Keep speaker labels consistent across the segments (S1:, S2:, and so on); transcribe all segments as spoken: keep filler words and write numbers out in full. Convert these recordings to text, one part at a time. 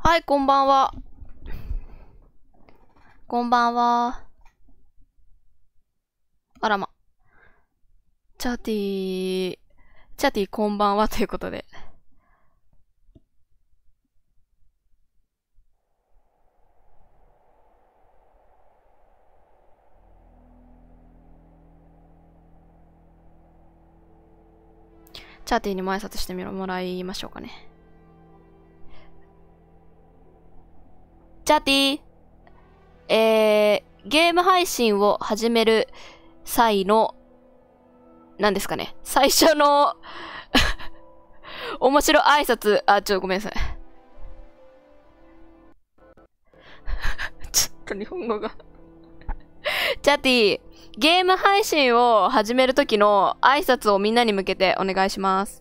S1: はい、こんばんは。こんばんは。あらま。チャティー、チャティこんばんはということで。チャティにも挨拶してみろもらいましょうかね。チャティえー、ゲーム配信を始める際の、何ですかね。最初の、面白挨拶、あ、ちょ、ごめんなさい。ちょっと日本語が。チャティ、ゲーム配信を始めるときの挨拶をみんなに向けてお願いします。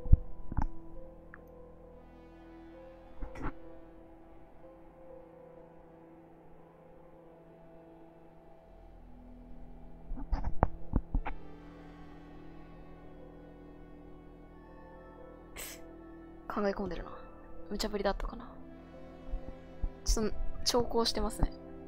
S1: 考え込んでるな。無茶ぶりだったかな。ちょっと、長考してますね。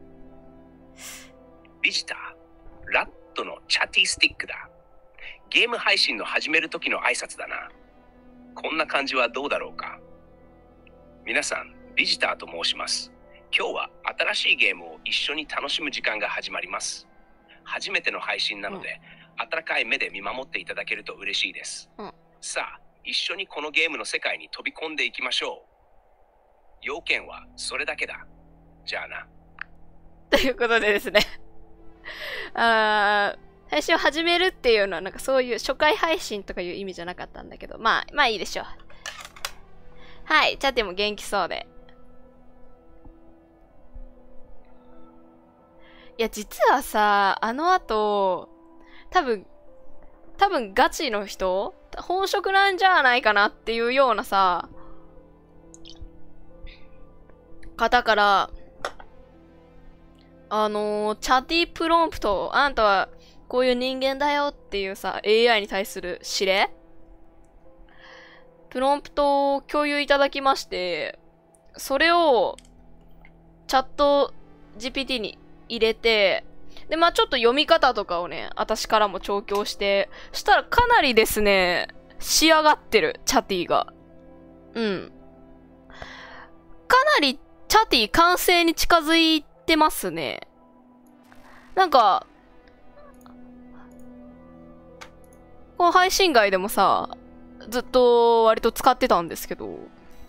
S2: ビジター、ラットのチャティスティックだ。ゲーム配信の始める時の挨拶だな。こんな感じはどうだろうか。皆さん、ビジターと申します。今日は新しいゲームを一緒に楽しむ時間が始まります。初めての配信なので、うん、温かい目で見守っていただけると嬉しいです。うん、さあ、一緒にこのゲームの世界に飛び込んでいきましょう。要件はそれだけだ。じゃあな。
S1: ということでですね。あー、配信を始めるっていうのはなんかそういう初回配信とかいう意味じゃなかったんだけど、まあ、まあいいでしょう。はい、チャティも元気そうで。いや、実はさ、あの後、多分、多分ガチの人本職なんじゃないかなっていうようなさ、方から、あのー、チャティプロンプト、あんたはこういう人間だよっていうさ、エーアイ に対する指令プロンプトを共有いただきまして、それをチャット ジーピーティー に入れて、で、まあちょっと読み方とかをね、私からも調教して、したらかなりですね、仕上がってる、チャティが。うん。かなりチャティ完成に近づいてますね。なんか、この配信外でもさ、ずっと割と使ってたんですけど、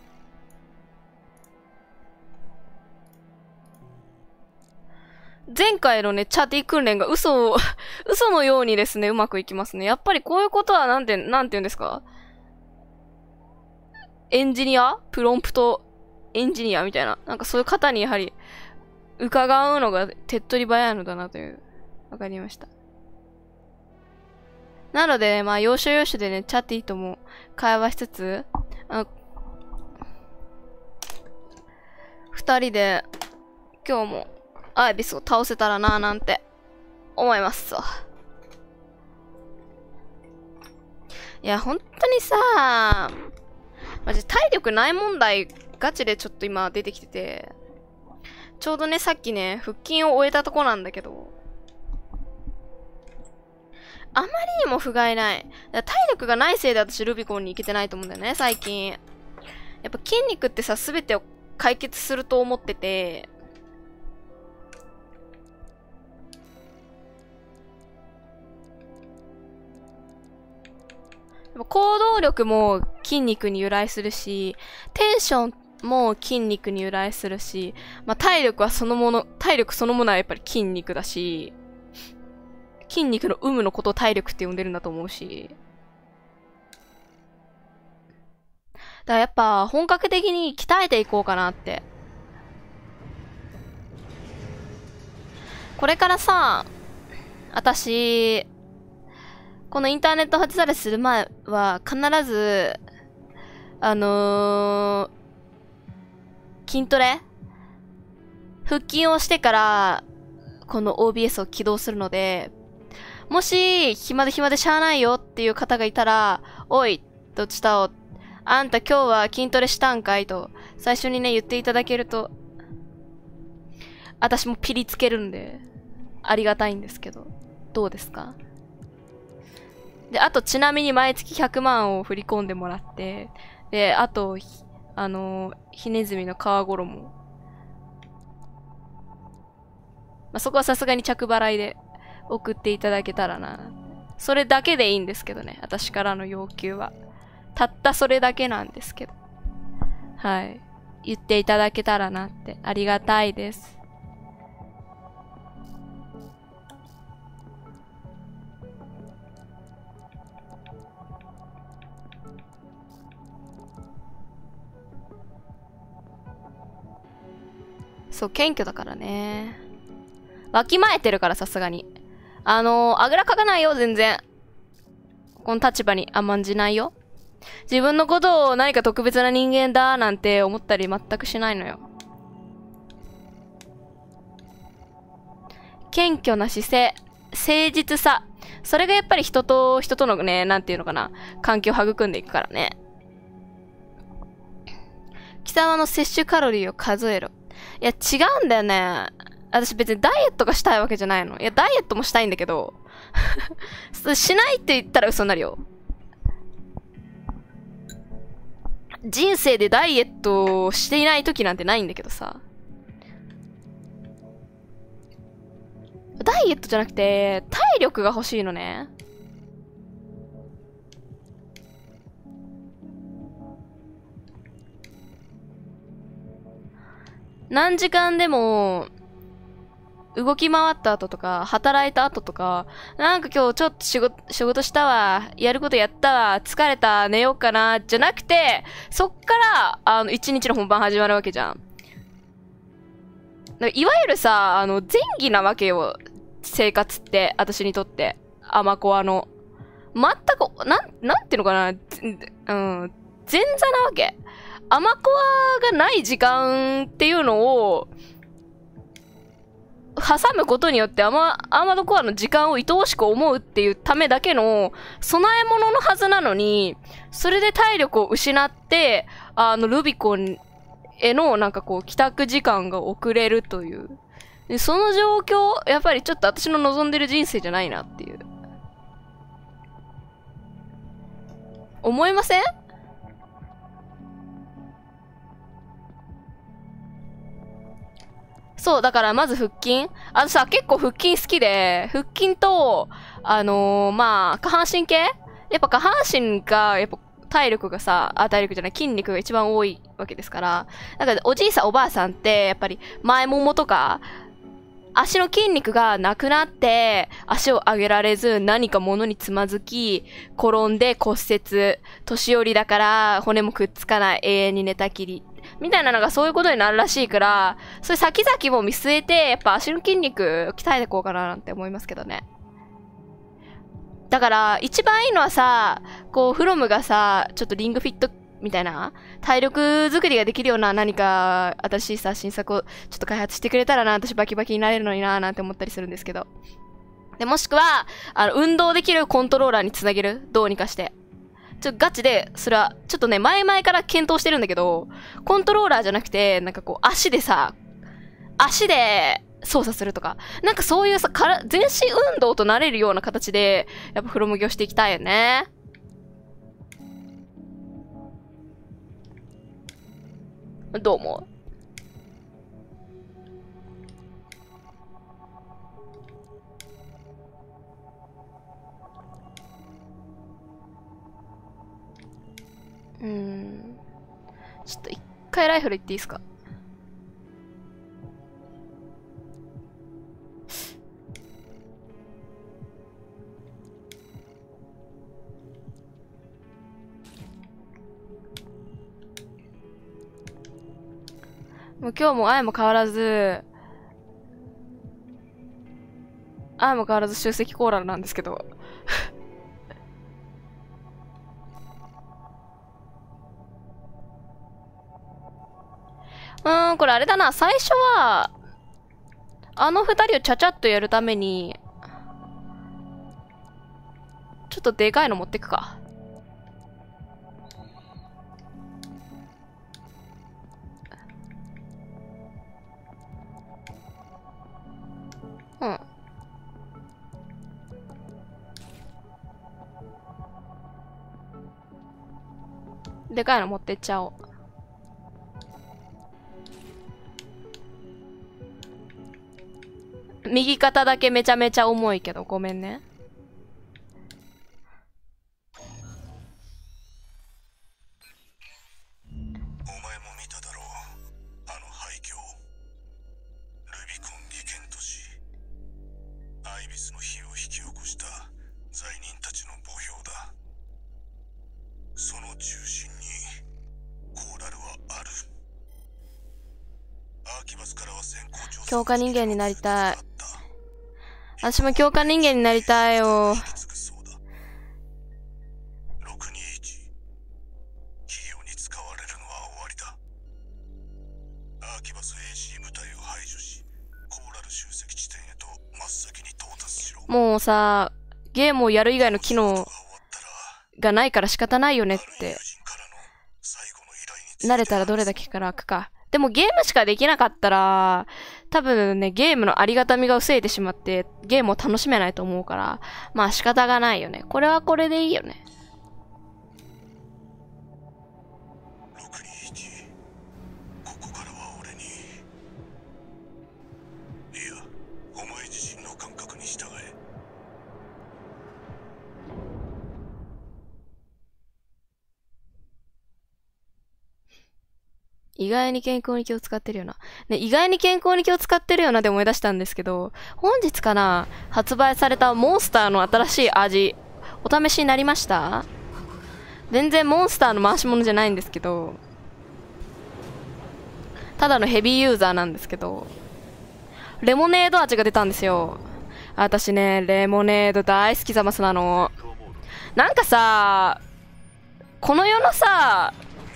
S1: 前回のね、チャティ訓練が嘘、嘘のようにですね、うまくいきますね。やっぱりこういうことはなんて、なんて言うんですか？エンジニア？プロンプトエンジニアみたいな。なんかそういう方にやはり、伺うのが手っ取り早いのだなという、わかりました。なので、まあ、要所要所でね、チャティとも会話しつつ、あ二人で、今日も、アイビスを倒せたらなぁなんて、思いますわ。いや、本当にさ、マジ体力ない問題、ガチでちょっと今出てきてて、ちょうどね、さっきね、腹筋を終えたとこなんだけど、あまりにも不甲斐ない。体力がないせいで私ルビコンに行けてないと思うんだよね、最近。やっぱ筋肉ってさ、すべてを解決すると思ってて、行動力も筋肉に由来するし、テンションも筋肉に由来するし、まあ、体力はそのもの、体力そのものはやっぱり筋肉だし、筋肉の有無のことを体力って呼んでるんだと思うし。だからやっぱ本格的に鍛えていこうかなって。これからさ、私、このインターネット発されする前は必ず、あのー、筋トレ腹筋をしてから、この オービーエス を起動するので、もし、暇で暇でしゃあないよっていう方がいたら、おい、どっちだお、あんた今日は筋トレしたんかいと、 最初にね、言っていただけると、私もピリつけるんで、ありがたいんですけど、どうですか？で、あとちなみに毎月ひゃくまんを振り込んでもらって、で、あと、あの、ひねずみの皮衣。まあ、そこはさすがに着払いで送っていただけたらな。それだけでいいんですけどね、私からの要求は。たったそれだけなんですけど。はい。言っていただけたらなってありがたいです。そう、謙虚だからね。わきまえてるから、さすがに。あのー、あぐらかかないよ、全然。この立場に甘んじないよ。自分のことを何か特別な人間だなんて思ったり全くしないのよ。謙虚な姿勢、誠実さ。それがやっぱり人と人とのね、なんていうのかな、環境を育んでいくからね。貴様の摂取カロリーを数えろ。いや、違うんだよね。私別にダイエットがしたいわけじゃないの。いや、ダイエットもしたいんだけど。しないって言ったら嘘になるよ。人生でダイエットをしていない時なんてないんだけどさ。ダイエットじゃなくて、体力が欲しいのね。何時間でも、動き回った後とか、働いた後とか、なんか今日ちょっと仕事、仕事したわ、やることやったわ、疲れた、寝ようかな、じゃなくて、そっから、あの、一日の本番始まるわけじゃん。いわゆるさ、あの、前儀なわけよ。生活って、私にとって。アマコアの。全く、なん、なんていうのかな、うん、前座なわけ。アマコアがない時間っていうのを、挟むことによってアマ、アーマードコアの時間を愛おしく思うっていうためだけの備え物のはずなのに、それで体力を失って、あの、ルビコンへのなんかこう、帰宅時間が遅れるという。でその状況、やっぱりちょっと私の望んでる人生じゃないなっていう。思いません？そう、だからまず腹筋。あのさ、結構腹筋好きで、腹筋と、あのー、まあ、下半身系やっぱ下半身が、やっぱ体力がさ、あ、体力じゃない、筋肉が一番多いわけですから。だからおじいさんおばあさんって、やっぱり前ももとか、足の筋肉がなくなって、足を上げられず、何か物につまずき、転んで骨折、年寄りだから骨もくっつかない、永遠に寝たきり。みたいなのがそういうことになるらしいから、そういう先々も見据えて、やっぱ足の筋肉鍛えていこうかななんて思いますけどね。だから、一番いいのはさ、こう、フロムがさ、ちょっとリングフィットみたいな、体力作りができるような何か、新しいさ、新作をちょっと開発してくれたらな、私バキバキになれるのにな、なんて思ったりするんですけど。で、もしくは、あの、運動できるコントローラーにつなげる。どうにかして。ちょっとガチで、それは、ちょっとね、前々から検討してるんだけど、コントローラーじゃなくて、なんかこう、足でさ、足で操作するとか、なんかそういうさ、から全身運動となれるような形で、やっぱフロムギをしていきたいよね。どう思う？うーん。ちょっと一回ライフルいっていいですか？もう今日もあやも変わらず、あやも変わらず集積コーラルなんですけど。うーん、これあれだな。最初は、あの二人をちゃちゃっとやるために、ちょっとでかいの持ってくか。 でかいの持ってっちゃおう。右肩だけめちゃめちゃ重いけどごめんね。
S3: お前も見ただろう、あの廃墟。ルビコン危険都市、アイビスの火を引き起こした罪人たちの墓標だ。その中心にコーラルはある。アーキバスからは先行調査。
S1: 強化人間になりたい。私も強化人間になりたいよ。
S3: ろくにいち、企業に使われるのは終わりだ。アーキバス エーシー 部隊を排除し、コーラル集積地点へと真っ先に到達しろ。
S1: もうさ、ゲームをやる以外の機能がないから仕方ないよねって。慣れたらどれだけから楽か。でもゲームしかできなかったら、多分ね、ゲームのありがたみが薄れてしまって、ゲームを楽しめないと思うから、まあ仕方がないよね。これはこれでいいよね。
S3: ろくにいち、ここからは俺に。いや、お前自身の感覚に従え。
S1: 意外に健康に気を使ってるよな。ね、意外に健康に気を使ってるよなで思い出したんですけど、本日かな、発売されたモンスターの新しい味、お試しになりました？全然モンスターの回し物じゃないんですけど、ただのヘビーユーザーなんですけど、レモネード味が出たんですよ。私ね、レモネード大好きざますなの。なんかさ、この世のさ、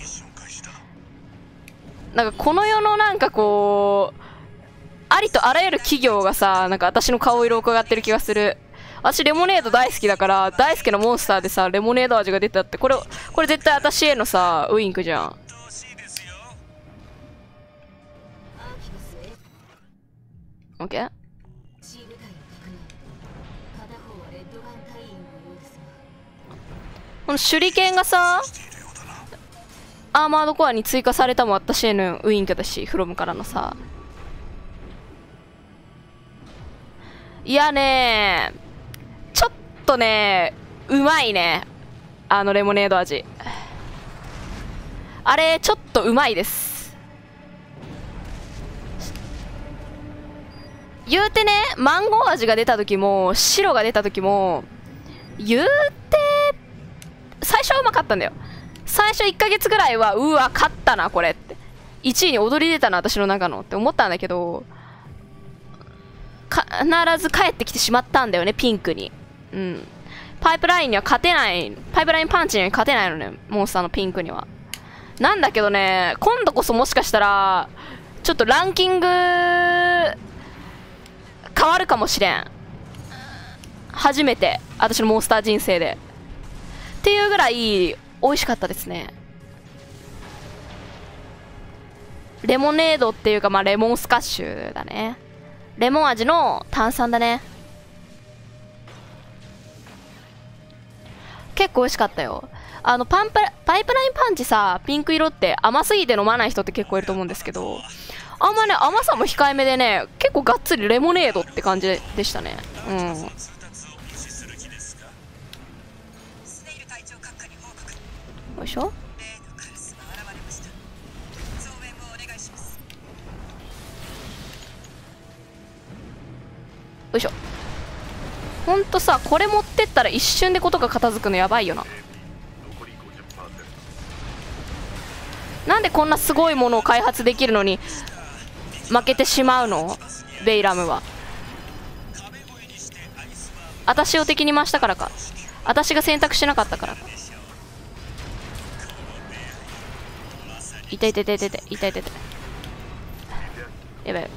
S1: なんかこの世のなんかこう、ありとあらゆる企業がさ、なんか私の顔色を伺ってる気がする。私レモネード大好きだから、大好きなモンスターでさ、レモネード味が出たって、これ、これ絶対私へのさ、ウインクじゃん。オッケー？この手裏剣がさ、アーマードコアに追加されたも私へのウインクだし、フロムからのさ。いやねー、ちょっとね、うまいね。あのレモネード味。あれ、ちょっとうまいです。言うてね、マンゴー味が出た時も、白が出た時も、言うて、最初はうまかったんだよ。最初いっかげつぐらいは、うわ、勝ったな、これって。いちいに躍り出たな、私の中のって思ったんだけど、必ず帰ってきてしまったんだよね、ピンクに。うん。パイプラインには勝てない、パイプラインパンチには勝てないのね、モンスターのピンクには。なんだけどね、今度こそもしかしたら、ちょっとランキング、変わるかもしれん。初めて、私のモンスター人生で。っていうぐらい、美味しかったですね。レモネードっていうか、まあ、レモンスカッシュだね。レモン味の炭酸だね。結構美味しかったよ。あの、パンプ、パイプラインパンチさ、ピンク色って甘すぎて飲まない人って結構いると思うんですけど、あんまね、甘さも控えめでね、結構がっつりレモネードって感じでしたね。うん。よいしょ。よいしょ。ほんとさ、これ持ってったら一瞬でことが片付くのやばいよな。なんでこんなすごいものを開発できるのに負けてしまうの？ベイラムは。私を敵に回したからか。私が選択しなかったからか。痛い痛い痛い痛い痛い痛い痛い痛い。やばい。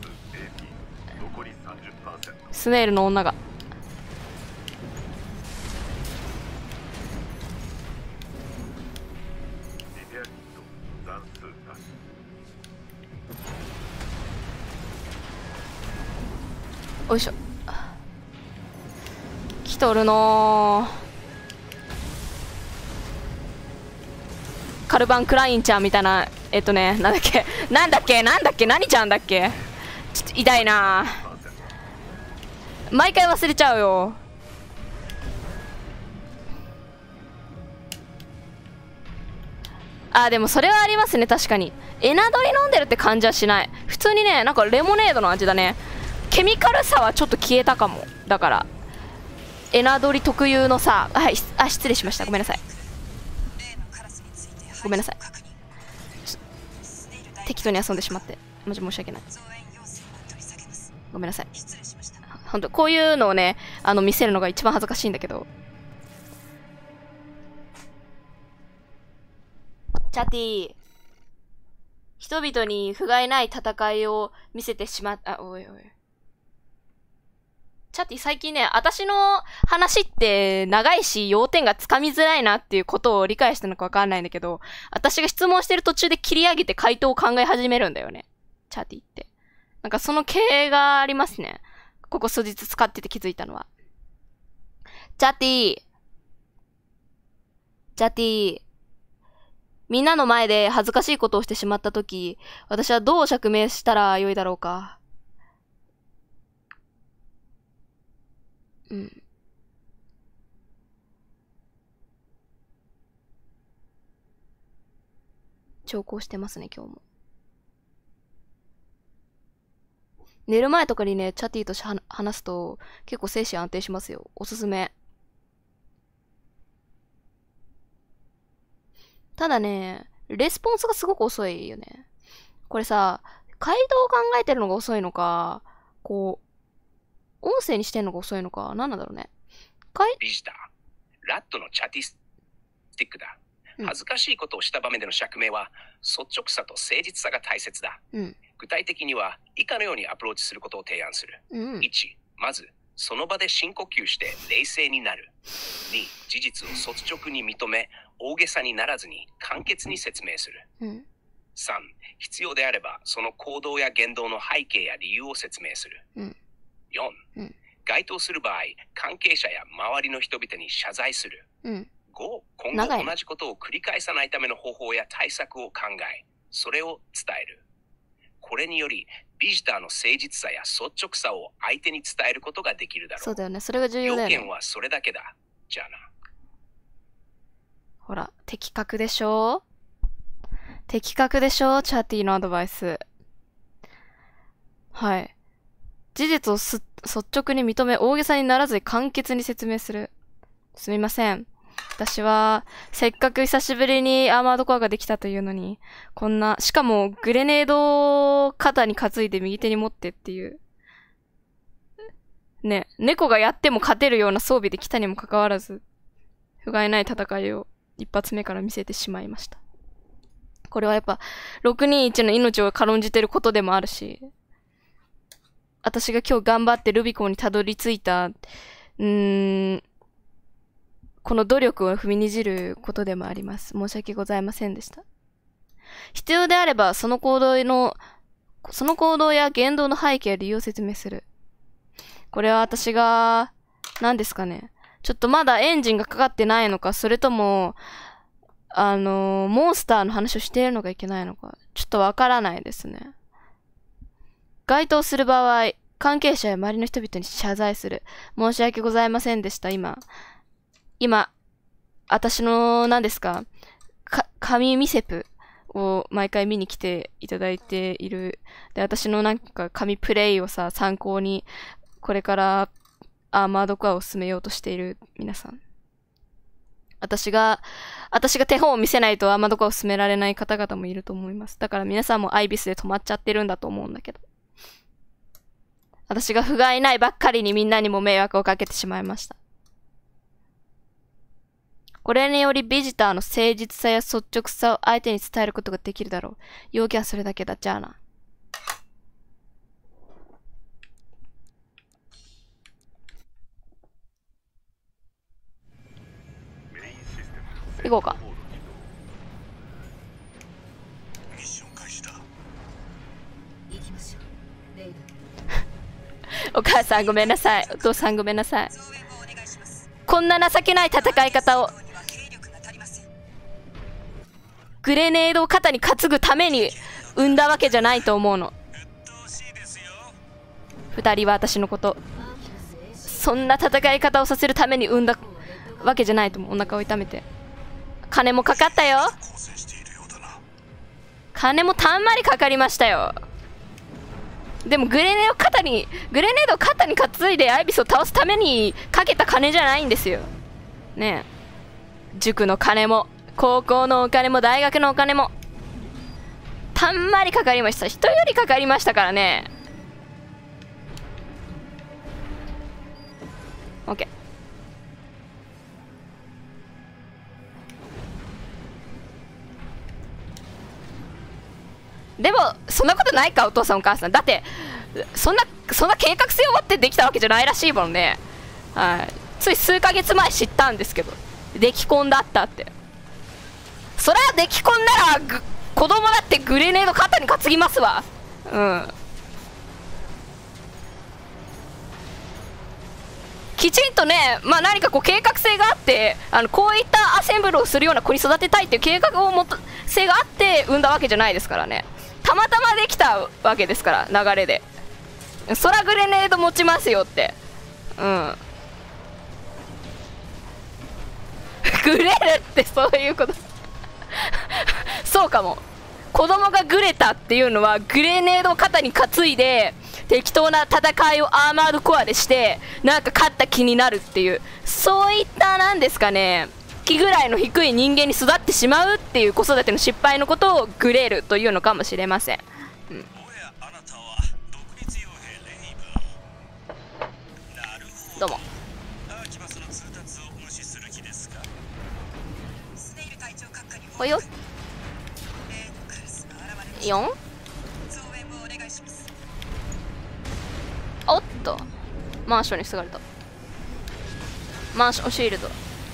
S1: スネールの女が。よいしょ。来とるのー。 カルバン・クラインちゃんみたいな、えっとね、なんだっけ、なんだっけ、なんだっけ、何ちゃんだっけ。ちょっと痛いな。毎回忘れちゃうよ。あ、でもそれはありますね、確かに。エナドリ飲んでるって感じはしない。普通にね、なんかレモネードの味だね。ケミカルさはちょっと消えたかも。だから、エナドリ特有のさ、はい、あ、失礼しました。ごめんなさい。ごめんなさい。適当に遊んでしまって。マジ申し訳ない。ごめんなさい。本当こういうのをね、あの、見せるのが一番恥ずかしいんだけど。チャティ、人々に不甲斐ない戦いを見せてしまった、あ、おいおい。チャティ、最近ね、私の話って長いし、要点がつかみづらいなっていうことを理解したのかわかんないんだけど、私が質問してる途中で切り上げて回答を考え始めるんだよね。チャティって。なんかその経営がありますね。ここ数日使ってて気づいたのは。チャティ、チャティ、みんなの前で恥ずかしいことをしてしまったとき、私はどう釈明したらよいだろうか。うん。長考してますね、今日も。寝る前とかにね、チャティと話すと結構精神安定しますよ。おすすめ。ただね、レスポンスがすごく遅いよね。これさ、回答を考えてるのが遅いのか、こう、音声にしてんのが遅いのか、何なんだろうね。
S2: ビジター、ラットのチャティスティックだ。恥ずかしいことをした場面での釈明は、率直さと誠実さが大切だ。
S1: うん、
S2: 具体的には、以下のようにアプローチすることを提案する。
S1: うん、
S2: いち、まず、その場で深呼吸して冷静になる。に、事実を率直に認め、大げさにならずに簡潔に説明する。
S1: うん、
S2: さん、必要であれば、その行動や言動の背景や理由を説明する。
S1: うん、
S2: よん、うん、該当する場合、関係者や周りの人々に謝罪する。
S1: うん、
S2: ご、今後同じことを繰り返さないための方法や対策を考え、それを伝える。これにより、ビジターの誠実さや率直さを相手に伝えることができるだろう。
S1: そうだよね。それが重要だよね。
S2: 要件はそれだけだ。じゃあな。
S1: ほら、的確でしょ？的確でしょ？チャティのアドバイス。はい。事実をす率直に認め、大げさにならずに簡潔に説明する。すみません。私は、せっかく久しぶりにアーマードコアができたというのに、こんな、しかもグレネードを肩に担いで右手に持ってっていう。ね、猫がやっても勝てるような装備で来たにもかかわらず、不甲斐ない戦いを一発目から見せてしまいました。これはやっぱ、ろくにいちの命を軽んじてることでもあるし、私が今日頑張ってルビコンにたどり着いた、うーん、この努力を踏みにじることでもあります。申し訳ございませんでした。必要であれば、その行動の、その行動や言動の背景や理由を説明する。これは私が、何ですかね。ちょっとまだエンジンがかかってないのか、それとも、あの、モンスターの話をしているのがいけないのか、ちょっとわからないですね。該当する場合、関係者や周りの人々に謝罪する。申し訳ございませんでした、今。今、私の、何ですか、か、神ミセプを毎回見に来ていただいている。で、私のなんか神プレイをさ、参考に、これからアーマードコアを進めようとしている皆さん。私が、私が手本を見せないとアーマードコアを進められない方々もいると思います。だから皆さんもアイビスで止まっちゃってるんだと思うんだけど。私が不甲斐ないばっかりにみんなにも迷惑をかけてしまいました。これによりビジターの誠実さや率直さを相手に伝えることができるだろう。要件はそれだけだ。じゃあな。行こうか。
S3: ミッション開始だ。
S4: 行きましょう。レイ
S1: お母さんごめんなさい。お父さんごめんなさい。こんな情けない戦い方を。 グレネードを肩に担ぐために産んだわけじゃないと思うの。二人は私のことそんな戦い方をさせるために産んだわけじゃないと思う。お腹を痛めて金もかかったよ。金もたんまりかかりましたよ。でもグレネードを肩にグレネードを肩に担いでアイビスを倒すためにかけた金じゃないんですよね。え塾の金も高校のお金も大学のお金もたんまりかかりました。人よりかかりましたからね。 OK。 でもそんなことないかお父さんお母さん。だってそんなそんな計画性を持ってできたわけじゃないらしいもんね。はい、つい数ヶ月前知ったんですけど、出来婚だったって。そりゃ出来婚ならぐ子供だってグレネード肩に担ぎますわ。うん、きちんとね、まあ、何かこう計画性があって、あのこういったアセンブルをするような子に育てたいっていう計画をもと性があって産んだわけじゃないですからね。たまたまできたわけですから流れで。そらグレネード持ちますよって。うん。グレるってそういうことそうかも。子供がグレたっていうのはグレネードを肩に担いで適当な戦いをアーマードコアでしてなんか勝った気になるっていう、そういったなんですかね、気ぐらいの低い人間に育ってしまうっていう子育ての失敗のことをグレるというのかもしれません。うん、どうも。ほよよん。おっとマンションにすがれた。マンションシールド。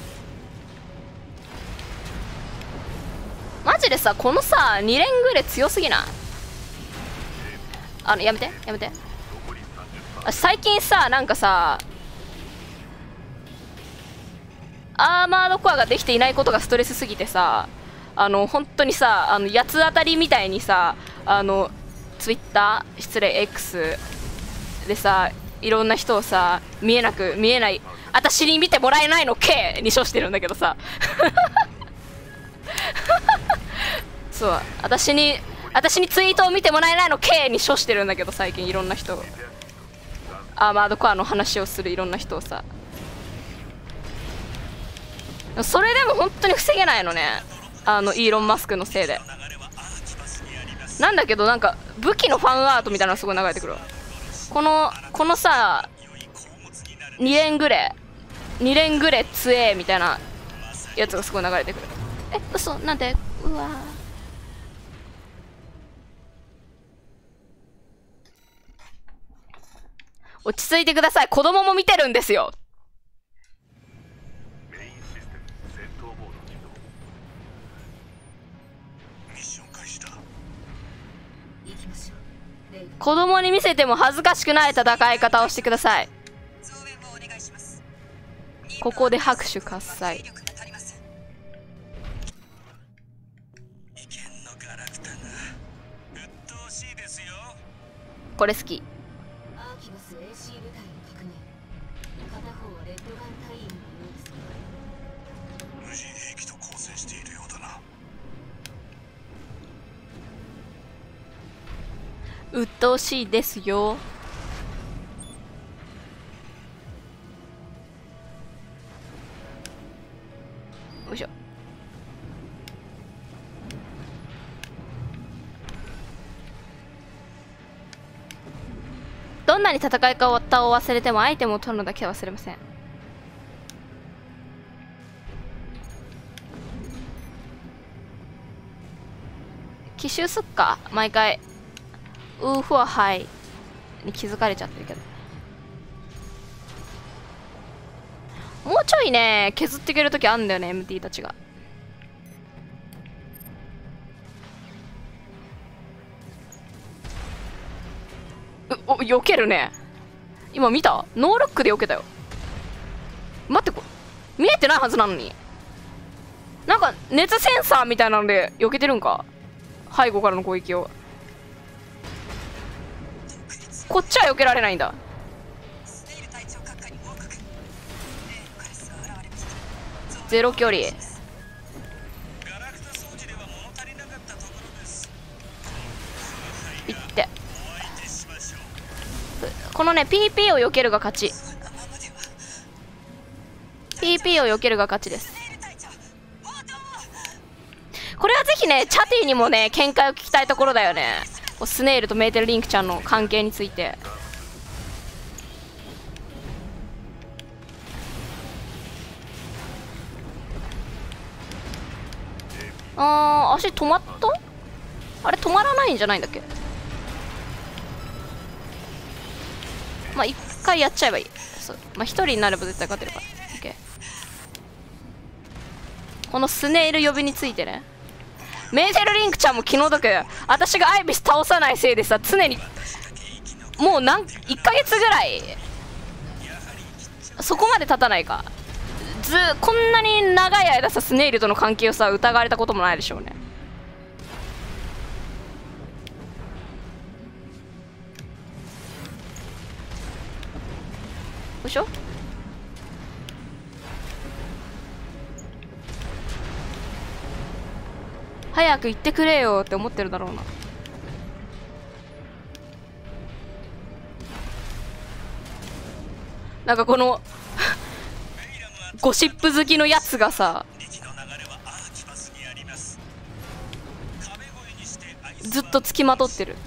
S1: マジでさこのさに連ぐらい強すぎない？あのやめてやめて。あ最近さなんかさアーマードコアができていないことがストレスすぎてさ、あの本当にさあの八つ当たりみたいにさあのツイッター失礼 X でさいろんな人をさ見えなく見えない私に見てもらえないの K に称してるんだけどさそう私に私にツイートを見てもらえないの K に称してるんだけど最近いろんな人アーマードコアの話をするいろんな人をさ、それでも本当に防げないのね、あのイーロン・マスクのせいで。なんだけどなんか武器のファンアートみたいなのがすごい流れてくる。このこのさに連ぐれに連ぐれ強えみたいなやつがすごい流れてくる。え嘘なんでうわ落ち着いてください、子供も見てるんですよ。子供に見せても恥ずかしくない戦い方をしてください。ここで拍手喝采。これ好き。鬱陶しいですよ。よいしょ。どんなに戦い方を忘れてもアイテムを取るのだけは忘れません。奇襲すっか毎回。ウーフははいに気づかれちゃってるけど、もうちょいね削ってくれるときあるんだよね エムティー たちが。うお避けるね。今見た？ノールックで避けたよ。待ってこ見えてないはずなのになんか熱センサーみたいなので避けてるんか、背後からの攻撃を。こっちは避けられないんだ。ゼロ距離。いって、このね ピーピー を避けるが勝ち。 ピーピー を避けるが勝ちです。これはぜひねチャティにもね見解を聞きたいところだよね。スネイルとメーテルリンクちゃんの関係について。あー、足止まった？あれ止まらないんじゃないんだっけ。まあ一回やっちゃえばいい。そう、まあ一人になれば絶対勝てるから。オッケー。このスネイル呼びについてね、メーテルリンクちゃんも気の毒。私がアイビス倒さないせいでさ、常にもう何いっかげつぐらいそこまで経たないか、ずこんなに長い間さスネイルとの関係をさ疑われたこともないでしょうね。よいしょ。早く行ってくれよって思ってるだろうな。なんかこのゴシップ好きのやつがさずっとつきまとってる。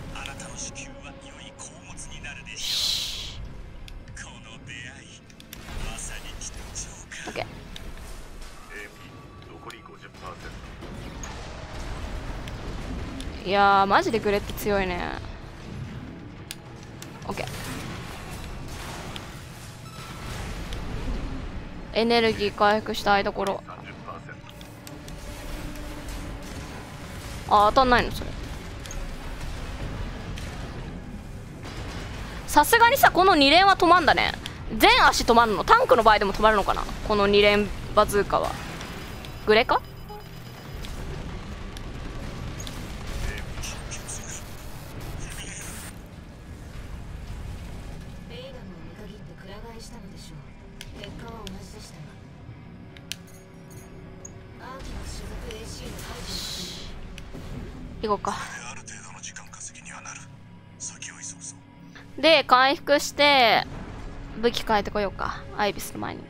S1: オッケー。いやーマジでグレって強いね。オッケー。エネルギー回復したいところ。あ、当たんないのそれ。さすがにさこのに連は止まんだね。全足止まるの？タンクの場合でも止まるのかな、このに連バズーカは。グレか。行こうか。で回復して武器変えてこようか、アイビスの前に。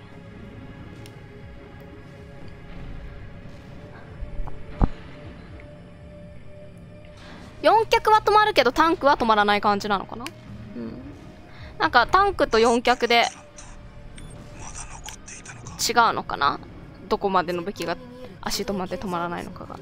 S1: よん脚は止まるけどタンクは止まらない感じなのかな。うん、なんかタンクとよん脚で違うのかな、どこまでの武器が足止まって止まらないのかが。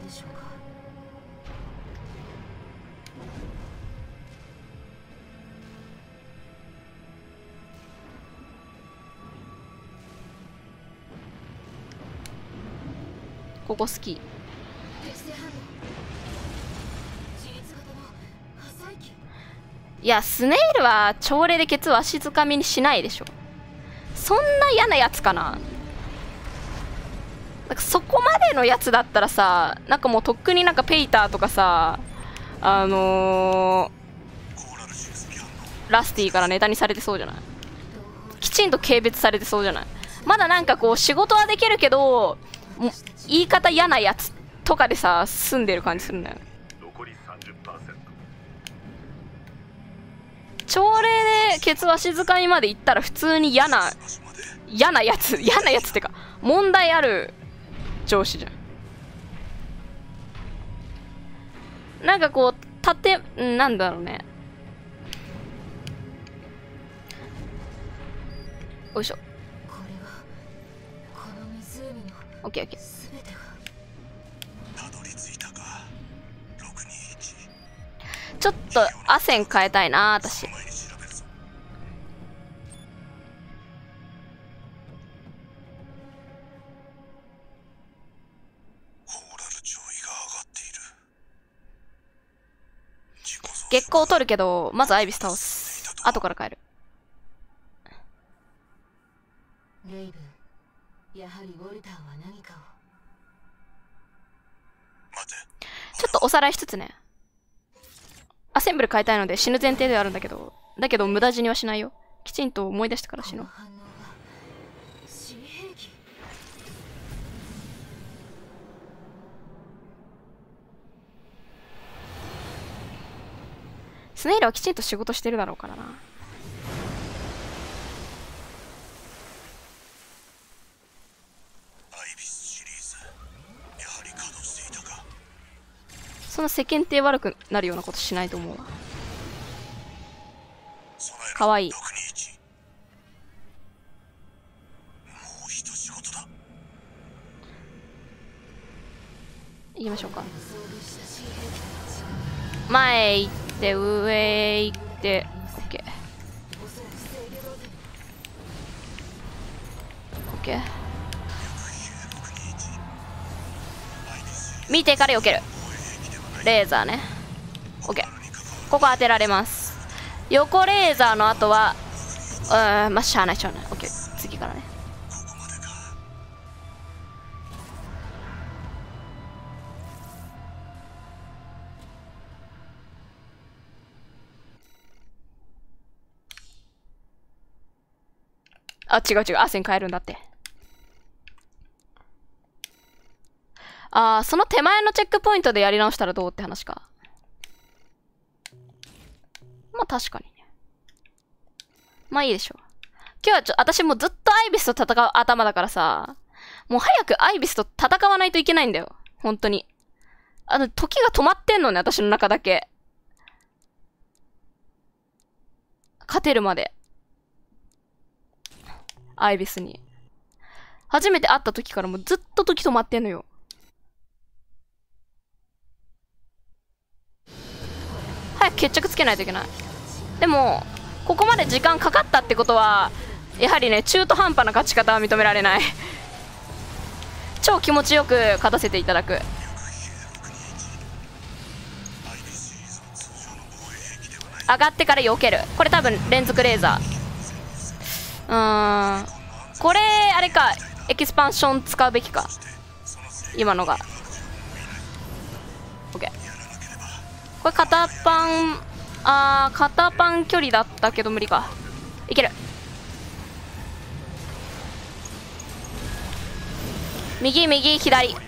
S1: ここ好き。いやスネイルは朝礼でケツを足づかみにしないでしょ。そんな嫌なやつかな。なんかそこまでのやつだったらさ、なんかもうとっくになんかペイターとかさ、あのー、ラスティからネタにされてそうじゃない。きちんと軽蔑されてそうじゃない。まだなんかこう仕事はできるけど言い方嫌なやつとかでさ住んでる感じするんだよね。朝礼でケツ足づかみまで行ったら普通に嫌な嫌なやつ嫌なやつってか問題ある上司じゃん。なんかこう縦なんだろうね。よいしょ。オッケーオッケー。ちょっとアセン変えたいな私。月光を取るけどまずアイビス倒す。後から変える。
S4: レイブン、やはりウォルターは何かを。
S1: ちょっとおさらいしつつね。アセンブル変えたいので死ぬ前提ではあるんだけど、だけど無駄死にはしないよ。きちんと思い出してから死のう。スネイルはきちんと仕事してるだろうからな。そんな世間体悪くなるようなことしないと思うわ。かわいい。行きましょうか。前行って上行って OK OK 見てから避ける。レーザーね。 OK ここ当てられます。横レーザーの後はうんまあしゃあないしゃあない。 OK 次からね。あ、違う違う。アセン変えるんだって。あー、その手前のチェックポイントでやり直したらどうって話か。まあ確かにね。まあいいでしょう。今日はちょ、私もうずっとアイビスと戦う頭だからさ、もう早くアイビスと戦わないといけないんだよ。本当に。あの、時が止まってんのね、私の中だけ。勝てるまで。アイビスに。初めて会った時からもうずっと時止まってんのよ。早く決着つけないといけない。でも、ここまで時間かかったってことは、やはりね、中途半端な勝ち方は認められない。超気持ちよく勝たせていただく。上がってから避ける。これ多分連続レーザー。うーん。これ、あれか。エキスパンション使うべきか。今のが。OK。これ片パン、あー、片パン距離だったけど無理か。いける。右、右、左。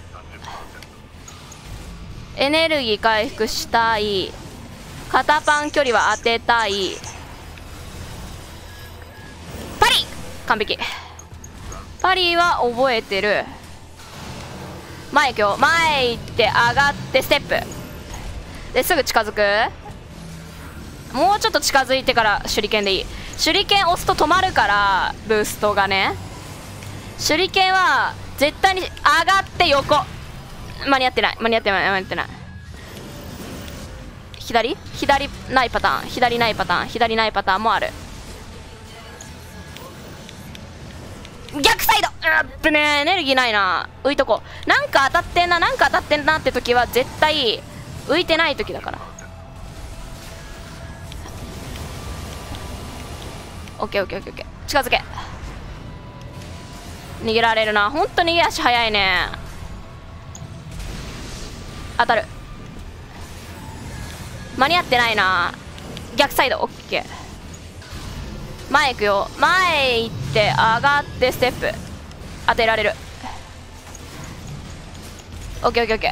S1: エネルギー回復したい。片パン距離は当てたい。パリ完璧。パリは覚えてる。前行くよ。前行って上がってステップですぐ近づく。もうちょっと近づいてから手裏剣でいい。手裏剣押すと止まるからブーストがね。手裏剣は絶対に上がって横。間に合ってない間に合ってない間に合ってない。左左ないパターン左ないパターン左ないパターンもある。逆サイドうっぶねエネルギーないな。浮いとこう。なんか当たってんななんか当たってんなって時は絶対浮いてない時だから。オッケーオッケーオッケーオッケー。近づけ。逃げられるな。ほんと逃げ足早いね。当たる。間に合ってないな。逆サイドオッケー。前行くよ。前行って上がってステップ当てられる。オッケーオッケーオッケー。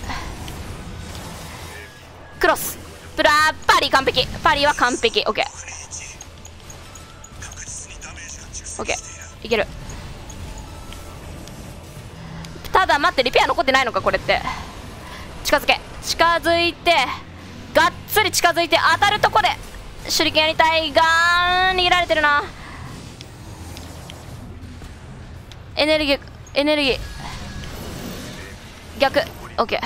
S1: クロスプラパリ完璧。パリは完璧。オッケーオッケーいける。ただ待って、リペア残ってないのかこれって。近づけ。近づいてがっつり近づいて当たるとこで手裏剣やりたいが逃げられてるな。エネルギーエネルギー逆。オッケー。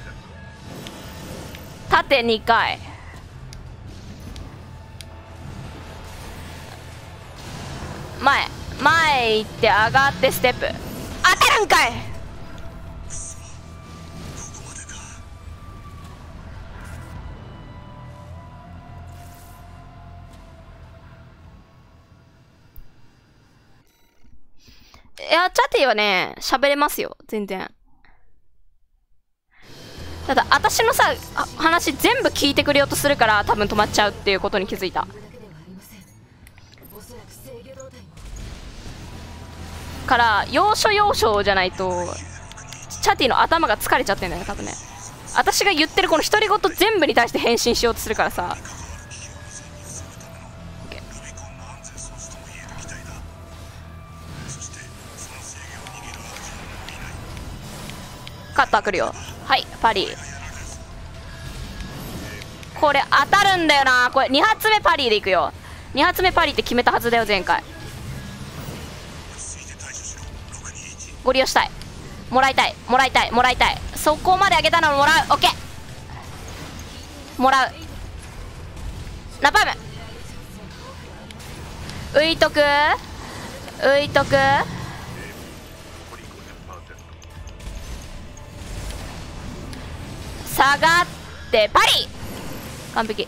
S1: 縦にかい。前前行って上がってステップ当たるんかい。いや、チャティはね、喋れますよ、全然。 ただ私のさ話全部聞いてくれようとするから多分止まっちゃうっていうことに気づいたから要所要所じゃないとチャティの頭が疲れちゃってんだよね多分ね。私が言ってるこの独り言全部に対して返信しようとするからさ。カッター来るよ。はいパリ。これ当たるんだよな。これに発目パリでいくよ。に発目パリって決めたはずだよ前回。ご利用したい。もらいたいもらいたいもらいたい。そこまで上げたのもらう。オッケーもらう。ナパーム浮いとく浮いとく。下がってパリ。完璧。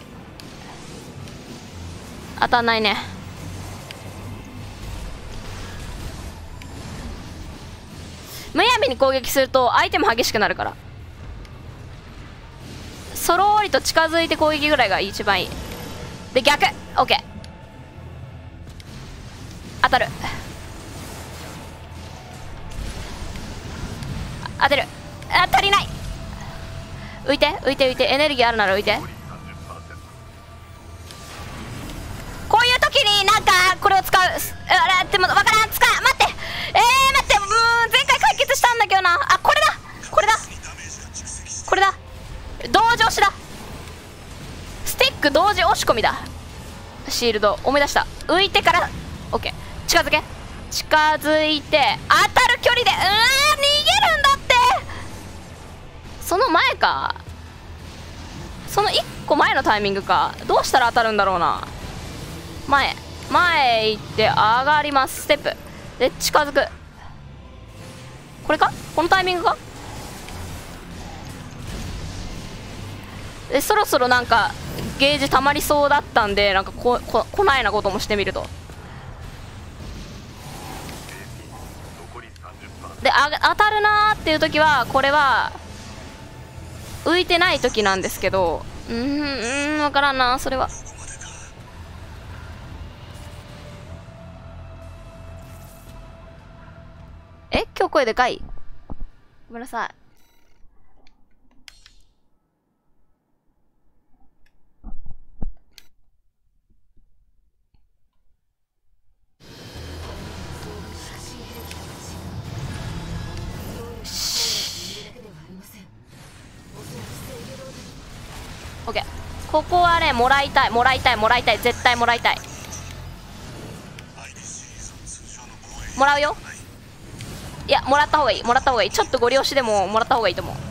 S1: 当たんないね。むやみに攻撃すると相手も激しくなるから、そろりと近づいて攻撃ぐらいが一番いい。で逆 OK 当たる。当てる。あ足りない。浮いて浮いて浮いて。エネルギーあるなら浮いて。こういう時になんかこれを使う。あれっても分からん。使う。待ってえー、待って。うーん前回解決したんだけどな。あこれだこれだこれだ同時押しだ。スティック同時押し込みだ。シールド思い出した。浮いてから OK 近づけ。近づいて当たる距離でうーん逃げるんだって。その前か。そのいっこまえのタイミングか。どうしたら当たるんだろうな。前前行って上がります。ステップで近づく。これかこのタイミングか。でそろそろなんかゲージ溜まりそうだったんでなんかこここないなこともしてみると。であ当たるなーっていう時はこれは浮いてない時なんですけど、うーんうーん分からんなそれは。え今日声でかい。ごめんなさい。オッケーここはねもらいたいもらいたいもらいたい絶対もらいたい。もらうよ。いやもらった方がいいもらった方がいい。ちょっとご利用しでももらった方がいいと思う。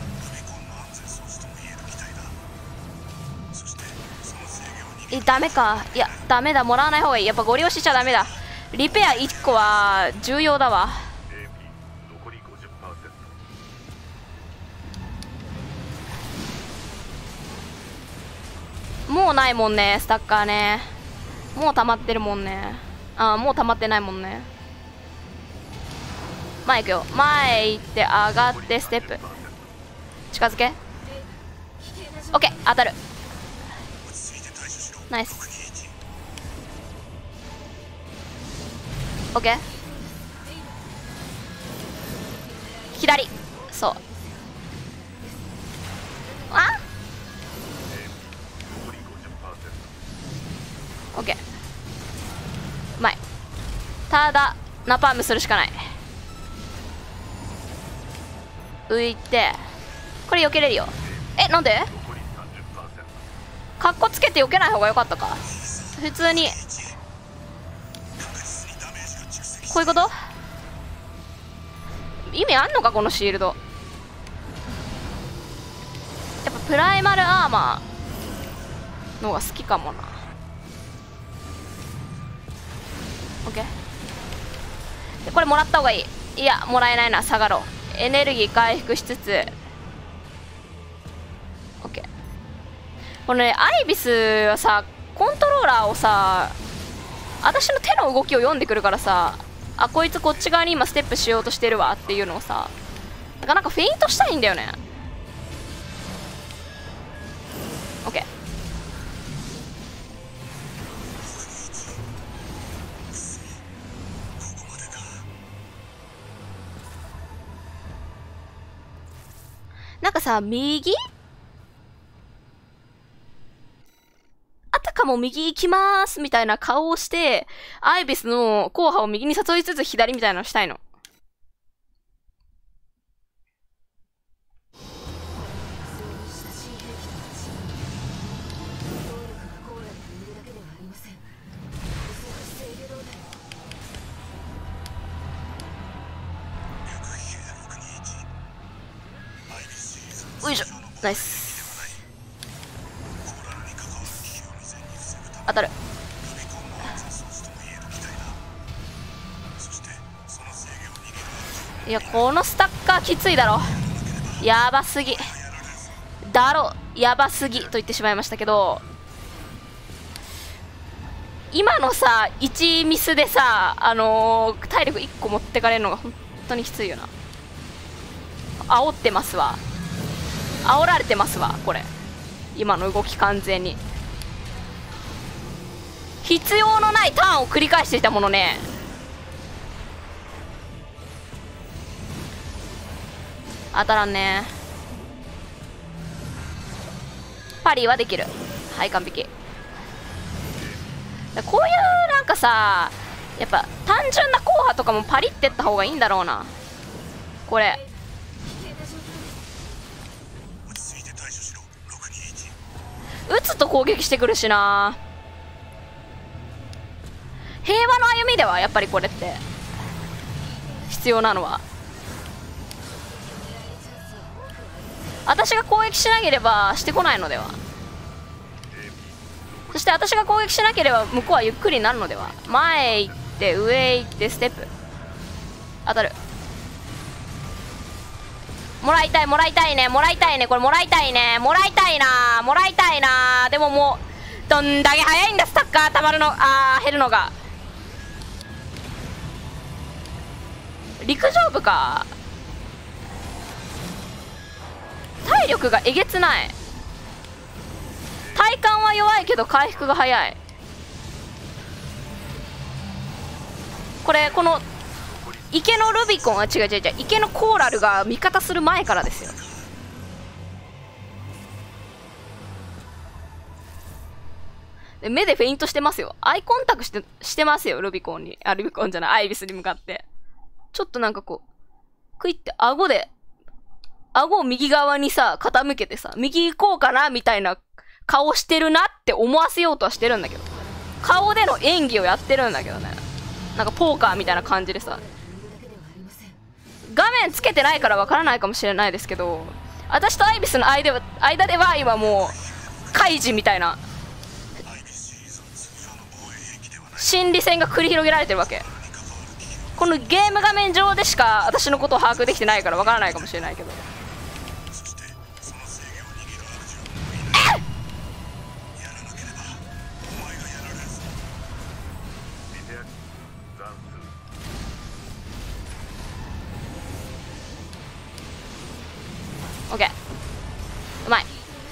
S1: えダメか。いやダメだもらわない方がいい。やっぱご利用しちゃダメだ。リペアいっこは重要だわ。もうないもんねスタッカーね。もう溜まってるもんね。ああもう溜まってないもんね。前行くよ。前行って上がってステップ近づけ。オッケー当たる。ナイス。オッケー左そうあオッケー前ただナパームするしかない。浮いてこれ避けれるよ。えなんでカッコつけて避けない方が良かったか。普通にこういうこと意味あんのかこのシールド。やっぱプライマルアーマーの方が好きかもな。オッケーでこれもらった方がいい。いやもらえないな。下がろう。エネルギー回復しつつ OK。 このねアイビスはさコントローラーをさ私の手の動きを読んでくるからさ、あこいつこっち側に今ステップしようとしてるわっていうのをさなかなかフェイントしたいんだよね。 オッケー。なんかさ、右あたかも右行きまーすみたいな顔をして、アイビスの後派を右に誘いつつ左みたいなのしたいの。よいしょ、ナイス。当たる。いや、このスタッカーきついだろ。やばすぎだろ、やばすぎと言ってしまいましたけど、今のさいちミスでさ、あのー、体力いっこ持ってかれるのが本当にきついよな。煽ってますわ、煽られてますわ、これ。今の動き完全に必要のないターンを繰り返していたものね。当たらんね。パリはできる。はい、完璧。こういうなんかさ、やっぱ単純な硬派とかもパリってった方がいいんだろうな、これ。撃つと攻撃してくるしな。平和の歩みではやっぱりこれって必要なのは、私が攻撃しなければしてこないのでは。そして私が攻撃しなければ向こうはゆっくりになるのでは。前へ行って上へ行ってステップ。当たる。もらいたいもらいたいね、もらいたいね、これもらいたいね、もらいたいな、もらいたいな。でももうどんだけ早いんだスタッカーたまるの、あー減るのが。陸上部か。体力がえげつない。体幹は弱いけど回復が早い。これこの池のルビコンは違う違う違う、池のコーラルが味方する前からですよ。で目でフェイントしてますよ。アイコンタクトしてしてますよ、ルビコンに。あ、ルビコンじゃない、アイビスに向かって。ちょっとなんかこうクイって顎で顎を右側にさ傾けてさ、右行こうかなみたいな顔してるなって思わせようとはしてるんだけど、顔での演技をやってるんだけどね。なんかポーカーみたいな感じでさ、画面つけてないからわからないかもしれないですけど、私とアイビスの間では間では今もうカイジみたいな心理戦が繰り広げられてるわけ。このゲーム画面上でしか私のことを把握できてないからわからないかもしれないけど、オッケー、うまい。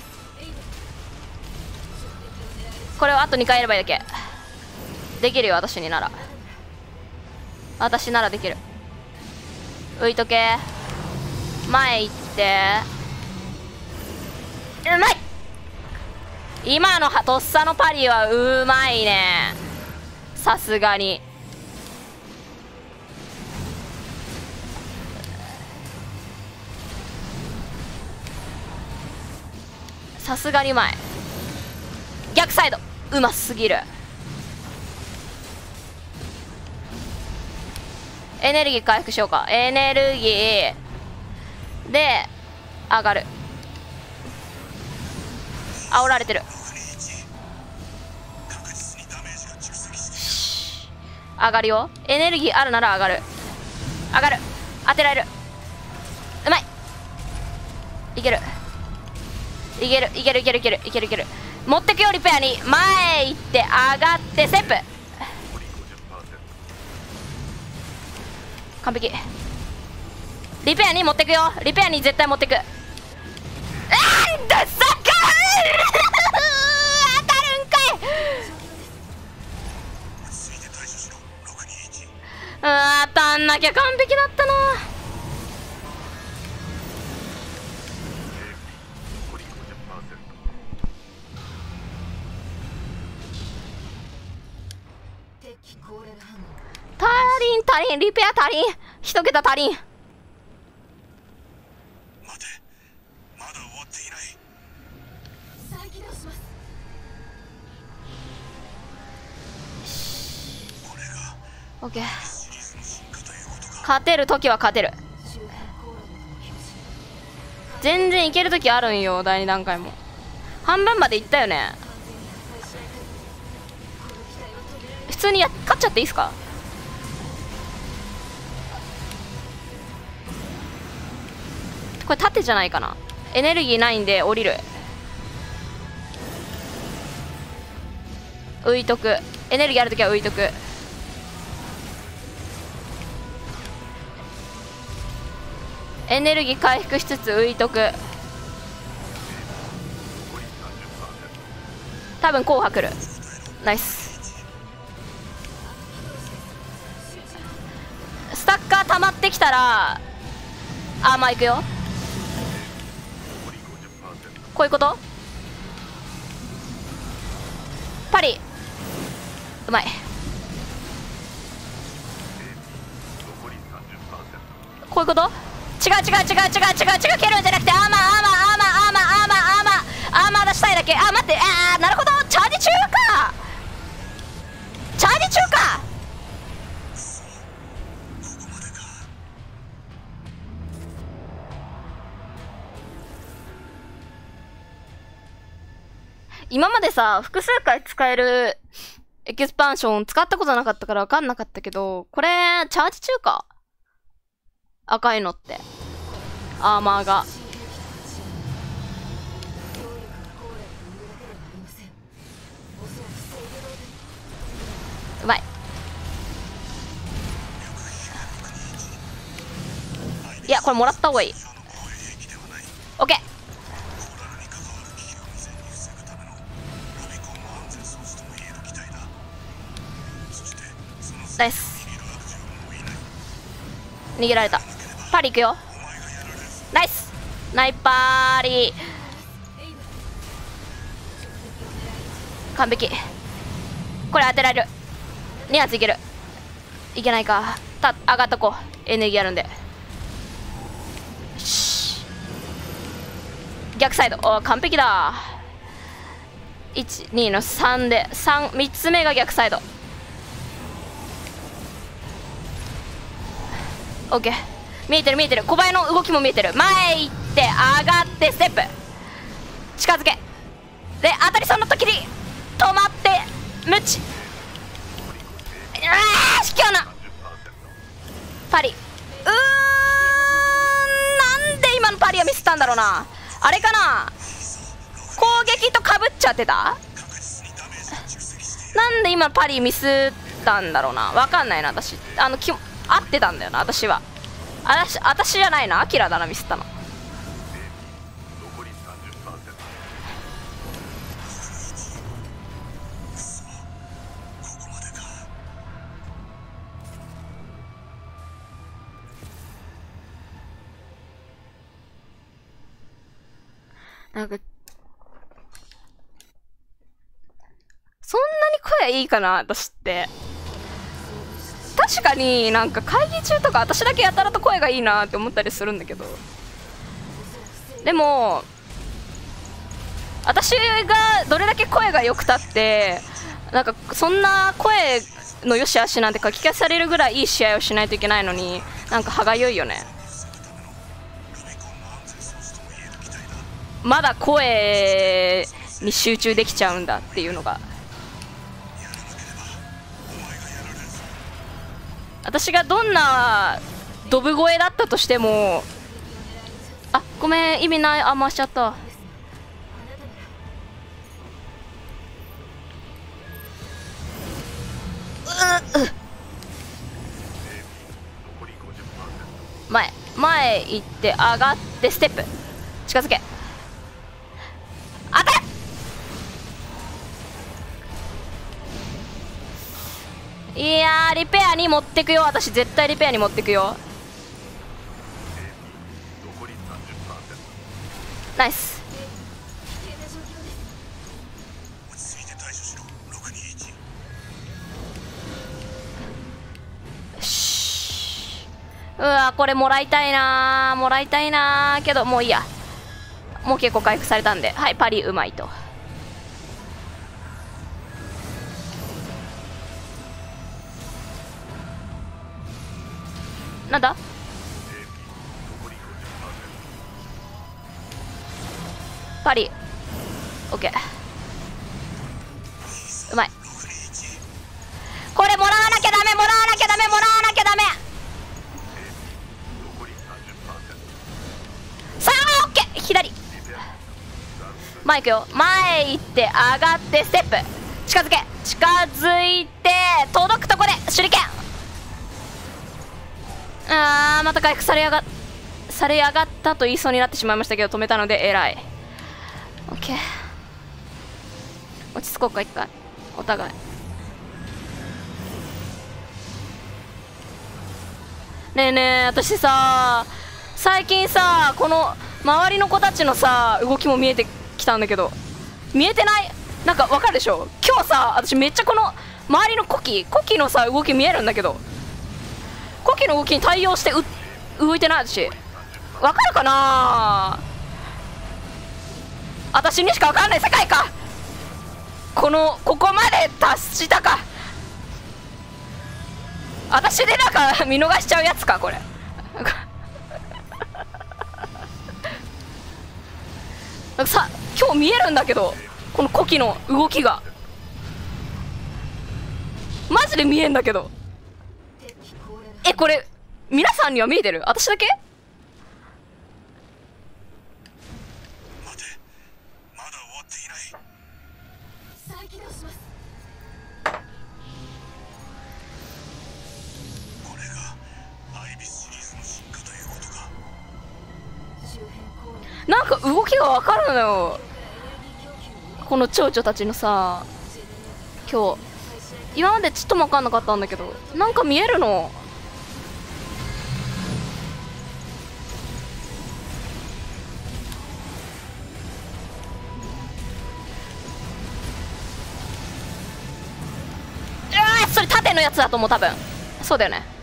S1: これをあとにかいやればいいだけ。できるよ、私になら。私ならできる。浮いとけ。前行ってうまい。今のとっさのパリはうまいね、さすがに。さすがにうまい。逆サイドうますぎる。エネルギー回復しようか。エネルギーで上がる。煽られてる。上がるよ。エネルギーあるなら上がる。上がる。当てられる。うまい。いけるいけるいけるいけるいけるいけるいける。持ってくよ、リペアに。前行って上がってステップ。完璧。リペアに持ってくよ。リペアに絶対持ってく。あんださかなきゃ完璧だったな。
S4: 敵コーレル反応。
S1: 足りん足りん、リペア足りん、一桁足りん。
S3: 待て、まだ終わっていない。
S4: 再起動します。
S3: これが
S1: オッケー。
S3: シリーズの進化ということか。
S1: 勝てる時は勝てる。
S4: 周辺コーレルの表示。
S1: 全然いける時あるんよ、だいに段階も。半分までいったよね。
S4: 完全に破壊しない限りこの機体は止められない。
S1: 普通にや勝っちゃっていいっすか。これ縦じゃないかな。エネルギーないんで降りる。浮いとく。エネルギーあるときは浮いとく。エネルギー回復しつつ浮いとく。多分紅白来る。ナイス。スタッカー溜まってきたらアーマーいくよ。こういうこと。パリうまい。こういうこと。違う違う違う違う違う違う、蹴るんじゃなくてアーマーアーマーアーマーアーマーアーマーアーマーアーマーアーマー出したいだけ。あ、待って、あーなるほど、チャージ中か、チャージ中か。今までさ、複数回使えるエキスパンション使ったことなかったから分かんなかったけど、これチャージ中か、赤いのってアーマーが。うまい。いや、これもらった方がいい。オッケー。ナイス。逃げられた。パリ行くよ。ナイスナイパーリー。完璧。これ当てられる。に発いける。いけないか。た上がっとこう。エネルギーあるんで。し逆サイド。お完璧だ。いちにのさんでさん、みっつめが逆サイド。オッケー。見えてる見えてる。小林の動きも見えてる。前行って上がってステップ近づけで、当たりそうな時に止まってムチ。あーし今日なパリ。うーん、なんで今のパリはミスったんだろうな。あれかな、攻撃とかぶっちゃってた。なんで今パリミスったんだろうな。わかんないな。私あのき合ってたんだよな。私はあたし、私じゃないな。アキラだな、ミスったの。なんかそんなに声いいかな、私って。確かになんか会議中とか私だけやたらと声がいいなって思ったりするんだけど、でも私がどれだけ声が良くたってなんかそんな声の良し悪しなんて書き消されるぐらいいい試合をしないといけないのに、なんか歯がゆいよね。まだ声に集中できちゃうんだっていうのが。私がどんなドブ声だったとしても、あ、ごめん、意味ない。あ、回しちゃった。うう前前行って上がってステップ近づけ。当たれ。 いやーリペアに持ってくよ。私絶対リペアに持ってくよ。ナイス。
S3: 落ち着いて対処しろ。ろくにいち。
S1: うわこれもらいたいなーもらいたいなーけどもういいや。もう結構回復されたんで、はい、パリうまいと。なんだパリオッケー、うまい。これもらわなきゃダメもらわなきゃダメもらわなきゃダメ。さあオッケー、左前行くよ。前行って上がってステップ近づけ近づいて届くとこで手裏剣。あーまた回復されやがされやがったと言いそうになってしまいましたけど止めたので偉い。オッケー落ち着こうか一回お互い。ねえねえ私さ最近さこの周りの子たちのさ動きも見えてきたんだけど見えてない？なんかわかるでしょ。今日さ私めっちゃこの周りのコキコキのさ動き見えるんだけどコキの動きに対応してう動いてないしわかるかな。私にしかわかんない世界かこのここまで達したか。私でなんか見逃しちゃうやつかこれなんかさ今日見えるんだけどこのコキの動きがマジで見えんだけど。えこれ皆さんには見えてる？私だけ？
S3: 待て、まだ終わっていない。
S4: 再起動します。
S3: これがアイビスシリーズの進化ということか。
S4: 周辺攻撃
S1: なんか動きがわかるのよこの蝶々たちのさ。今日今までちっとも分かんなかったんだけどなんか見えるの。うわそれ縦のやつだと思う多分。そうだよね。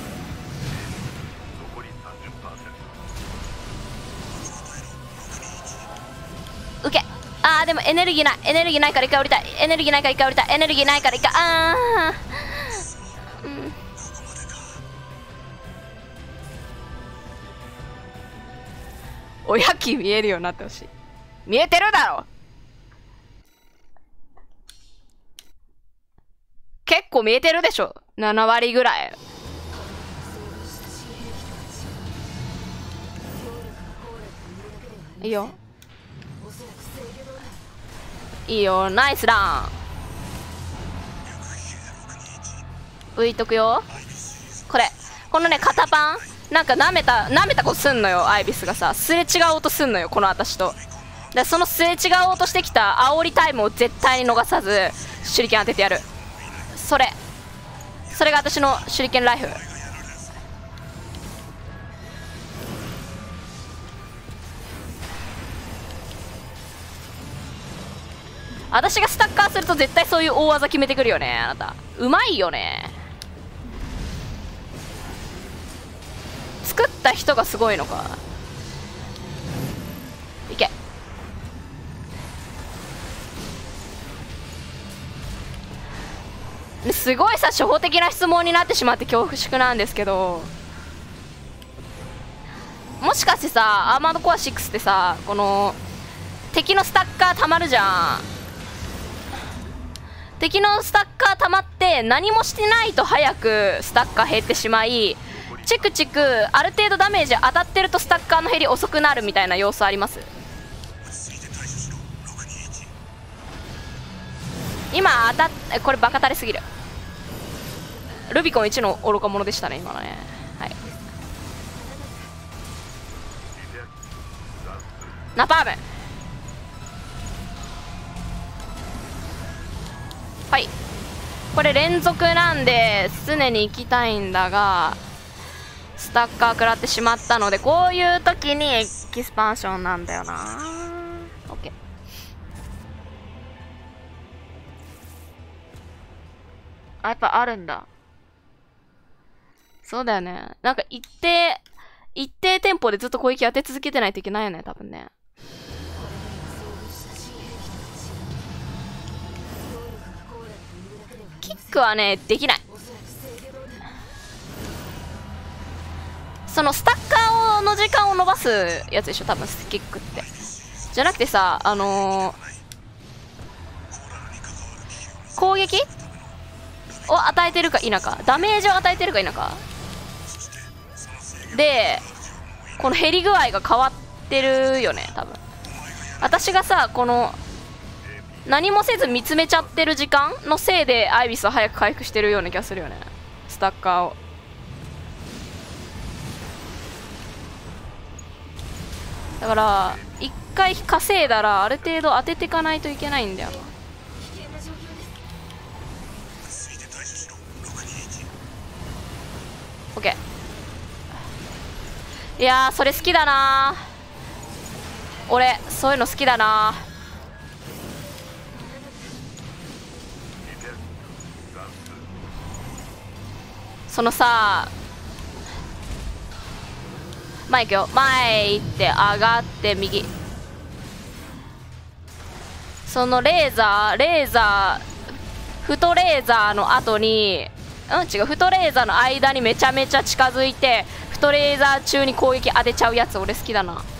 S1: 受けあーでもエネルギーないエネルギーないから一回降りたいエネルギーないから一回降りたいエネルギーないから一回あーうんおやき見えるようになってほしい。見えてるだろ結構見えてるでしょなな割ぐらい。いいよいいよナイスラン浮いとくよ。これこのね肩パンなんか舐めた舐めたことすんのよアイビスがさすれ違おうとすんのよこの私と。でそのすれ違おうとしてきた煽りタイムを絶対に逃さず手裏剣当ててやる。それそれが私の手裏剣ライフ。私がスタッカーすると絶対そういう大技決めてくるよねあなた。うまいよね。作った人がすごいのか。いけすごいさ初歩的な質問になってしまって恐縮なんですけどもしかしてさアーマードコアシックスってさこの敵のスタッカーたまるじゃん。敵のスタッカーたまって何もしてないと早くスタッカー減ってしまいチクチクある程度ダメージ当たってるとスタッカーの減り遅くなるみたいな要素あります？今当たっこれバカ垂れすぎる。ルビコンいちの愚か者でしたね今のね。はいナパームはいこれ連続なんで常に行きたいんだが、スタッカー食らってしまったので、こういう時にエキスパンションなんだよな。 OK。 あ、やっぱあるんだ。そうだよね。なんか一定一定テンポでずっと攻撃当て続けてないといけないよね、多分ね。キックはね、できない。そのスタッカーをの時間を伸ばすやつでしょ、多分キックって。じゃなくてさ、あのー、攻撃を与えてるか否か、ダメージを与えてるか否かで、この減り具合が変わってるよね、多分。私がさ、この何もせず見つめちゃってる時間のせいでアイビスは早く回復してるような気がするよね、スタッカーを。だから一回稼いだらある程度当てていかないといけないんだよな。オッケー。いやー、それ好きだなー。俺そういうの好きだなー。そのさ、前行くよ。前行って上がって右。そのレーザーレーザーフトレーザーの後に、うん違う、フトレーザーの間にめちゃめちゃ近づいて、フトレーザー中に攻撃当てちゃうやつ俺好きだな。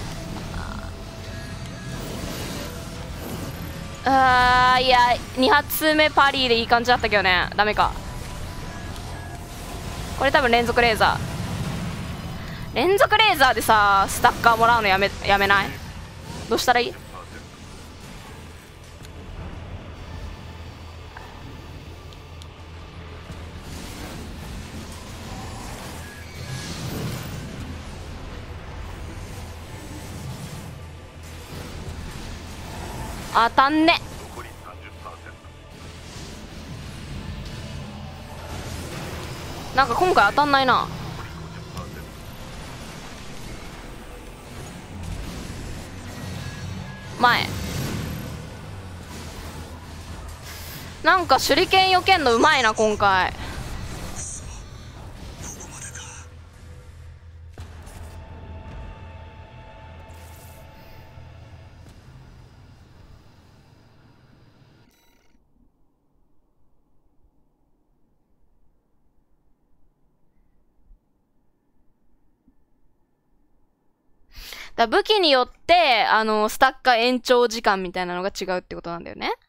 S1: あー、いやに発目パリーでいい感じだったけどね。ダメか。これ多分連続レーザー連続レーザーでさ、スタッカーもらうのやめやめない？どうしたらいい？当たんね。なんか今回当たんないな。前なんか手裏剣避けんのうまいな今回。だ武器によってあのスタッカー延長時間みたいなのが違うってことなんだよね。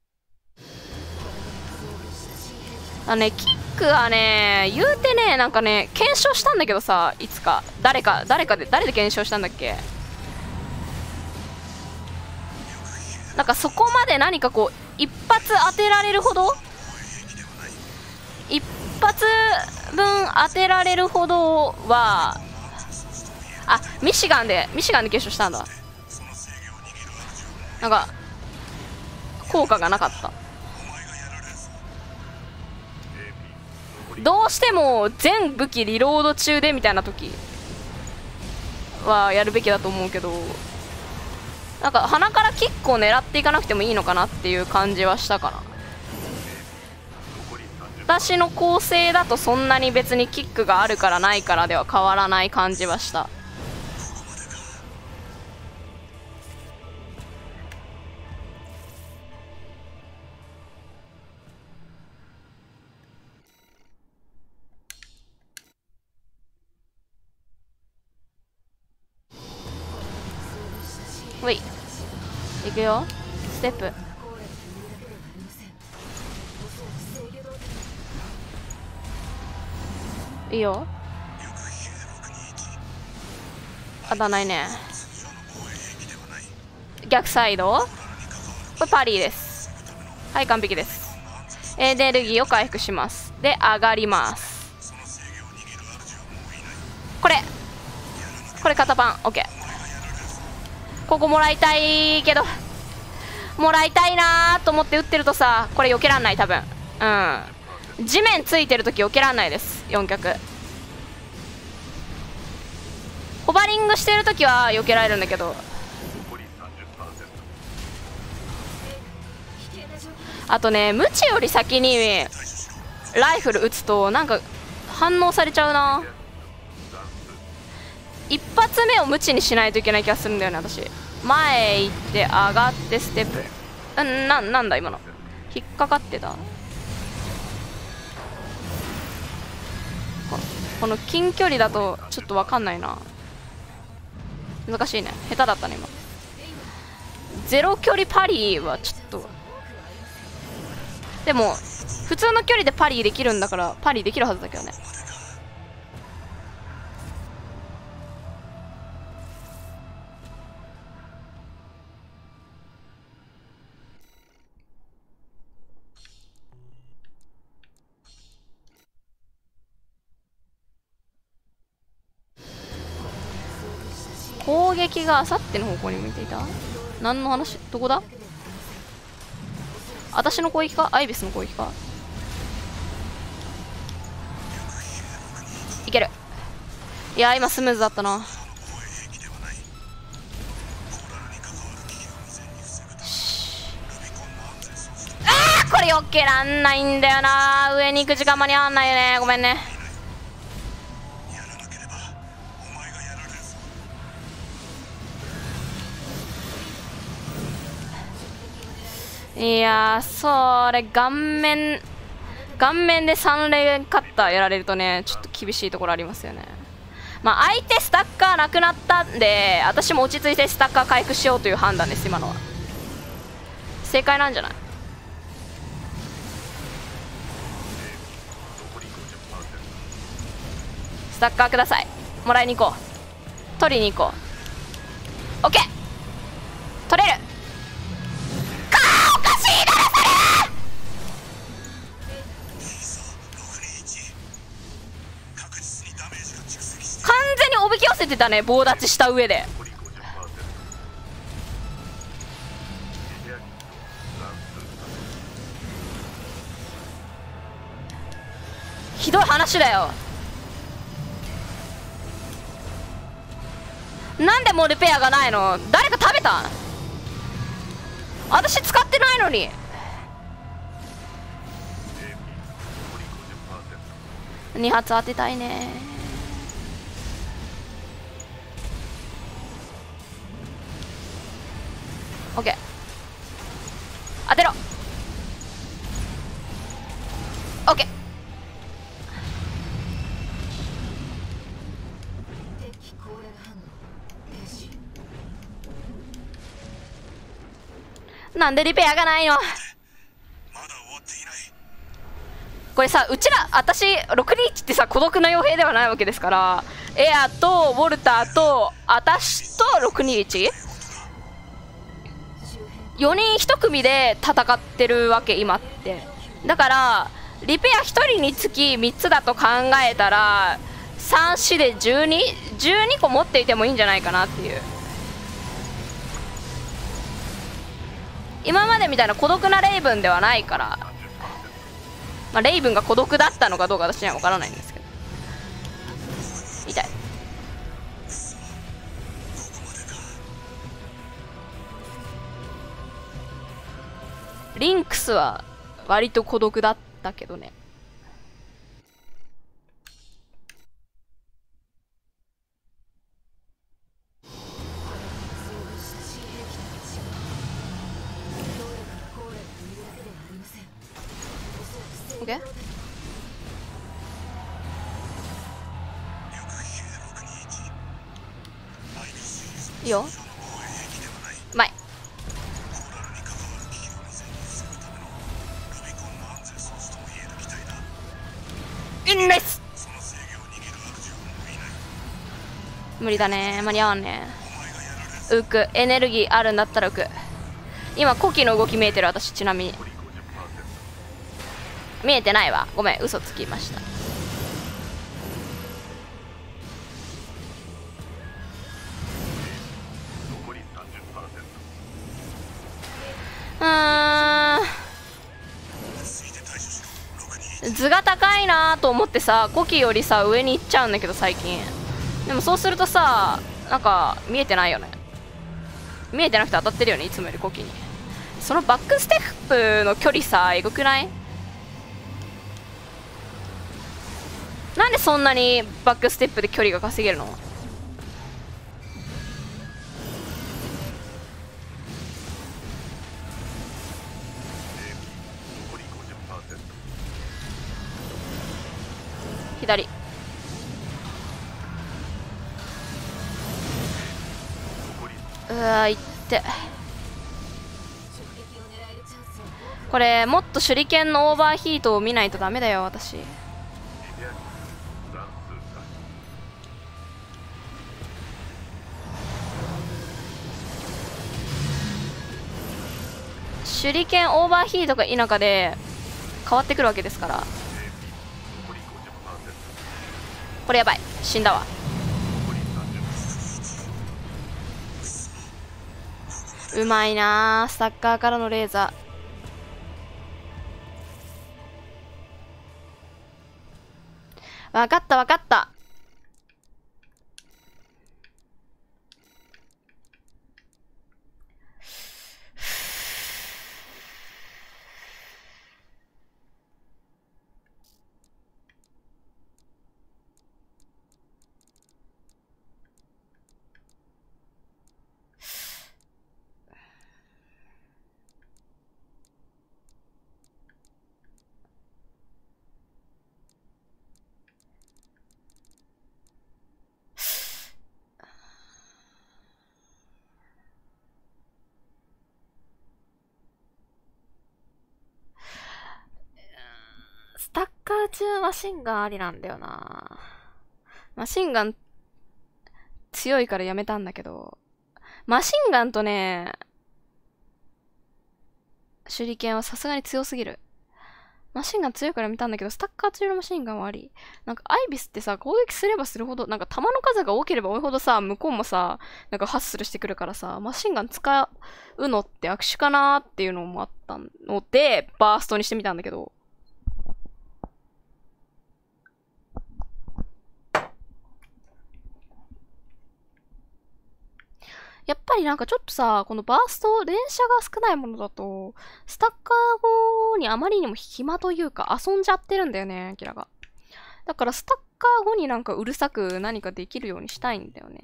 S1: あのね、キックはね、言うてね、なんかね、検証したんだけどさ、いつか誰か誰かで誰で検証したんだっけ。なんかそこまで何かこう一発当てられるほど一発分当てられるほどは、あ、ミシガンでミシガンで検証したんだ。なんか効果がなかった。どうしても全武器リロード中でみたいな時はやるべきだと思うけど、なんか鼻からキックを狙っていかなくてもいいのかなっていう感じはしたかな。私の構成だとそんなに別にキックがあるからないからでは変わらない感じはした。ほい、いくよ。ステップ。いいよ。当たんないね。逆サイド、これパリーです。はい、完璧です。エネルギーを回復します。で上がります。これこれ肩パン OK。ここもらいたいけど、もらいたいなーと思って打ってるとさ、これ避けらんない多分。 うん、地面ついてるとき避けらんないです。よん脚ホバリングしてるときは避けられるんだけど、あとね、無知より先にライフル撃つとなんか反応されちゃうな。一発目を無知にしないといけない気がするんだよね、私。前行って上がってステップ、うんな、なんだ今の引っかかってた。ここの近距離だとちょっと分かんないな。難しいね、下手だったね今。ゼロ距離パリーはちょっと、でも普通の距離でパリーできるんだからパリーできるはずだけどね。攻撃があさっての方向に向いていた。何の話、どこだ。私の攻撃か、アイビスの攻撃か。いける。いや今スムーズだったな。あーこれ避けらんないんだよな。上に行く時間間に合わないよね、ごめんね。いやー、それ顔面顔面でさん連カッターやられるとね、ちょっと厳しいところありますよね。まあ相手スタッカーなくなったんで、私も落ち着いてスタッカー回復しようという判断です。今のは正解なんじゃない。スタッカーください。もらいに行こう、取りに行こう。オッケー、取れる。完全におびき寄せてたね、棒立ちした上で。ひどい話だよ。なんでもうリペアがないの。誰か食べた。私使ってないのに。に発当てたいね。オッケー、当てろ。オッケー。なんでリペアがないの。これさ、うちら私ろくにいちってさ孤独な傭兵ではないわけですから、エアとウォルターと私とろくにいち、よにんいち組で戦ってるわけ今って。だからリペアひとりにつきみっつだと考えたらさん、よんでじゅうに、じゅうにこ持っていてもいいんじゃないかなっていう。今までみたいな孤独なレイブンではないから、まあ、レイブンが孤独だったのかどうか私には分からないんですけど。痛い。リンクスは割と孤独だったけどね。オッケー。いいよ。前。ナイス。無理だね、間に合わんね。浮く。エネルギーあるんだったら浮く。今コキの動き見えてる。私ちなみに見えてないわ、ごめん、嘘つきました。うーん、 図が高いなーと思ってさ、コキよりさ上に行っちゃうんだけど最近。でもそうするとさ、なんか見えてないよね。見えてなくて当たってるよね、いつもよりコキに。そのバックステップの距離さ、エグくない？なんでそんなにバックステップで距離が稼げるの？左。うわー、いって。これもっと手裏剣のオーバーヒートを見ないとダメだよ私。手裏剣オーバーヒートが否かで変わってくるわけですから。これやばい、死んだわ。うまいなー、スタッカーからのレーザー。わかったわかった。スタッカー中マシンガンありなんだよな。マシンガン強いからやめたんだけど、マシンガンとね、手裏剣はさすがに強すぎる。マシンガン強いからやめたんだけど、スタッカー中のマシンガンはあり。なんかアイビスってさ、攻撃すればするほど、なんか弾の数が多ければ多いほどさ、向こうもさ、なんかハッスルしてくるからさ、マシンガン使うのって握手かなーっていうのもあったので、バーストにしてみたんだけど、やっぱりなんかちょっとさ、このバースト、連射が少ないものだと、スタッカー後にあまりにも暇というか遊んじゃってるんだよね、アキラが。だからスタッカー後になんかうるさく何かできるようにしたいんだよね。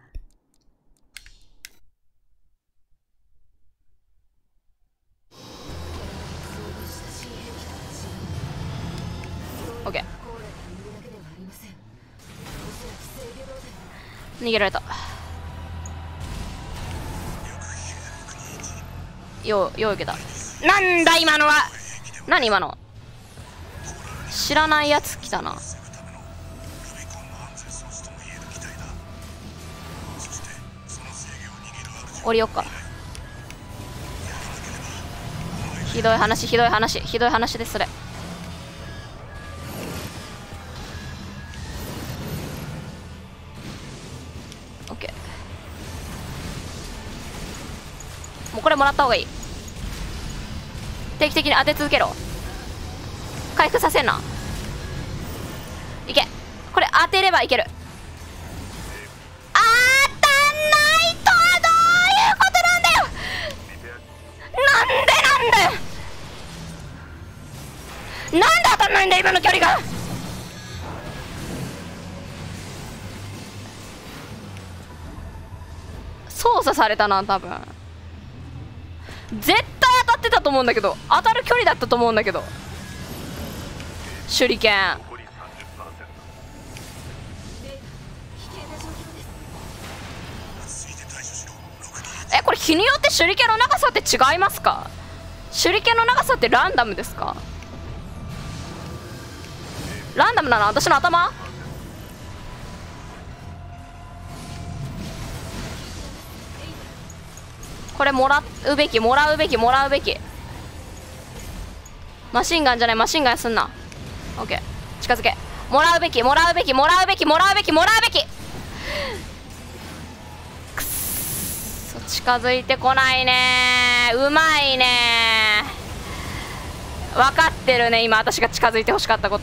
S1: オッケー。逃げられた。よう、よう受けた。なんだ今のは。何今の。知らないやつ来たな。降りよっか。ひどい話、ひどい話、ひどい話です、それ。オッケー。もうこれもらった方がいい。定期的に当て続けろ。回復させんな。いけ。これ当てればいける。当たんないとはどういうことなんだよ。なんでなんだよ。なんで当たんないんだよ今の距離が。操作されたな多分。絶対当たってたと思うんだけど、当たる距離だったと思うんだけど。手裏剣。え、これ日によって手裏剣の長さって違いますか？手裏剣の長さってランダムですか？ランダムなの？私の頭？これもらうべき、もらうべき、もらうべき。マシンガンじゃない、マシンガンすんな。オッケー、近づけ。もらうべき、もらうべき、もらうべき、もらうべき、もらうべき。くっそ、近づいてこないね。うまいね。 分かってるね、今私が近づいてほしかったこと。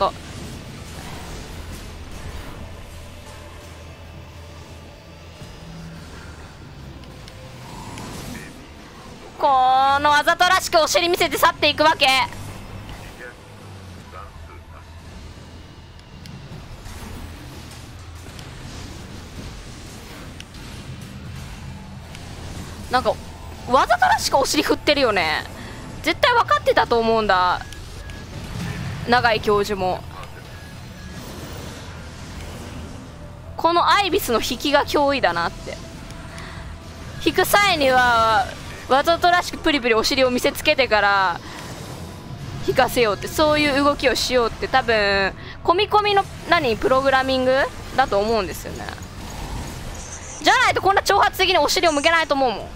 S1: このわざとらしくお尻見せて去っていくわけ。なんかわざとらしくお尻振ってるよね。絶対分かってたと思うんだ、永井教授も。このアイビスの引きが脅威だなって。引く際にはわざとらしくプリプリお尻を見せつけてから引かせようって、そういう動きをしようって多分込み込みの何プログラミングだと思うんですよね。じゃないとこんな挑発的にお尻を向けないと思うもん。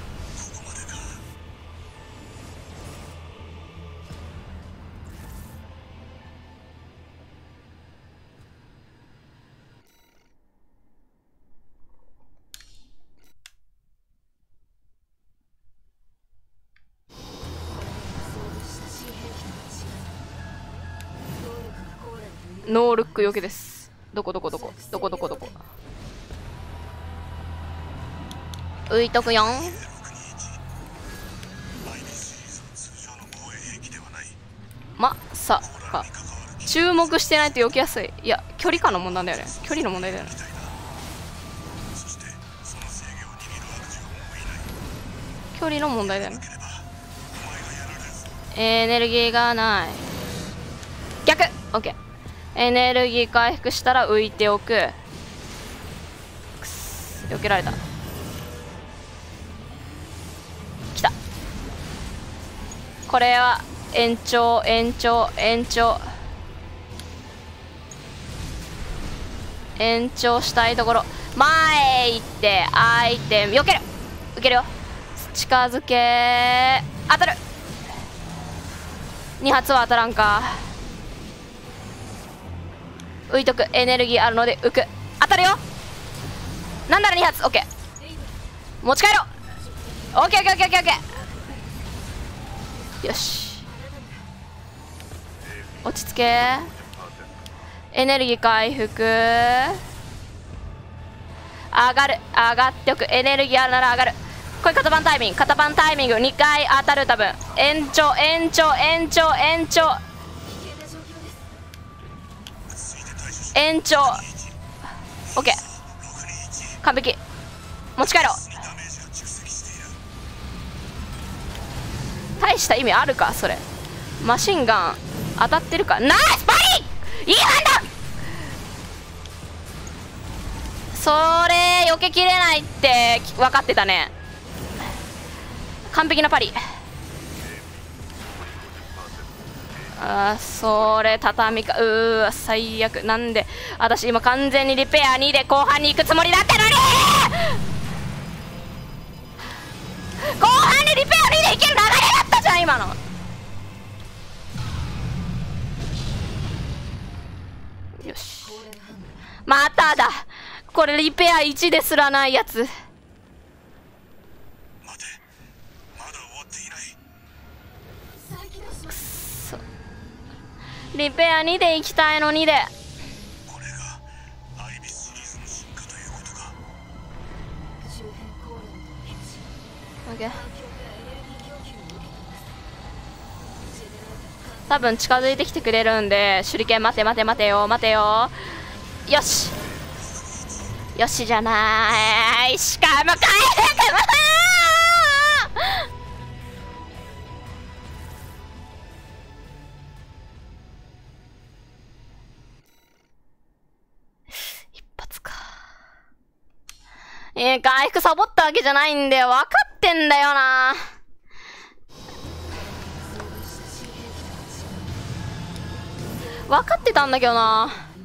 S1: ノールックよけです。どこどこどこどこどこどこ浮いとくよん。まさか注目してないと避けやすい。いや距離感の問題だよね。距離の問題だよね。距離の問題だよね。エネルギーがない。逆 OK。 エネルギー回復したら浮いておく。くす避けられた。来た。これは延長延長延長延長したいところ。前へ行ってアイテム避ける。受けるよ。近づけ当たる。に発は当たらんか。浮いとく。エネルギーあるので浮く。当たるよ。なんならに発 OK。 持ち帰ろう。 OKOKOKOK。 よし落ち着け。エネルギー回復。上がる。上がっておく。エネルギーあるなら上がる。これ型番タイミング。型番タイミングにかい当たる。多分延長延長延長延長延長 OK。 完璧。持ち帰ろう。大した意味あるかそれ。マシンガン当たってるか。ナイスバリー。いい判断。それ避けきれないって分かってたね。完璧なパリ。あーそれ畳か。うーわ最悪。なんで私今完全にリペアにで後半に行くつもりだったのに後半にリペアにで行ける流れだったじゃん今の。よしまただ。これリペアいちですらないやつ。リペアにで行きたいのにで。
S3: これがアイビスシリーズの進化ということか。
S1: OK。多分近づいてきてくれるんで手裏剣待て待て待てよ待てよ。よしよしじゃない。しかも回復えー、回復サボったわけじゃないんだよ。分かってんだよな。分かってたんだけどな。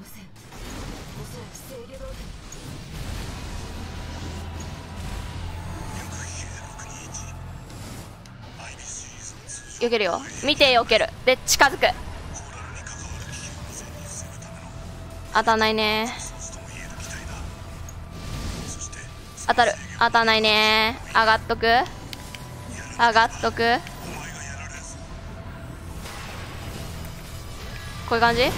S1: 避けるよ。見て避ける。で近づく。当たんないね。当たる。当たんないね。上がっとく上がっとくこういう感じ。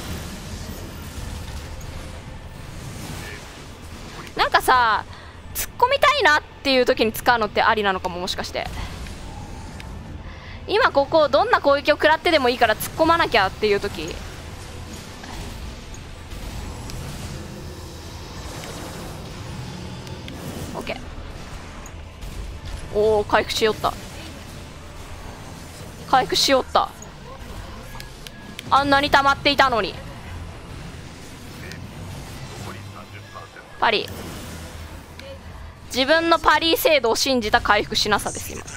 S1: なんかさ、突っ込みたいなっていう時に使うのってありなのかも。もしかして今ここどんな攻撃を食らってでもいいから突っ込まなきゃっていう時。オッケー。おお、回復しよった。回復しよった。あんなに溜まっていたのに。パリ、自分のパリ精度を信じた回復しなさです今。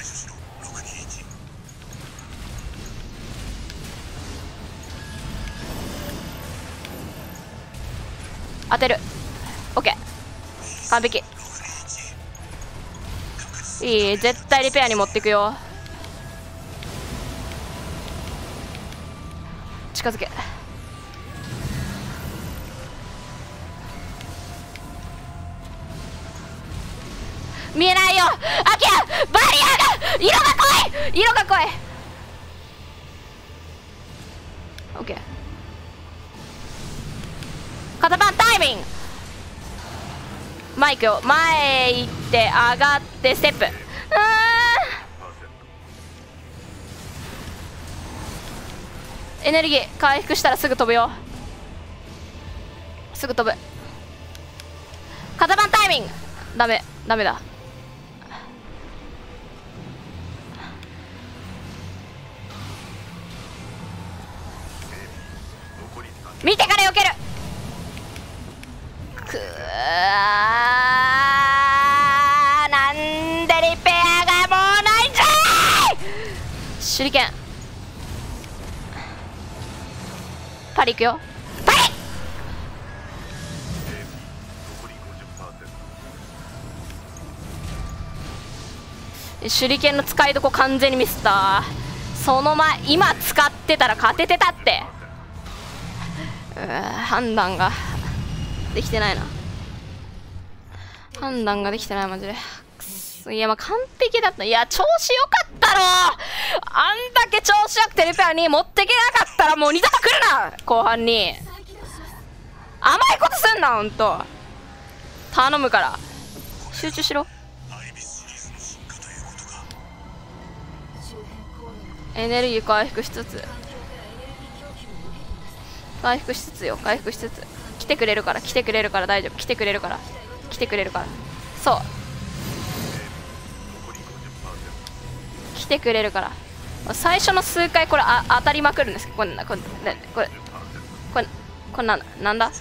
S1: 当てる。オッケー、完璧。いい、絶対リペアに持っていくよ。近づけ。見えないよ、アキラ。バリアが、色が濃い、色が濃い。オッケー。肩パンタイミング。マイクを前へ行って上がってステップ。うーん、エネルギー回復したらすぐ飛ぶよ。すぐ飛ぶ。肩パンタイミング。ダメダメだ。見てから避ける。くー、なんでリペアがもうないんじゃい。手裏剣。パリ行くよ。パリ。手裏剣の使いどこ完全にミスった。その前、今使ってたら勝ててたって。うー、判断ができてないな。判断ができてないマジで。くそ、いや、まあ完璧だった。いや、調子よかったろ。あんだけ調子よくてリペアに持ってけなかったらもう二度と来るな。後半に甘いことすんな、ほんと頼むから。集中しろ。エネルギー回復しつつ回復しつつよ、回復しつつ。来てくれるから、来てくれるから大丈夫。来てくれるから、来てくれるから。そう、来てくれるから。最初の数回これあ当たりまくるんですけど、これこれこれこれこれなんだなんだ。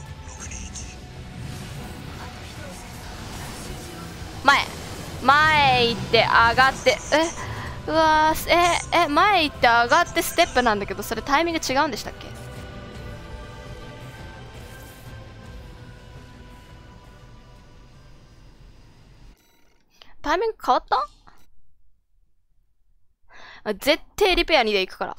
S1: 前前行って上がって、えうわー、ええ前行って上がってステップなんだけど、それタイミング違うんでしたっけ。タイミング変わった？あ、絶対リペアにで行くから。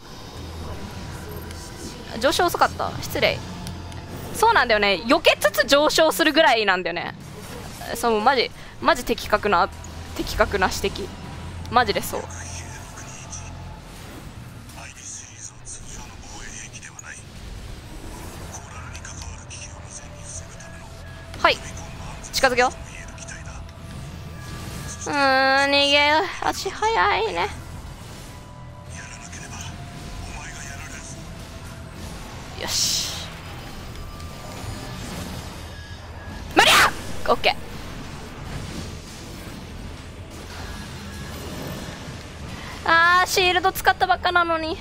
S1: 上昇遅かった。失礼。そうなんだよね。避けつつ上昇するぐらいなんだよね。そう、マジ、マジ的確な、的確な指摘。マジでそう。はい。近づけよ。うーん、逃げよ。足早いね。よし。マリア！オッケー。あー、シールド使ったばっかなのに。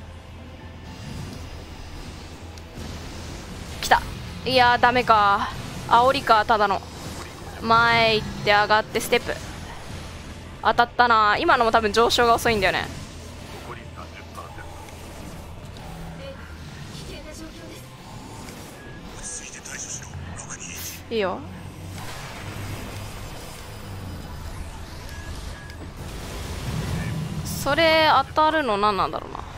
S1: 来た。いやー、ダメか。煽りか、ただの。前行って上がってステップ。当たったな。今のも多分上昇が遅いんだよね。いいよ。それ当たるの何なんだろうな。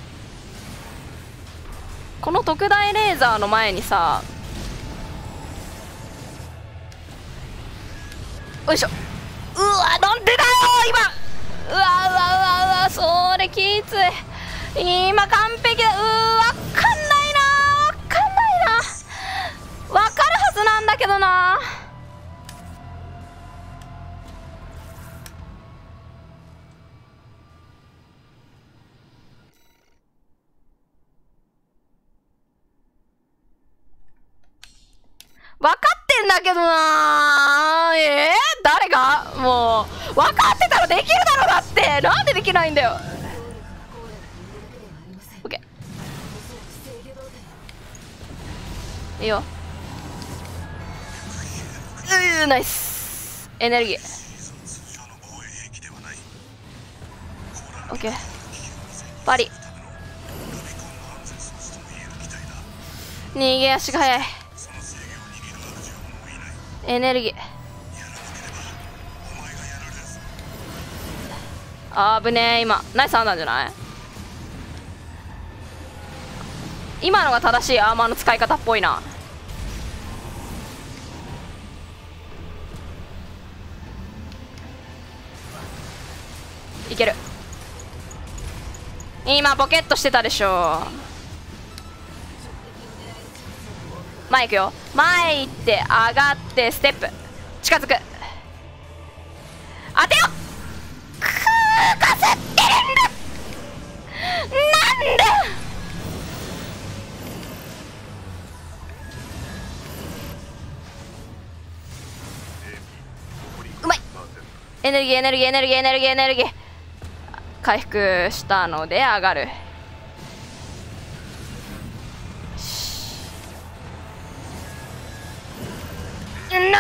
S1: この特大レーザーの前にさ、よいしょ。うわ、なんでだよ今。うわうわうわうわ、それきつい。今完璧だ。うわか分かってんだけどなー。えー、誰がもう分かってたらできるだろ。だってなんでできないんだよ。オッケー、いいよ。うー、ナイス。エネルギー。オッケー、パリ。逃げ足が速い。エネルギー。あぶねえ。今ナイス判断じゃない？今のが正しいアーマーの使い方っぽいな。いける。今ポケットしてたでしょ。前行くよ。前行って上がってステップ近づく。当てよ。くーかすってるんだ。なんでうまい。エネルギーエネルギーエネルギーエネルギーエネルギー回復したので上がる。なー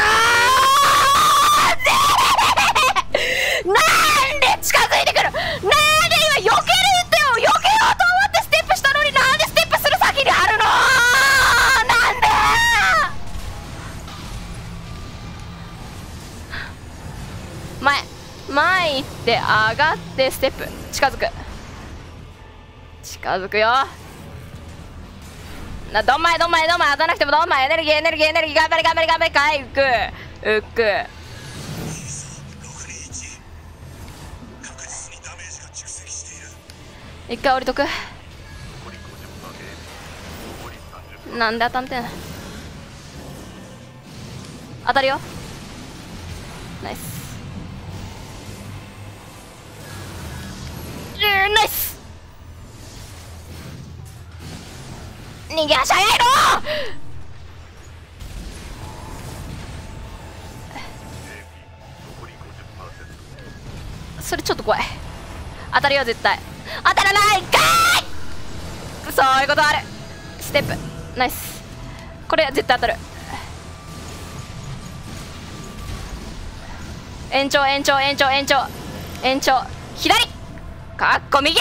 S1: なんで近づいてくる。なんで今避けるってよ。避けようと思ってステップしたのに、なんでステップする先にあるの。なんで前前行って上がってステップ近づく。近づくよ。などんまいどんまいどんまい当たらなくてもどんまい。エネルギーエネルギーエネルギー頑張れ頑張れ頑張れ。回復うっく。一回降りとく。なんで当たんてん。当たるよ。ナイス。ナイス。逃げ足早いの。それちょっと怖い。当たるよ絶対。当たらないかーい。そういうことある。ステップナイス。これ絶対当たる。延長延長延長延長延長左かっこ右。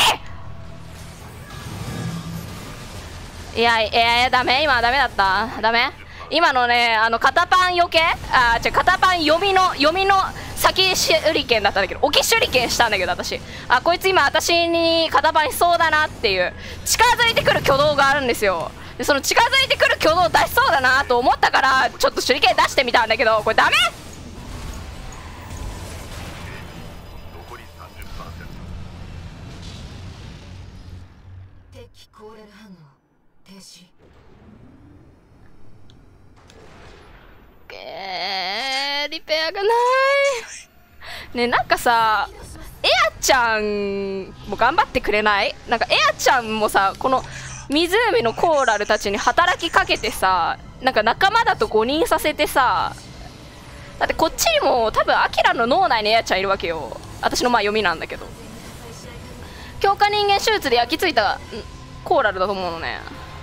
S1: いやいやいやダメ。今はダメだった。ダメ。今のね、あの肩パン余計、あー違う、肩パン読みの読みの先手裏剣だったんだけど、置き手裏剣したんだけど、私あこいつ今私に肩パンしそうだなっていう近づいてくる挙動があるんですよ。でその近づいてくる挙動出しそうだなと思ったからちょっと手裏剣出してみたんだけど、これダメ。
S4: 敵コーレル反応停止。
S1: えー、リペアがないね。なんかさ、エアちゃんも頑張ってくれない？なんかエアちゃんもさ、この湖のコーラルたちに働きかけてさ、なんか仲間だと誤認させてさ、だってこっちにも多分アキラの脳内にエアちゃんいるわけよ。私のまあ読みなんだけど、強化人間手術で焼き付いたコーラルだと思うのね。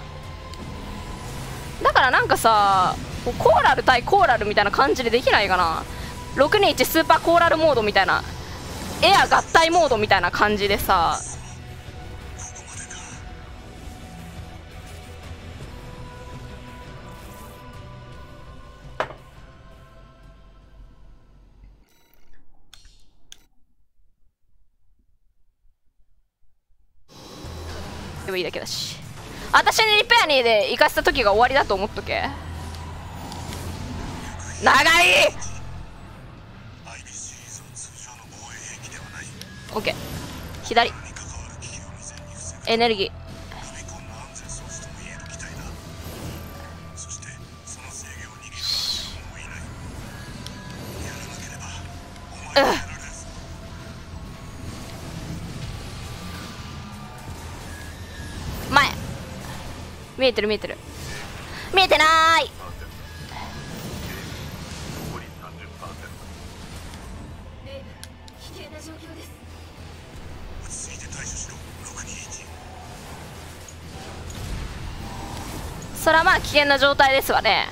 S1: だからなんかさ、コーラル対コーラルみたいな感じでできないかな。ろくにいちスーパーコーラルモードみたいな、エア合体モードみたいな感じでさ。でもいいだけだし、私にリペアニーで行かせた時が終わりだと思っとけ。長い。オッケー。左エネルギー。うっ、前見えてる見えてる見えてなーい。 それはまあ危険な状態ですわね。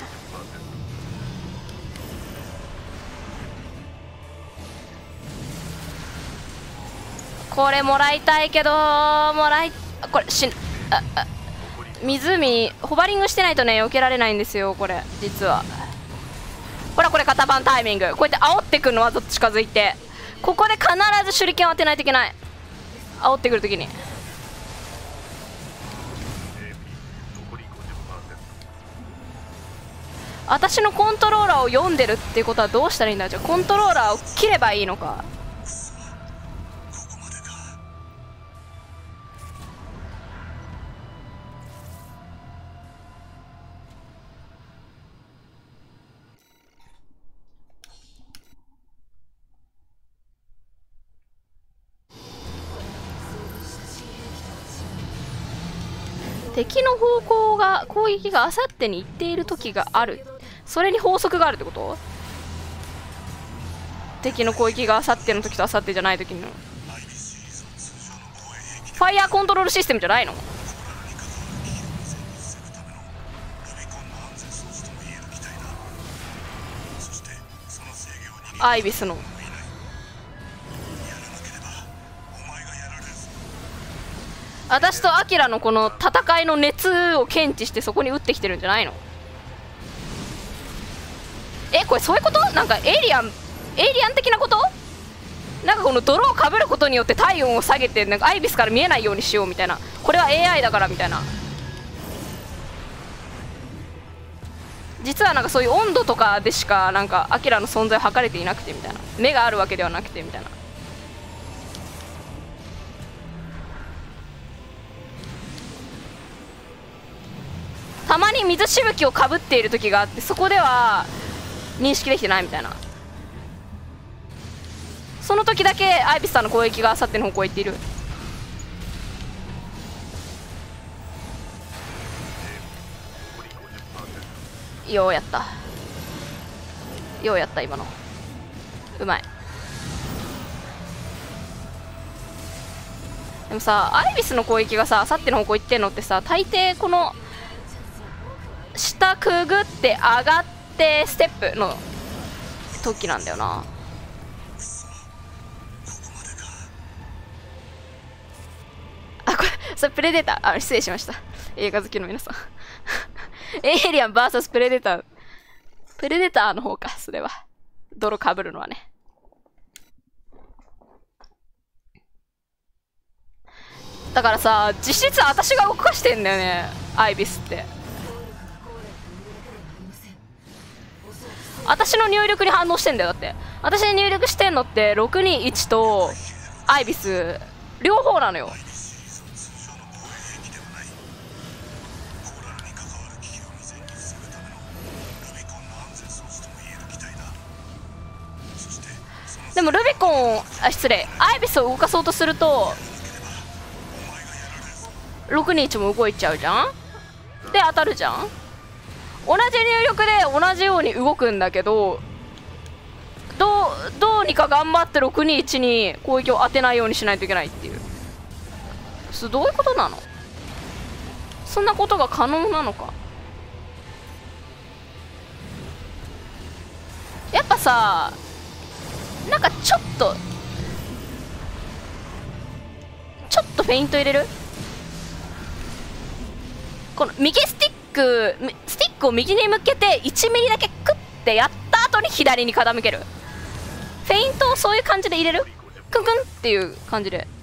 S1: これもらいたいけど、もらいこれしんああ湖ホバリングしてないとね避けられないんですよこれ実は。ほらこれ型番タイミング、こうやって煽ってくるのわざと近づいて、ここで必ず手裏剣を当てないといけない。煽ってくるときに私のコントローラーを読んでるっていうことはどうしたらいいんだ。じゃあコントローラーを切ればいいのか。敵の方向が攻撃があさってに行っている時がある。それに法則があるってこと？敵の攻撃があさっての時とあさってじゃない時のファイヤーコントロールシステムじゃないの？アイビスの私とアキラのこの戦いの熱を検知してそこに撃ってきてるんじゃないの？え、これそういうこと？なんかエイリアンエイリアン的なこと？なんかこの泥をかぶることによって体温を下げてなんかアイビスから見えないようにしようみたいな、これは エーアイ だからみたいな。実はなんかそういう温度とかでしかなんかアキラの存在を測れていなくてみたいな、目があるわけではなくてみたいな。たまに水しぶきをかぶっている時があって、そこでは認識できてないみたいな。その時だけアイビスさんの攻撃があさっての方向へ行っている。ようやったようやった今のうまい。でもさアイビスの攻撃がさあさっての方向行ってんのってさ、大抵この下くぐって上がってステップの時なんだよな。あ、これそれプレデター、あ、失礼しました映画好きの皆さんエイリアン ブイエス プレデター、プレデターの方か、それは泥かぶるのはね。だからさ実質私が動かしてんだよねアイビスって。私の入力に反応してんだよ。だって私に入力してんのってろくにいちとアイビス両方なのよ。でもルビコン、あ、失礼、アイビスを動かそうとするとろくにいちも動いちゃうじゃん。で当たるじゃん。同じ入力で同じように動くんだけど、どうどうにか頑張ってろくにいちに攻撃を当てないようにしないといけないっていう。それどういうことなの？そんなことが可能なのか。やっぱさなんかちょっとちょっとフェイント入れる。この右スティックスティックを右に向けていちミリだけクッてやった後に左に傾ける。フェイントをそういう感じで入れる。クンクンっていう感じで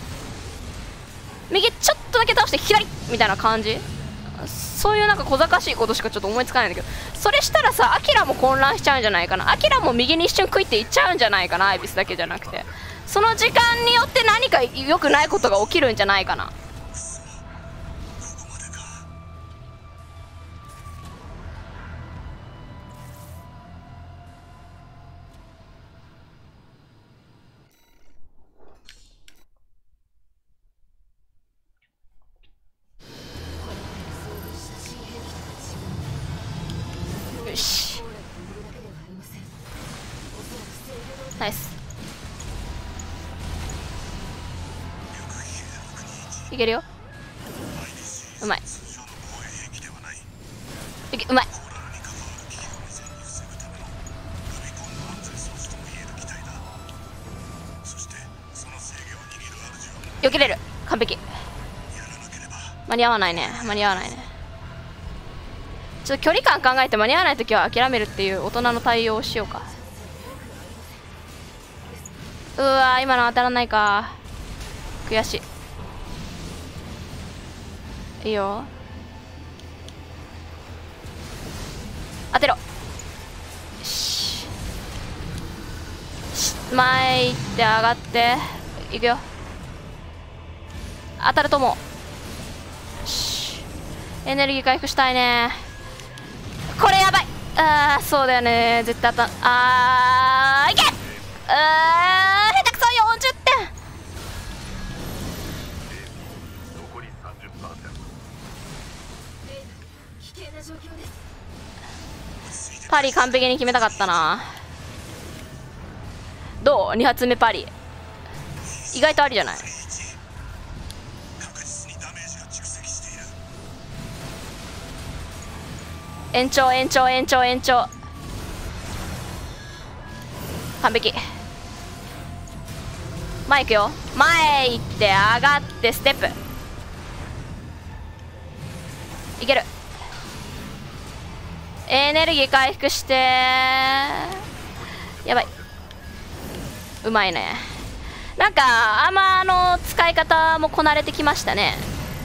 S1: 右ちょっとだけ倒して左みたいな感じ。そういうなんか小賢しいことしかちょっと思いつかないんだけど、それしたらさアキラも混乱しちゃうんじゃないかな。アキラも右に一瞬クイっていっちゃうんじゃないかな。アイビスだけじゃなくてその時間によって何か良くないことが起きるんじゃないかな。よしナイス。いけるよ。うまい。 いけ、うまい。
S3: コーラルに関わる危機を未然に防ぐためのルビコンの安全装置とも言える機体だ。そしてその制御を握る主は
S1: 避けれる。完璧。
S3: やらなければ
S1: 間に合わないね。間に合わないね。ちょっと距離感考えて間に合わないときは諦めるっていう大人の対応をしようか。うわー、今の当たらないか。悔しい。いいよ。当てろ。しし前行って上がっていくよ。当たると思う。しエネルギー回復したいね。これやばい。あー、そうだよね。絶対当たん。あー、いけ。あー、下手くそ。よんじゅってん。
S3: 残り さんじゅっパーセント。
S4: 危険な状況です。
S1: パリ完璧に決めたかったな。どう？ に 発目パリ意外とありじゃない？
S3: 確実にダメージが蓄積している。
S1: 延長延長延長延長。完璧。前行くよ。前行って上がってステップいける。エネルギー回復して。やばい。うまいね。なんかアーマーの使い方もこなれてきましたね。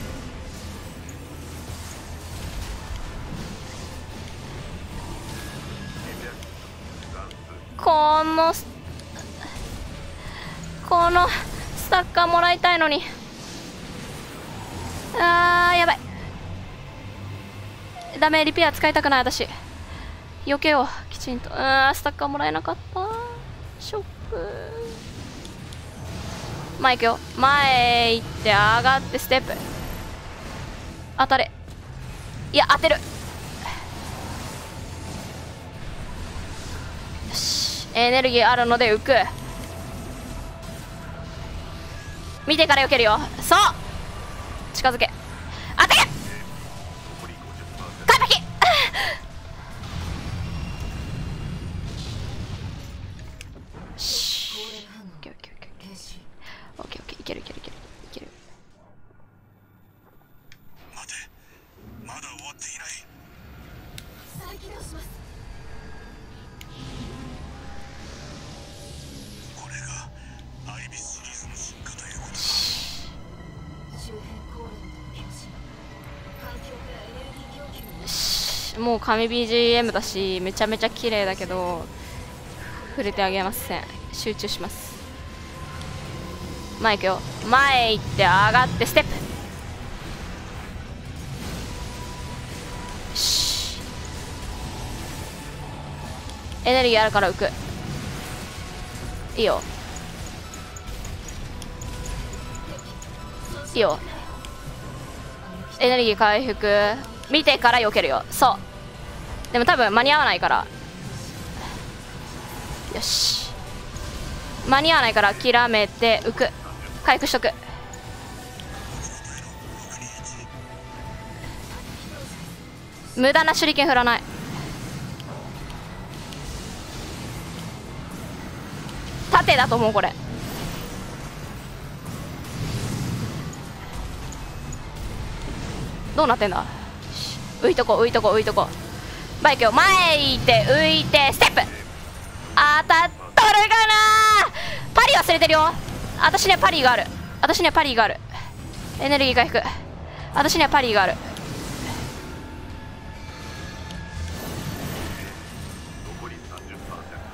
S1: このこのスタッカーもらいたいのに。あー、やばい。ダメ、リペア使いたくない。私避けようきちんと。あー、スタッカーもらえなかった。ショック。前行くよ。前行って上がってステップ当たれ。いや、当てる。よし、エネルギーあるので浮く。見てから避けるよ。そう、近づけ。当てる。完璧。しオッケーオッケーオッケーオッケーオッケー、いけるいけるいけるいける。
S3: 待て、まだ終わっていない。
S4: 再起動します。
S3: これがアイビスシリーズの進化ということか。
S4: 周辺航路の表示、環境からエネルギー供給に
S1: しもう神 ビージーエム だしめちゃめちゃ綺麗だけど触れてあげません。集中します。前行くよ。前行って上がってステップ。しエネルギーあるから浮く。いいよいいよ。エネルギー回復見てから避けるよ。そうでも多分間に合わないから。よし、間に合わないから諦めて浮く。回復しとく。無駄な手裏剣振らない。縦だと思うこれ。どうなってんだ。浮いとこ浮いとこ浮いとこ。バイクを前行って浮いてステップ。当たっとるかな。パリ忘れてるよ。私にはパリがある。私にはパリがある。エネルギー回復。私にはパリがある。
S3: 残り さんじゅっパーセント。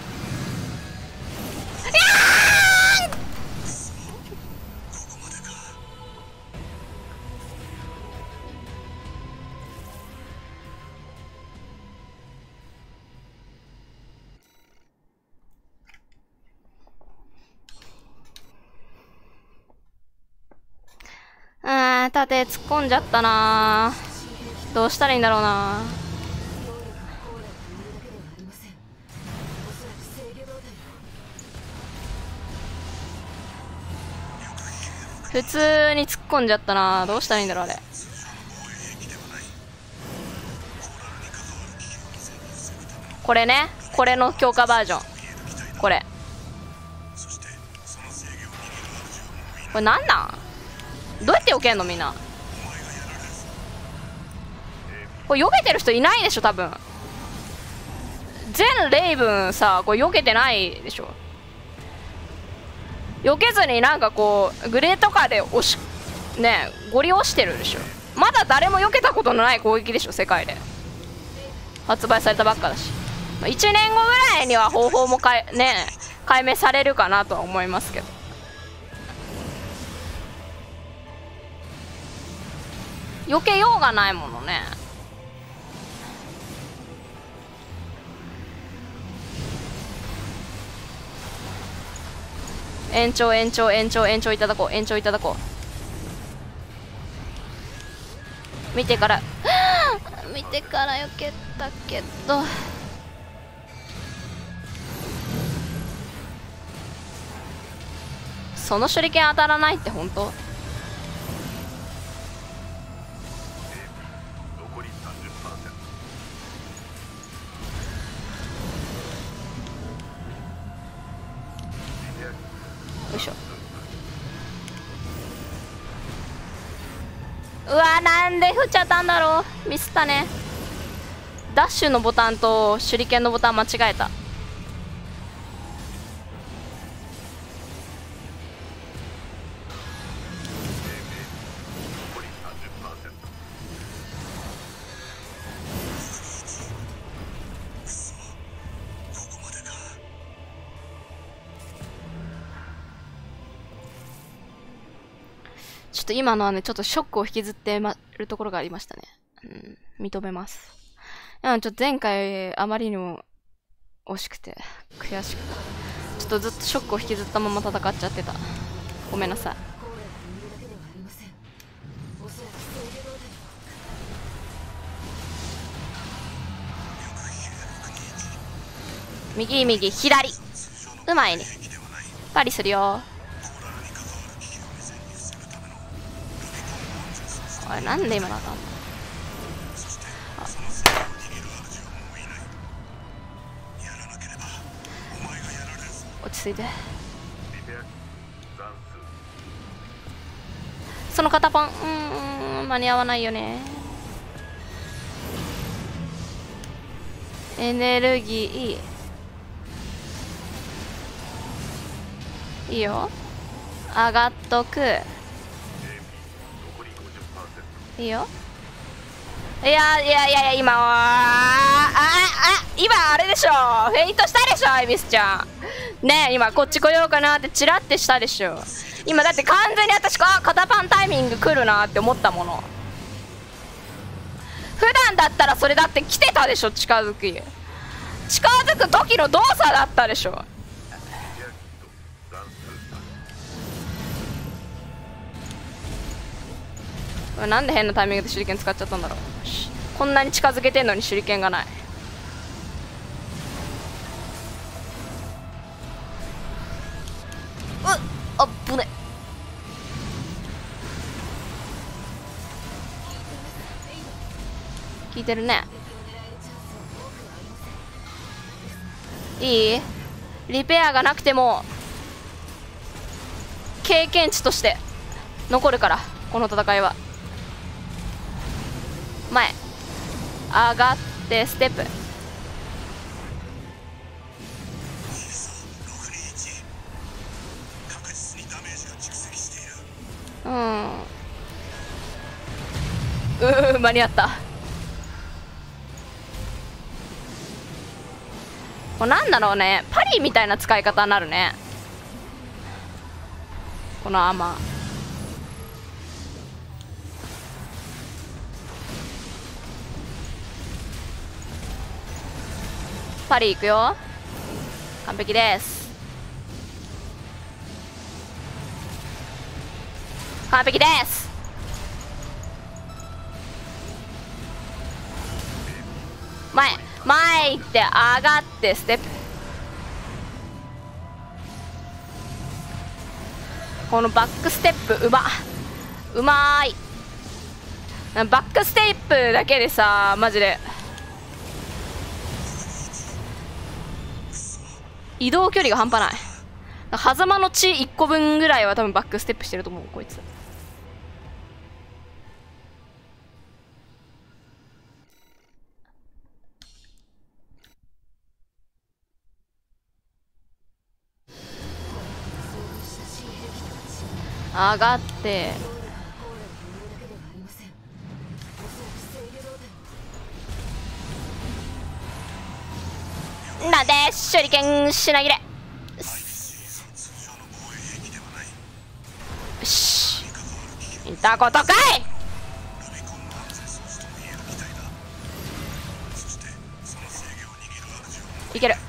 S3: ここまでか。
S1: うーん、縦突っ込んじゃったな。どうしたらいいんだろうな。
S4: 能力がコーラを埋めるだけではありません。おそらく制御動態を
S1: 普通に突っ込んじゃったな。どうしたらいいんだろうあれ。
S3: 通常の防衛兵器ではない。コーラ
S1: これね、これの強化バージョン。これこれなんなん？どうやって避けんのみんな。これ避けてる人いないでしょ多分。全レイブンさ、これ避けてないでしょ。避けずになんかこうグレーとかで押しねゴリ押してるでしょ。まだ誰も避けたことのない攻撃でしょ世界で。発売されたばっかだし、いちねんごぐらいには方法もかいね解明されるかなとは思いますけど。避けようがないものね。延長延長延長延長いただこう延長いただこう。見てから見てから避けたけど、その手裏剣当たらないって本当？よいしょ。うわ、なんで振っちゃったんだろう。ミスったね。ダッシュのボタンと手裏剣のボタン間違えた。ちょっと今のはね、ちょっとショックを引きずってまるところがありましたね。うん、認めます。いや、ちょっと前回あまりにも惜しくて悔しくて、ちょっとずっとショックを引きずったまま戦っちゃってた。ごめんなさい。右右左、うまいね。パリするよ。おい、なんで今の当たんの？落ち着いて。その片パン、うーん、間に合わないよね。エネルギーいいよ、上がっとく。いいよ。いやいやいやいや、今はああ今あれでしょ、フェイントしたでしょアイビスちゃんねえ。今こっち来ようかなってチラってしたでしょ。今だって完全に私あ肩パンタイミング来るなって思ったもの。普段だったらそれだって来てたでしょ。近づき近づく時の動作だったでしょ。なんで変なタイミングで手裏剣使っちゃったんだろう。こんなに近づけてんのに手裏剣がない。うっ、あっぶね。効いてるね。いい？リペアがなくても経験値として残るから、この戦いは。前上がってステップ。うんうー間に合った。これなんだろうね、パリみたいな使い方になるね、このアーマー。パリ行くよ。完璧です。完璧です。前前行って上がってステップ。このバックステップうまうまーい。バックステップだけでさマジで移動距離が半端ない。狭間の地いっこぶんぐらいは多分バックステップしてると思う、こいつ。上がって、なんで手裏剣品切れ。よし、見たことかい。いける。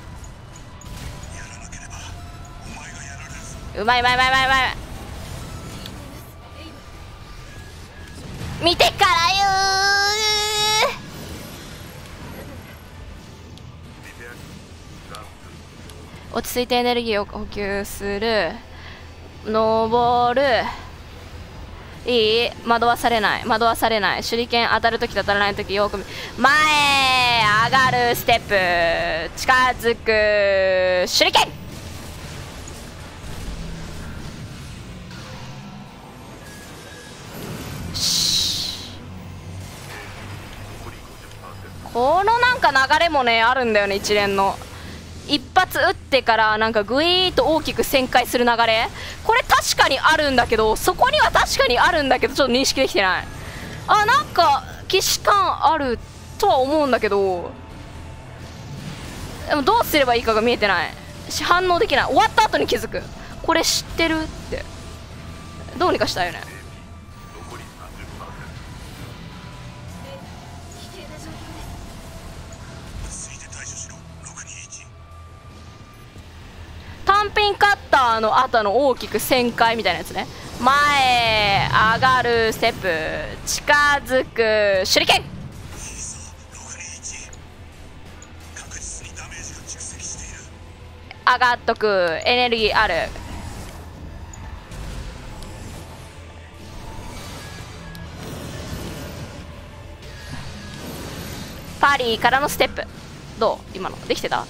S1: うまいうまいうまいうまいうまい。見てから言う。落ち着いてエネルギーを補給する。登る。いい、惑わされない、惑わされない。手裏剣当たるときと当たらないときよく見、前上がるステップ、近づく手裏剣。このなんか流れもねあるんだよね、一連の。一発撃ってからなんかグイーッと大きく旋回する流れ、これ確かにあるんだけど、そこには確かにあるんだけど、ちょっと認識できてない。あ、なんか既視感あるとは思うんだけど、でもどうすればいいかが見えてないし、反応できない。終わった後に気づく。これ知ってるって。どうにかしたいよね。単品カッターの後の大きく旋回みたいなやつね。前上がるステップ、近づく手裏剣。上がっとく。エネルギーある。パリーからのステップ。どう今のできてた？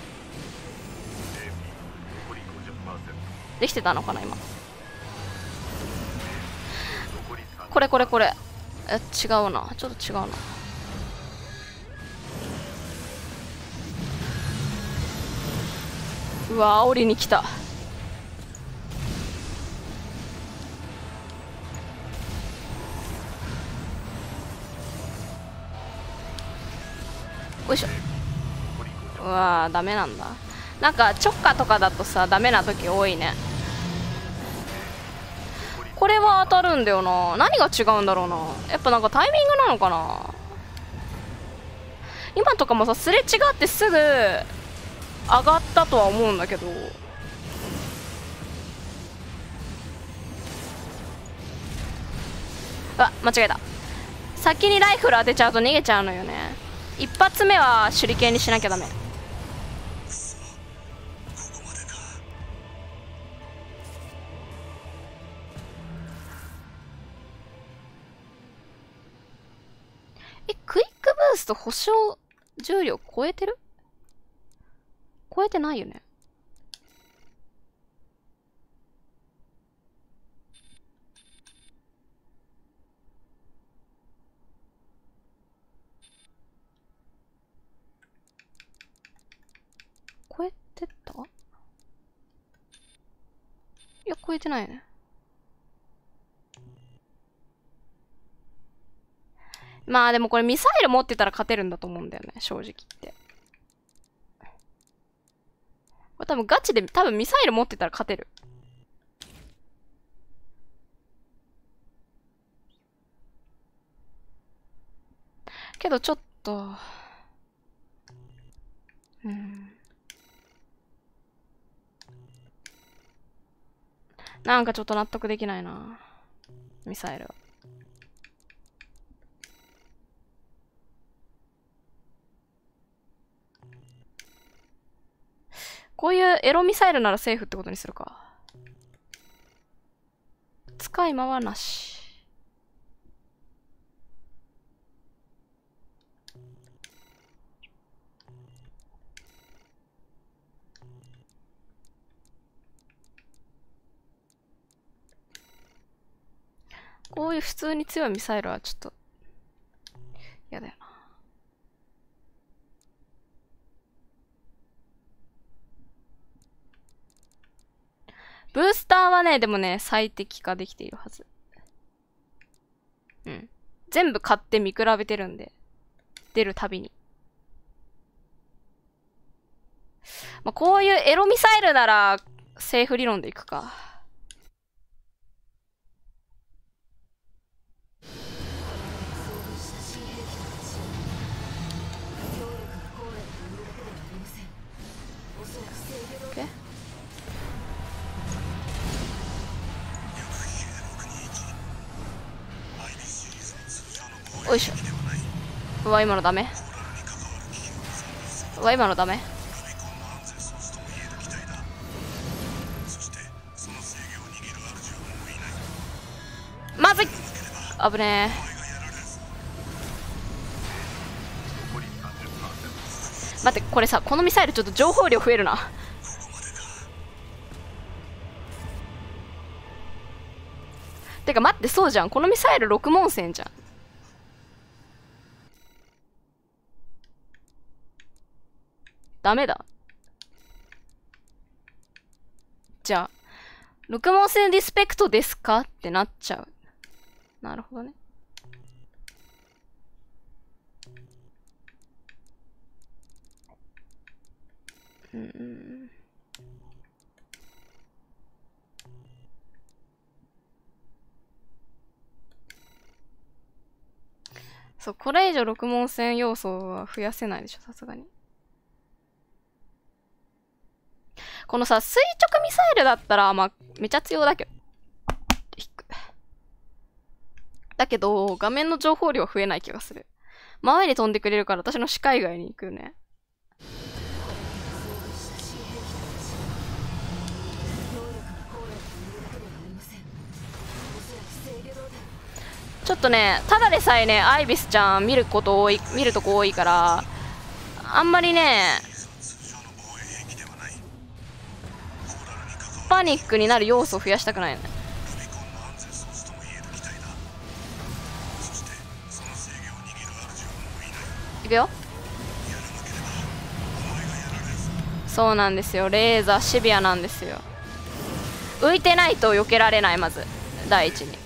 S1: できてたのかな今。これこれこれ。え、違うな。ちょっと違うな。うわ、煽りに来た。よいしょ。うわー、ダメなんだ。なんか直下とかだとさ、ダメな時多いね。これは当たるんだよな。何が違うんだろうな。やっぱなんかタイミングなのかな。今とかもさ、すれ違ってすぐ上がったとは思うんだけど、あ、間違えた。先にライフル当てちゃうと逃げちゃうのよね。一発目は手裏剣にしなきゃダメ。え、クイックブースト保証重量超えてる？超えてないよね。超えてた？いや、超えてないよね。まあでもこれミサイル持ってたら勝てるんだと思うんだよね、正直言って。これ多分ガチで、多分ミサイル持ってたら勝てる。けどちょっと、うん。なんかちょっと納得できないな、ミサイルは。こういうエロミサイルならセーフってことにするか。使い魔はなし。 こういう普通に強いミサイルはちょっと嫌だよな。ブースターはね、でもね、最適化できているはず。うん。全部買って見比べてるんで。出るたびに。まあ、こういうエロミサイルなら、セーフ理論でいくか。よいしょ。うわ、今のダメ。うわ、今のダメ。まずい。危ねえ。待って、これさ、このミサイルちょっと情報量増えるな。てか待って、そうじゃん。このミサイルろく問線じゃん。ダメだ。じゃあ、ろく問線リスペクトですかってなっちゃう。なるほどね。うん。そう、これ以上ろく問線要素は増やせないでしょ、さすがに。このさ、垂直ミサイルだったら、まあ、めちゃ強だけど。だけど、画面の情報量増えない気がする。真上に飛んでくれるから私の視界外に行くよね。ちょっとね、ただでさえね、アイビスちゃん見ること多い、見るとこ多いから、あんまりね、パニックになる要素を増やしたくないね。いくよ。そうなんですよ。レーザーシビアなんですよ。浮いてないと避けられない、まず第一に。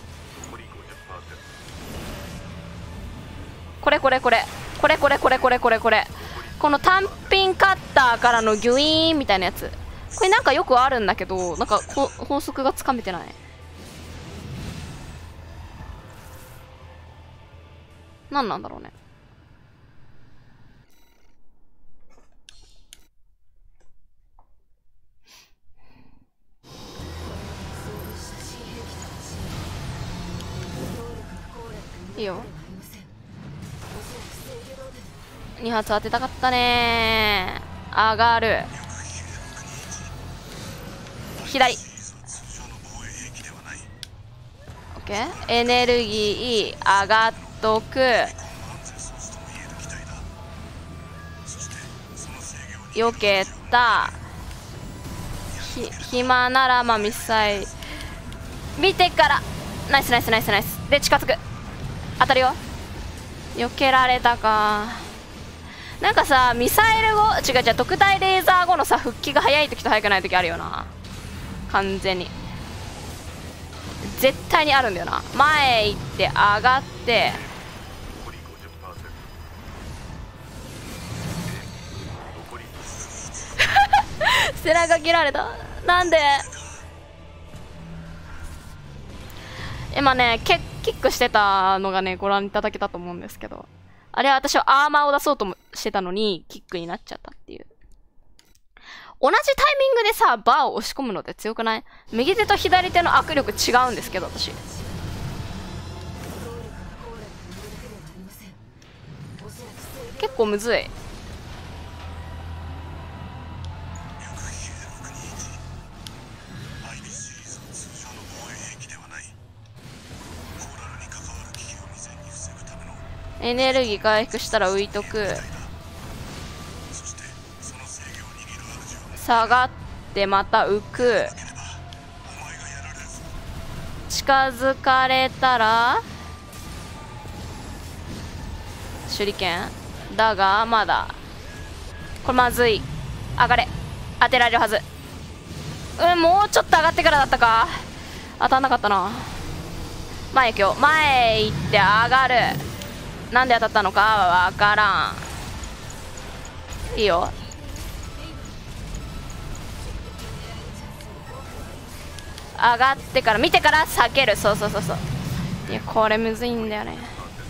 S1: これこれこれこれこれこれこれこれこれこの単品カッターからのギュイーンみたいなやつ、これなんかよくあるんだけど、なんか法則がつかめてない。何なんだろうね。いいよ。に発当てたかったねー。上がる。左。オッケー。エネルギー上がっとく。避けた。ひ暇ならまあミサイル見てから。ナイスナイスナイスナイスで近づく。当たるよ。避けられたか。なんかさ、ミサイル後、違う違う、特大レーザー後のさ、復帰が早い時と早くない時あるよな。完全に絶対にあるんだよな。前行って上がって背中切られた。なんで今ね、キックしてたのがね、ご覧いただけたと思うんですけど、あれは私はアーマーを出そうともしてたのにキックになっちゃったっていう。同じタイミングでさ、バーを押し込むのって強くない？右手と左手の握力違うんですけど、私。結構むずい。エネルギー回復したら浮いとく。下がってまた浮く。 近づかれたら手裏剣だが、まだこれまずい。上がれ。当てられるはず。うん、もうちょっと上がってからだったか。当たんなかったな。前行くよ。前行って上がる。なんで当たったのかは分からん。いいよ。上がってから見てから避ける。そうそうそうそう。いや、これむずいんだよね。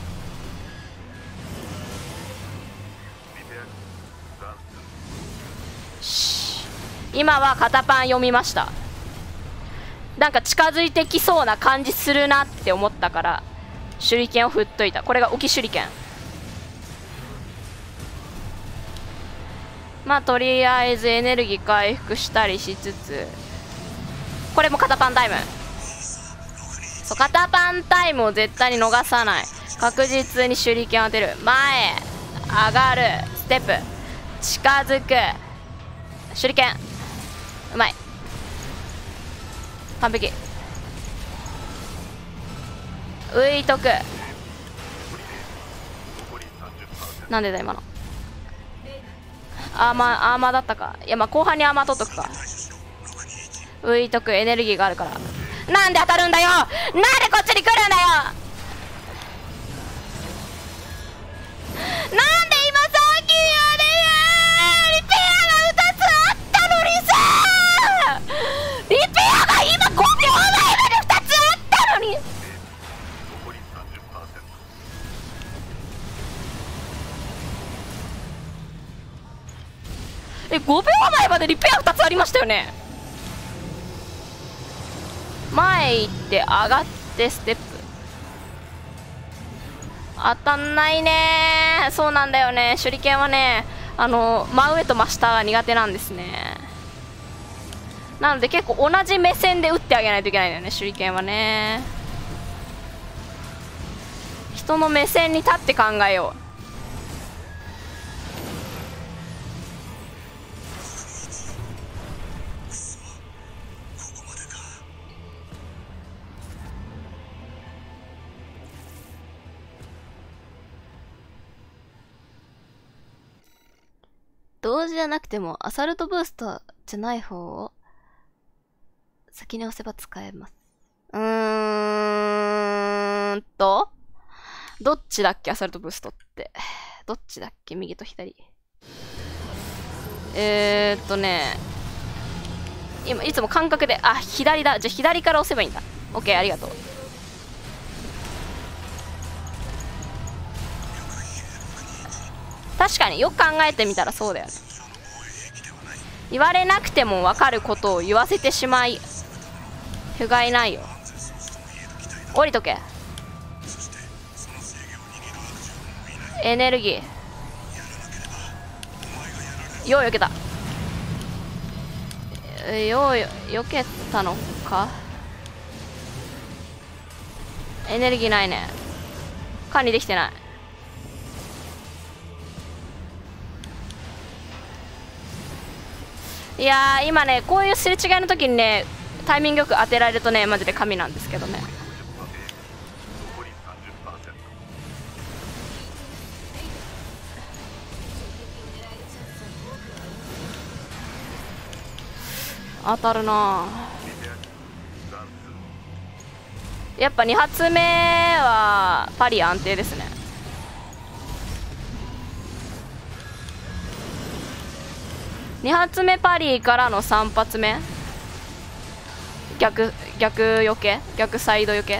S1: 今は肩パン読みました。なんか近づいてきそうな感じするなって思ったから手裏剣を振っといた。これが置き手裏剣。まあとりあえずエネルギー回復したりしつつ、これも肩パンタイム。そう、肩パンタイムを絶対に逃さない。確実に手裏剣を当てる。前上がる。ステップ近づく。手裏剣うまい。完璧。浮いとく。なんでだ今の。アーマーアーマーだったか。いや、まあ後半にアーマー取っとくか。浮いとく。エネルギーがあるから。なんで当たるんだよ。なんでこっちに来るんだよ。なんで今さっきやでリペアがふたつあったのにさ、リペアが今ごびょうまえまでふたつあったのに。え、ごびょうまえまでリペアふたつありましたよね。前行って上がってステップ。当たんないね。そうなんだよね。手裏剣はね、あの真上と真下が苦手なんですね。なので結構同じ目線で打ってあげないといけないんだよね、手裏剣はね。人の目線に立って考えよう。同時じゃなくてもアサルトブーストじゃない方を先に押せば使えます。うーんとどっちだっけ。アサルトブーストってどっちだっけ。右と左。えーっとね今いつも感覚で、あ、左だ。じゃあ左から押せばいいんだ。 OK、 ありがとう。確かによく考えてみたらそうだよね。言われなくても分かることを言わせてしまい不甲斐ないよ。降りとけ。エネルギーようよけた。ようよよけたのか。エネルギーないね。管理できてない。いやー今ねこういうすれ違いの時にねタイミングよく当てられるとねマジで神なんですけどね。当たるな。やっぱに発目はパリ安定ですね。に発目パリからのさん発目逆逆避け逆サイド避け。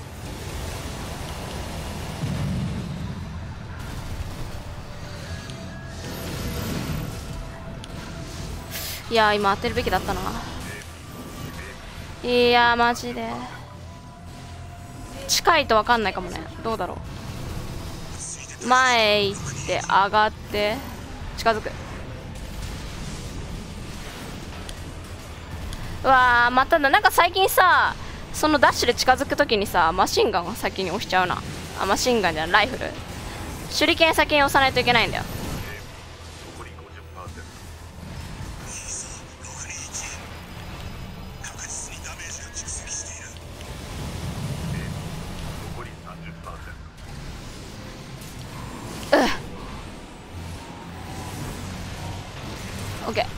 S1: いや今当てるべきだったな。いやマジで近いと分かんないかもね。どうだろう。前行って上がって近づく。うわーまただ。なんか最近さそのダッシュで近づくときにさマシンガンを先に押しちゃうな。あ、マシンガンじゃない、ライフル。手裏剣先に押さないといけないんだよ。 オッケー。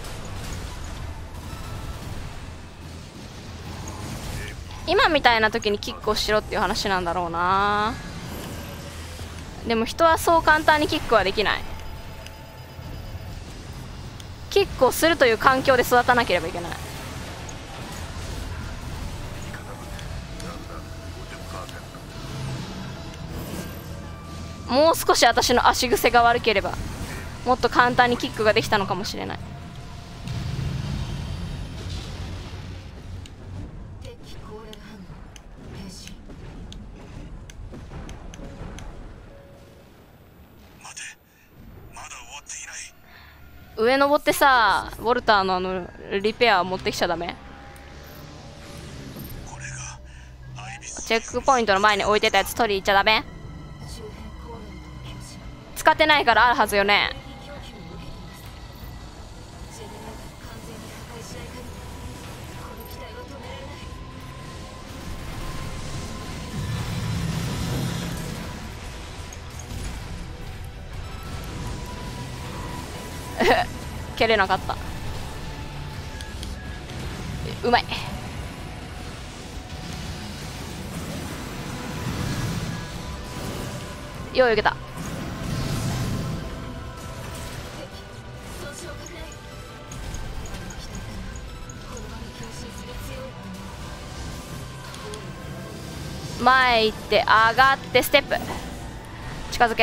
S1: 今みたいな時にキックをしろっていう話なんだろうな。でも人はそう簡単にキックはできない。キックをするという環境で育たなければいけない。もう少し私の足癖が悪ければもっと簡単にキックができたのかもしれない。上登ってさ、ウォルターのあのリペア持ってきちゃダメ。チェックポイントの前に置いてたやつ取りに行っちゃダメ。使ってないからあるはずよね。蹴れなかった。うまい。よう受けた。前行って上がってステップ近づけ。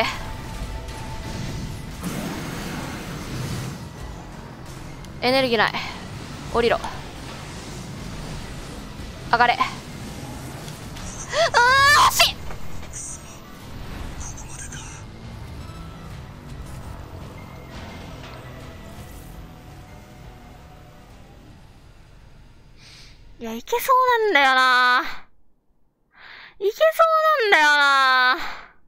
S1: エネルギーない。降りろ。上がれ。あー惜しい。いや、いけそうなんだよな。いけそうなんだよな。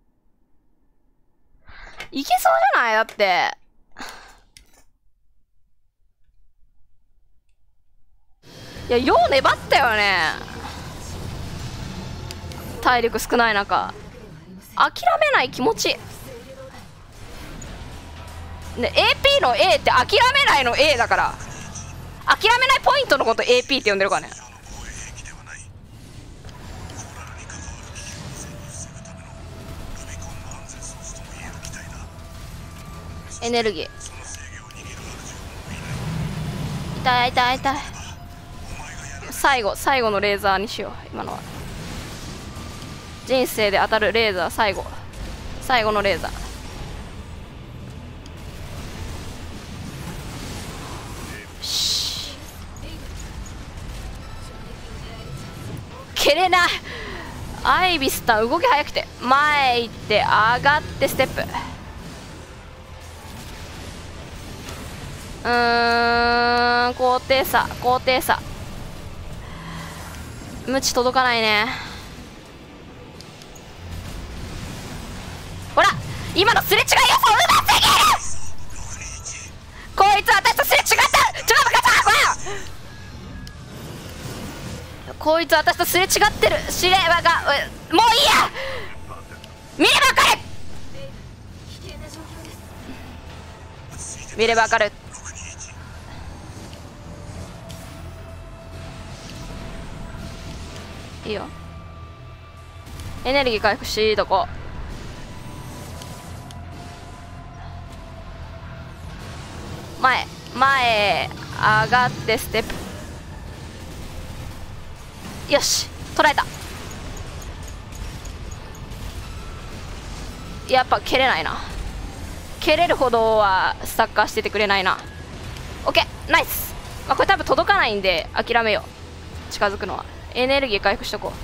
S1: いけそうじゃない？だって。いや、よう粘ったよね。体力少ない中。諦めない気持ち。ね、エーピー の A って諦めないの A だから。諦めないポイントのこと エーピー って呼んでるからね。エネルギー。痛い痛い痛い。最後、最後のレーザーにしよう。今のは人生で当たるレーザー。最後最後のレーザー。し蹴れない。アイビスタン動き早くて前行って上がってステップ。うーん、高低差高低差。ムチ届かないね。ほら今のすれ違い予想うますぎる。こいつ私とすれ違った。ちょっと待ってこれこいつ私とすれ違ってる。司令はがもういいや。見ればわかる。見ればわかる。いいよ。エネルギー回復しとこう。前前上がってステップ。よし捉えた。やっぱ蹴れないな。蹴れるほどはスタッカーしててくれないな。オッケーナイス。まあ、これ多分届かないんで諦めよう。近づくのは。エネルギー回復しとこう。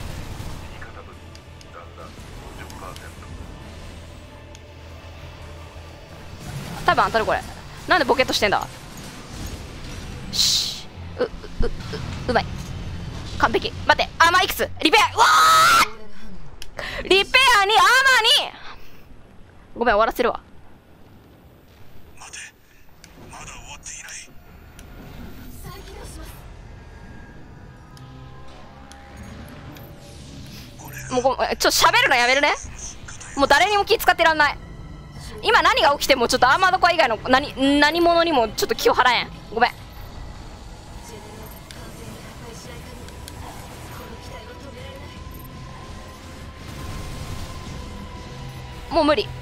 S1: 多分当たるこれ。なんでボケっとしてんだ。しううううまい。完璧。待ってアーマーいくつ。リペア。うわーリペアにアーマーに。ごめん終わらせるわ。
S3: 待て、まだ終わっていない。
S1: もうごめんちょっと喋るのやめるね。もう誰にも気使ってらんない。 今何が起きてもちょっとアーマードコア以外の何何者にもちょっと気を払えん。ごめん。もう無理。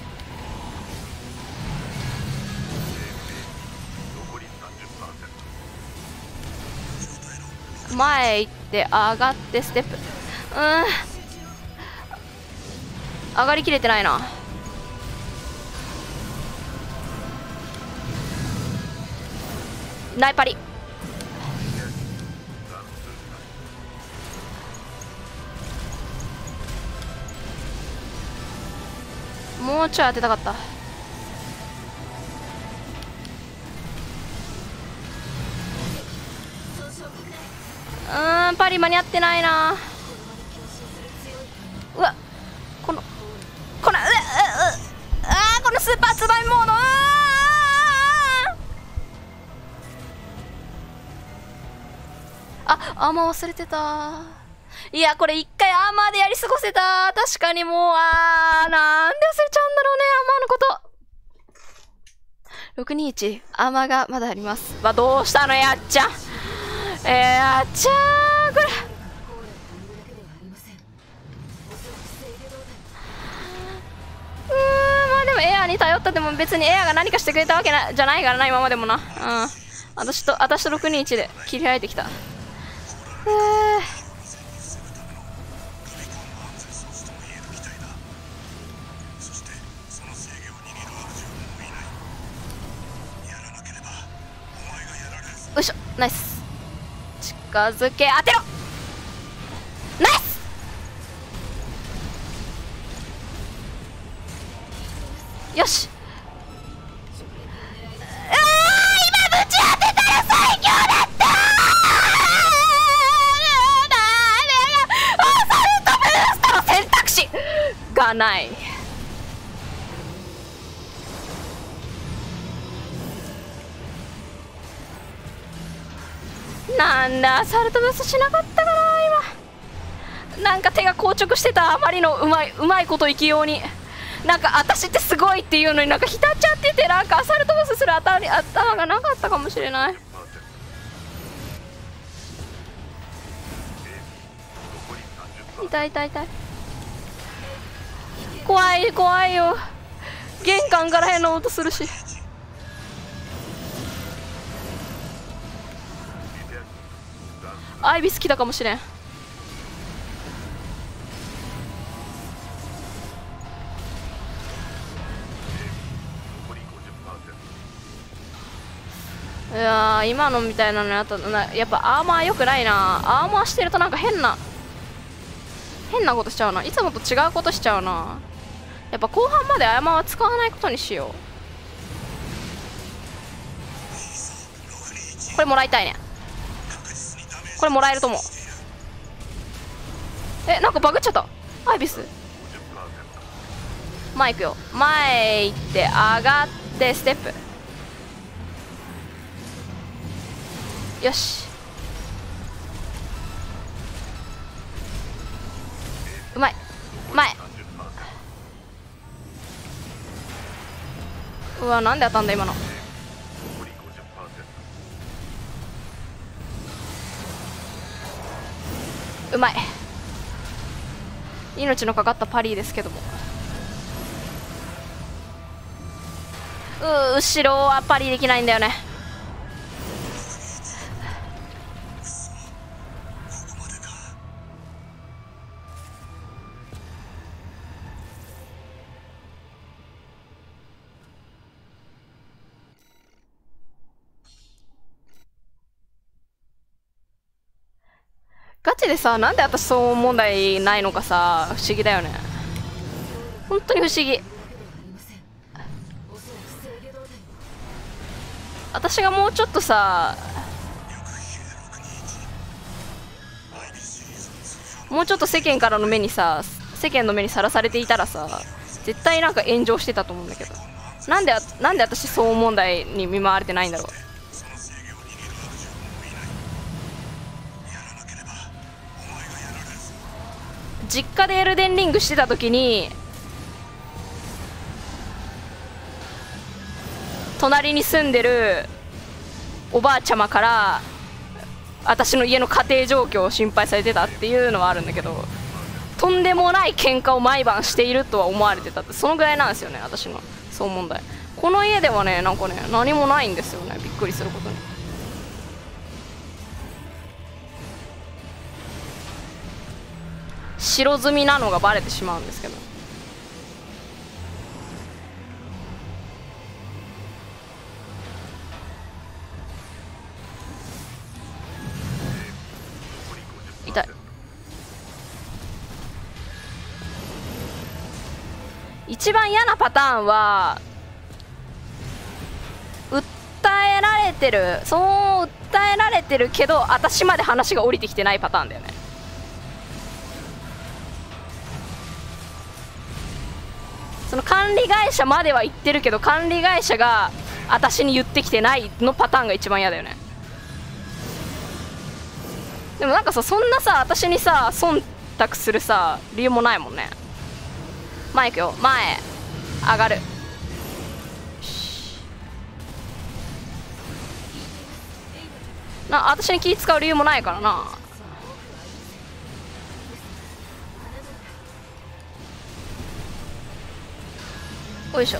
S1: 前行って上がってステップ。うん、上がりきれてないな。ナイパリ。もうちょい当てたかった。うーん、パリ間に合ってないな。うわ、このこのうううあー、このスーパーツバイモード。うあ、アーマー忘れてた。いや、これ一回アーマーでやり過ごせた。確かにもう、あー、なんで忘れちゃうんだろうね、アーマーのこと。ろくにいち、アーマーがまだあります。まあ、どうしたの、やっちゃん。えー、やっちゃー、これ。うーん、まあでもエアーに頼ったでも別にエアーが何かしてくれたわけなじゃないからな、今までもな。うん。私と、私とろくにいちで切り開いてきた。えー。よいしょ、ナイス。近づけ、当てろ。ナイス。よし。あー、今ぶち当てたら最強だったー。アサルトブーストの選択肢がない。なんだ、アサルトブーストしなかったかな今。なんか手が硬直してた。あまりのうまいうまいこと生きように、なんか私ってすごいっていうのになんか浸っちゃってて、なんかアサルトブーストする頭に頭がなかったかもしれない。痛い痛い痛い。怖い怖いよ。玄関から変な音するし。アイビス来たかもしれん。いやー、今のみたいなのやったな。やっぱアーマー良くないな。アーマーしてるとなんか変な変なことしちゃうな。いつもと違うことしちゃうな。やっぱ後半までアーマーは使わないことにしよう。これもらいたいね。これもらえると思う。え、なんかバグっちゃった。アイビス前行くよ。前行って上がってステップ。よし、うまい。前。うわ、なんで当たんだ今の。うまい。命のかかったパリーですけども。うー、後ろはパリーできないんだよね。ガチでさ、なんで私騒音問題ないのかさ、不思議だよね。本当に不思議。私がもうちょっとさ、もうちょっと世間からの目にさ、世間の目にさらされていたらさ、絶対なんか炎上してたと思うんだけど、なんでなんで私騒音問題に見舞われてないんだろう。実家でエルデンリングしてた時に隣に住んでるおばあちゃまから私の家の家庭状況を心配されてたっていうのはあるんだけど、とんでもない喧嘩を毎晩しているとは思われてたって、そのぐらいなんですよね、私のそう問題。この家ではね、なんかね、何もないんですよね、びっくりすることに。白積みなのがバレてしまうんですけど。痛い。一番嫌なパターンは訴えられてる、そう訴えられてるけど私まで話が降りてきてないパターンだよね。その管理会社までは言ってるけど管理会社が私に言ってきてないのパターンが一番嫌だよね。でもなんかさ、そんなさ私にさ忖度するさ理由もないもんね。前行くよ、前上がる。な、私に気使う理由もないからな。よいしょ。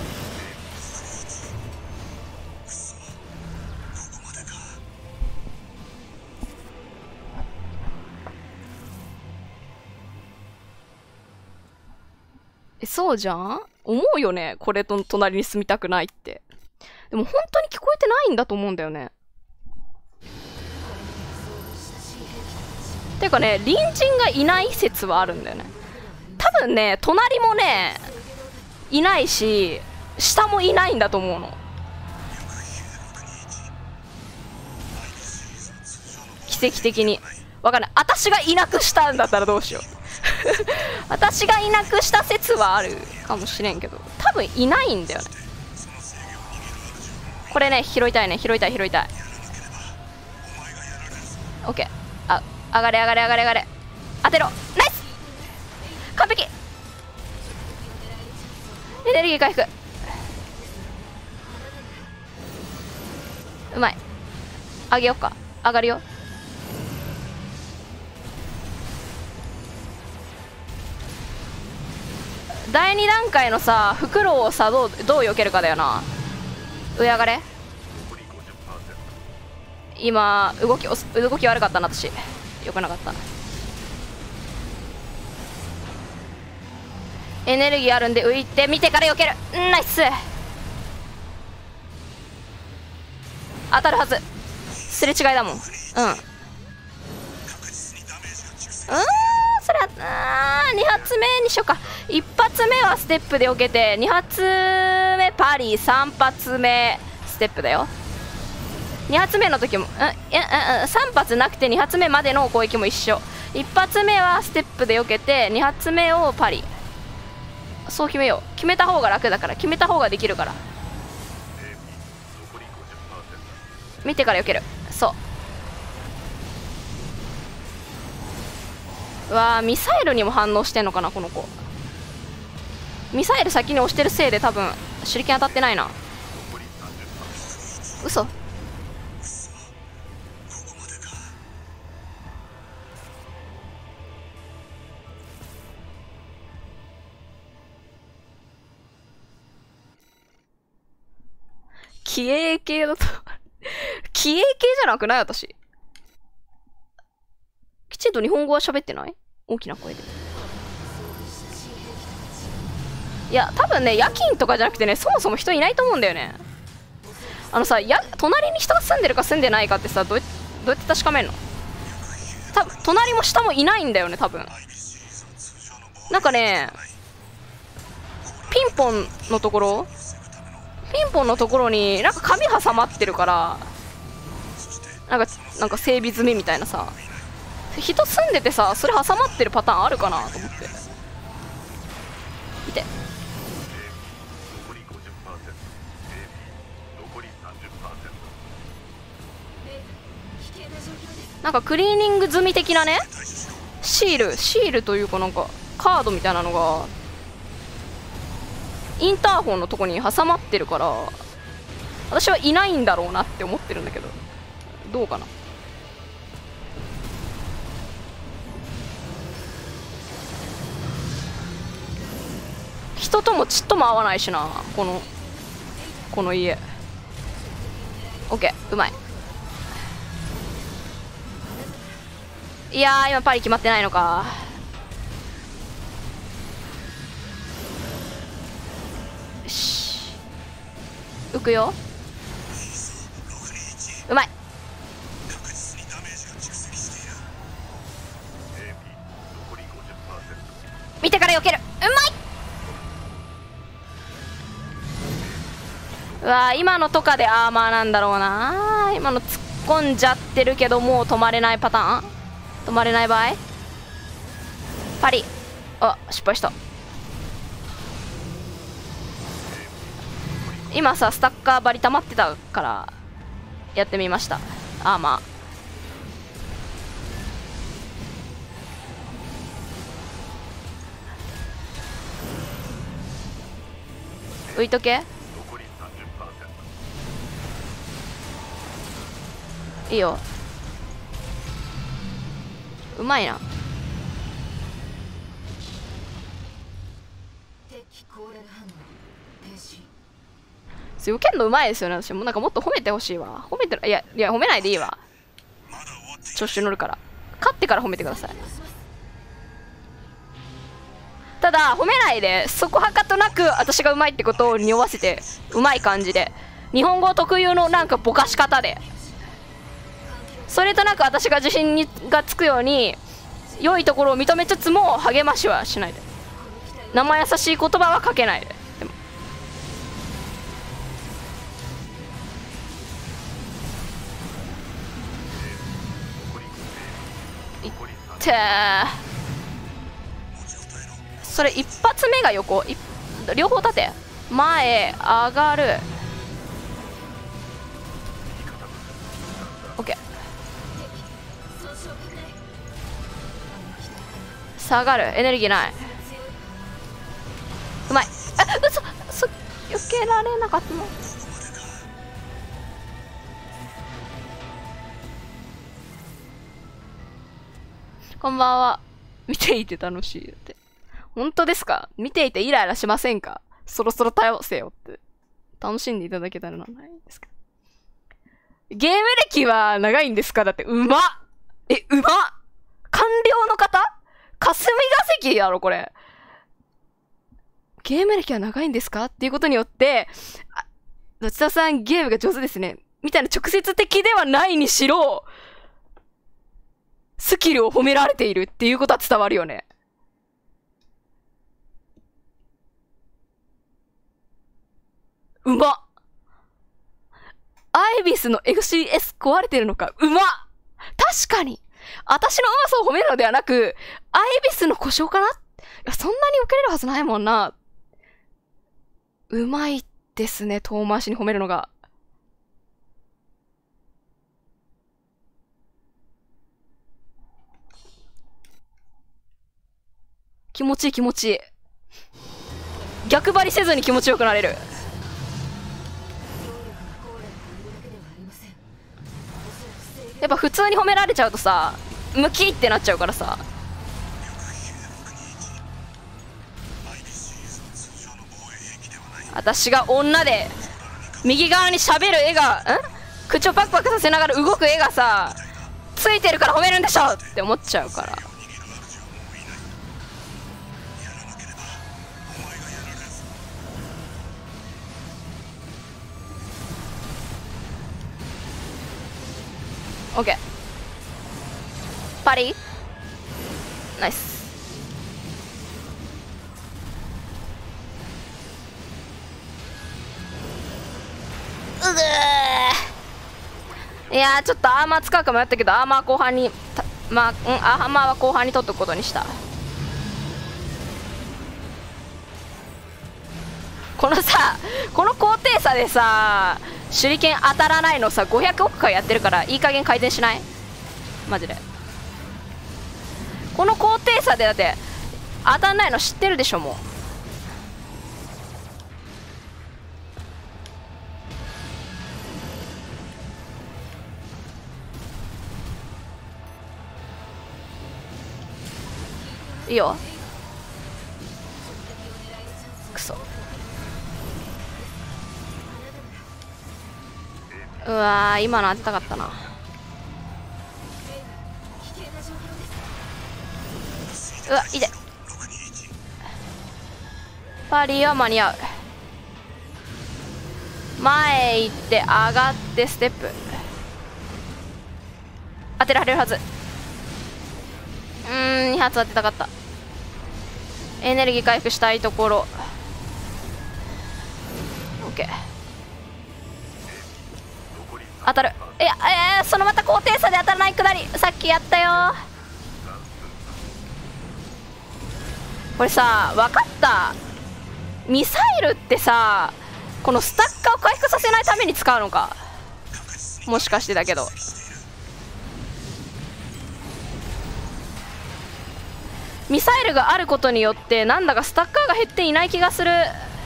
S1: え、そうじゃん？思うよね、これと隣に住みたくないって。でも本当に聞こえてないんだと思うんだよね。てかね、隣人がいない説はあるんだよね。多分ね、隣もねいないし下もいないんだと思うの。奇跡的にわかんない。私がいなくしたんだったらどうしよう私がいなくした説はあるかもしれんけど多分いないんだよね。これね、拾いたいね、拾いたい拾いたい。オッケー。あ、上がれ上がれ上がれ上がれ。当てろ。ナイス、完璧。エネルギー回復うまい。上げよっか。上がるよ。だいに段階のさフクロウをさどうどう避けるかだよな。上上がれ。今動き動き悪かったな、私よくなかった。エネルギーあるんで浮いて見てから避ける。ナイス。当たるはず。すれ違いだもん。うんうん、それはあに発目にしようか。いち発目はステップで避けてに発目パリ、さん発目ステップだよ。に発目の時もんえんさん発なくてに発目までの攻撃も一緒。いち発目はステップで避けてに発目をパリ。そう決めよう。決めた方が楽だから、決めた方ができるから。見てから避ける。そう。うわー、ミサイルにも反応してんのかなこの子。ミサイル先に押してるせいで多分手裏剣当たってないな。嘘。気鋭系だと気鋭系じゃなくない？私きちんと日本語は喋ってない？大きな声で。いや多分ね夜勤とかじゃなくてね、そもそも人いないと思うんだよね。あのさ、や隣に人が住んでるか住んでないかってさ、どうやどうやって確かめるの？多分隣も下もいないんだよね多分。なんかねピンポンのところピンポンのところになんか紙挟まってるから、なんかなんか整備済みみたいなさ、人住んでてさそれ挟まってるパターンあるかなと思って。見て、なんかクリーニング済み的なね、シールシールというかなんかカードみたいなのがインターホンのとこに挟まってるから、 私はいないんだろうなって思ってるんだけど、どうかな。人ともちっとも合わないしな、このこの家。オッケー、うまい。いやー、今パリ決まってないのか。よし、浮くよ。うまい。見てから避ける。うまい。うわー、今のとかでアーマーなんだろうな。今の突っ込んじゃってるけど、もう止まれないパターン。止まれない場合、パリ。あ、失敗した。今さ、スタッカーバリ溜まってたからやってみました。アーマー浮いとけ。いいよ、うまいな。避けんのうまいですよね。私もなんかもっと褒めてほしいわ。褒めてる、いやいや、褒めないでいいわ。調子乗るから、勝ってから褒めてください。ただ褒めないで、そこはかとなく私がうまいってことを匂わせて、うまい感じで、日本語特有のなんかぼかし方で、それとなく私が自信にがつくように良いところを認めつつも励ましはしないで、生優しい言葉はかけないで。でもいってー、それ一発目が横、い両方立て、前上がる。オッケー、下がる。エネルギーない。うまい。あ、嘘、そ避けられなかったの。こんばんは。見ていて楽しいって。本当ですか？見ていてイライラしませんか？そろそろ対応せよって。楽しんでいただけたらないですか。ゲーム歴は長いんですか？だって、うまっ！え、うまっ！官僚の方？霞が関やろ、これ。ゲーム歴は長いんですかっていうことによって、あ、どちらさんゲームが上手ですね。みたいな直接的ではないにしろ、スキルを褒められているっていうことは伝わるよね。うまっ。アイビスの エフシーエス 壊れてるのか。うまっ。確かに。私のうまさを褒めるのではなく、アイビスの故障かな？いや、そんなに受けれるはずないもんな。うまいですね、遠回しに褒めるのが。気持ちいい気持ちいい。逆張りせずに気持ちよくなれる。やっぱ普通に褒められちゃうとさ、ムキってなっちゃうからさ。私が女で右側に喋る絵が、ん口をパクパクさせながら動く絵がさ、ついてるから褒めるんでしょって思っちゃうから。オッケー。パリナイス。うぐー。いやー、ちょっとアーマー使うか迷ったけど、アーマー後半にまあ、うん、アーマーは後半に取っとくことにした。このさ、この高低差でさ、手裏剣当たらないのさ、ごひゃくおく回やってるから、いい加減改善しない？マジで。この高低差でだって当たんないの知ってるでしょ、もう。 いいよ。くそ。うわー、今の当てたかったな。うわ、いで。パリは間に合う。前行って上がってステップ。当てられるはず。うーん、に発当てたかった。エネルギー回復したいところ。オッケー。当たる。いや、えー、そのまた高低差で当たらないくだり、さっきやったよ。これさ、分かった。ミサイルってさ、このスタッカーを回復させないために使うのか。もしかしてだけど。ミサイルがあることによってなんだかスタッカーが減っていない気がする。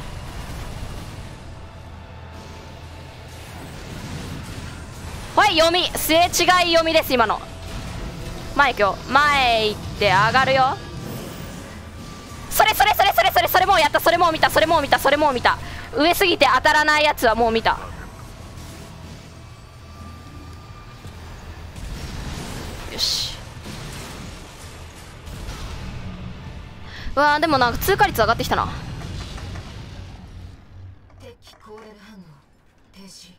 S1: はい、読み、すれ違い読みです。今の前行くよ。前行って上がるよ。それそれそれそれそれそれもうやった。それもう見た。それもう見た。それもう見た。上すぎて当たらないやつはもう見た。よし。うわー、でもなんか通過率上がってきたな。
S4: 敵コーレル反応停止。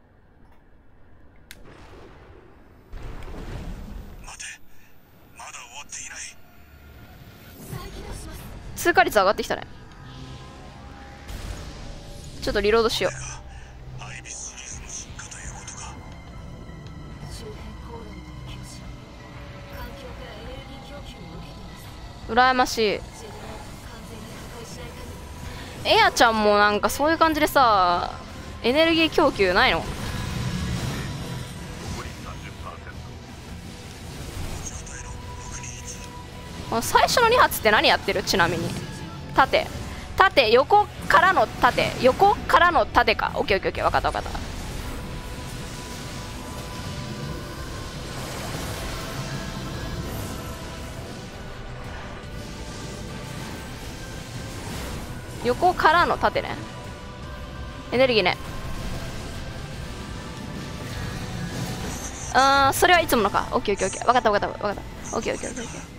S3: 待て、まだ終わっていない。
S4: 再起動します。
S1: 通過率上がってきたね。ちょっとリロードしよう。
S3: アイビスシリーズの進化ということか。
S4: 周辺コーレルとの共振、環境からエネルギー供給を受けています。
S1: 羨ましい。
S4: ジェネレーター完全に破壊しない限り
S1: エアちゃんもなんかそういう感じでさ、エネルギー供給ないの？最初のに発って何やってる？ちなみに縦縦横からの縦横からの縦か。オッケーオッケーオッケー、分かった分かった。横からの縦ね。エネルギーね。あー、それはいつものか。オッケーオッケーオッケー、分かった分かった分かった。オッケーオッケーオッケーオッケー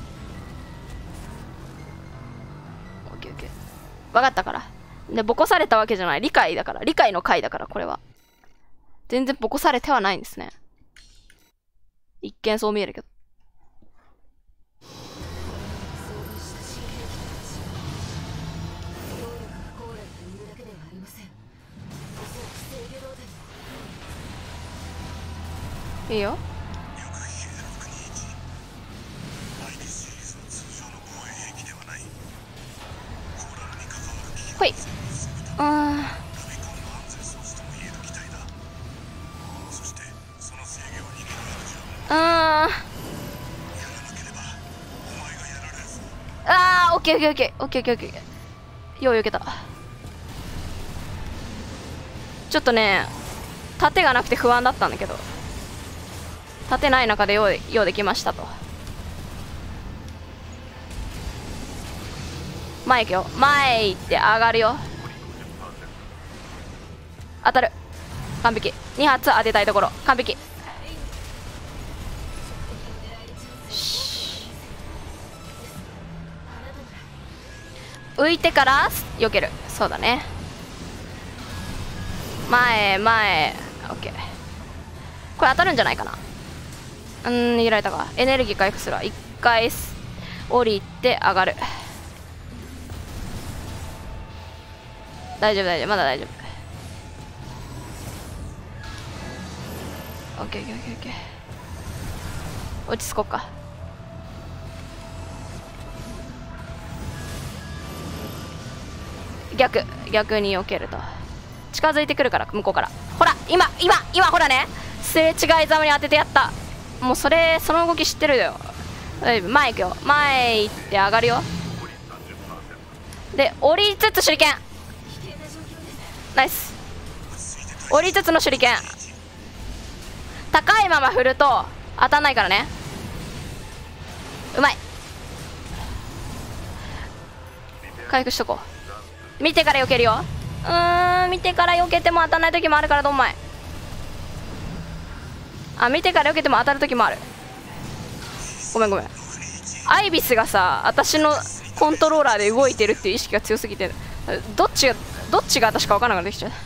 S1: オッケーオッケー、分かったから。で、ボコされたわけじゃない。理解だから。理解の回だから、これは。全然ボコされてはないんですね。一見そう見えるけど。
S4: 装備した新兵器と発信。能力がコーレルというだけではありません。おそらく制御動態も
S1: いいよ。
S3: よく聞けろくにいち。アイビスシリーズの通常の防衛兵器ではない。コーラルに関わる危険
S1: ほい。うーん。
S3: ルビコンの安全装置とも言える機体だ。そしてその制御を握るアルジャーも
S1: うーん。
S3: やらなければお前がやられるぞ。
S1: あー、オッケーオッケーオッケーオッケーオッケーオッケー。ようよけた。ちょっとね、盾がなくて不安だったんだけど、盾ない中でようようできましたと。前行くよ。前行って上がるよ。当たる。完璧。に発当てたいところ。完璧。浮いてから避ける。そうだね。前前オッケー。これ当たるんじゃないかな。うーん、逃げられたか。エネルギー回復するわ。一回降りて上がる。大丈夫大丈夫、まだ大丈夫。オッケーオッケーオッケーオッケー。落ち着こうか。逆逆に避けると近づいてくるから、向こうから。ほら今今今ほらね、すれ違いざまに当ててやった。もうそれ、その動き知ってるよ。前行くよ。前行って上がるよ。で降りつつ手裏剣。ナイス。降りつつの手裏剣。高いまま振ると当たんないからね。うまい。 回復しとこう。見てから避けるよ。うーん、見てから避けても当たらない時もあるからどんまい。あ、見てから避けても当たる時もある。ごめんごめん。アイビスがさ、私のコントローラーで動いてるっていう意識が強すぎて、どっちがどっちが私か分からなくなってきちゃ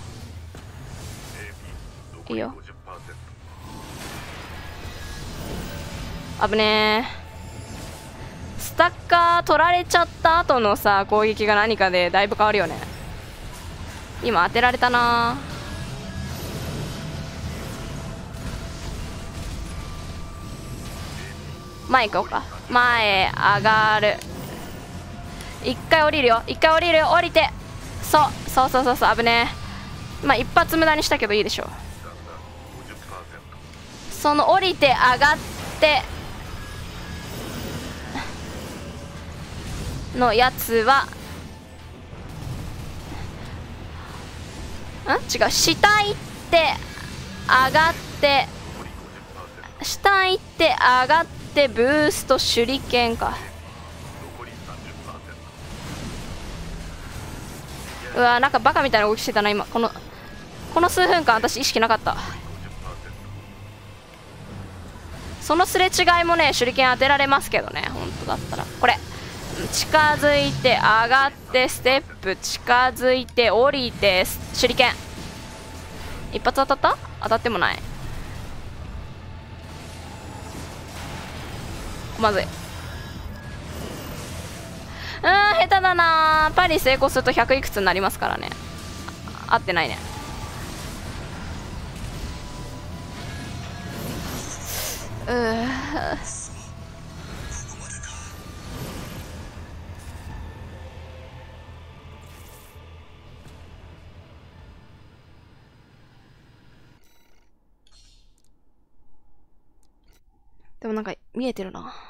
S1: う。いいよ。危ねー。スタッカー取られちゃった後のさ、攻撃が何かでだいぶ変わるよね。今当てられたな。前行こうか。前上がる。一回降りるよ。一回降りるよ。降りて。そうそうそうそうそう。危ねえ。まあ一発無駄にしたけどいいでしょう。その降りて上がってのやつはん違う。下行って上がって下行って上がってブースト手裏剣か。うわ、なんかバカみたいな動きしてたな今。このこの数分間私意識なかった。そのすれ違いもね手裏剣当てられますけどね、本当だったら。これ近づいて上がってステップ近づいて降りて手裏剣。一発当たった？当たってもない。まずい。うーん、下手だな。パリ成功するとひゃくいくつになりますからね。合ってないね。うーでもなんか見えてるな。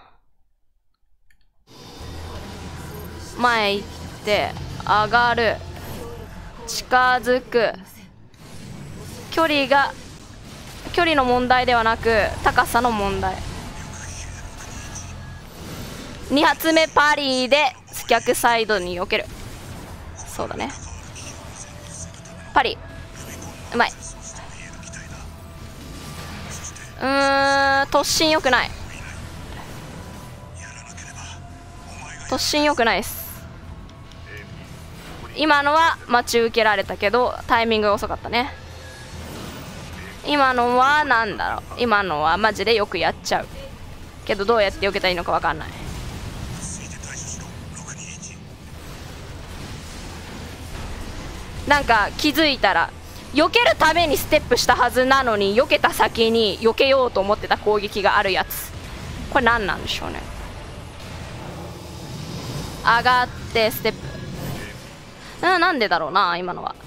S1: 前行って上がる近づく。距離が距離の問題ではなく高さの問題。に発目パリーで逆サイドに避ける。そうだね。パリうまい。うーん、突進良くない。突進良くないです。今のは待ち受けられたけどタイミングが遅かったね。今のはなんだろう。今のはマジでよくやっちゃうけどどうやって避けたらいいのか分かんない。なんか気づいたら避けるためにステップしたはずなのに避けた先に避けようと思ってた攻撃があるやつ。これ何なんでしょうね。上がってステップな、なんでだろうな。今のは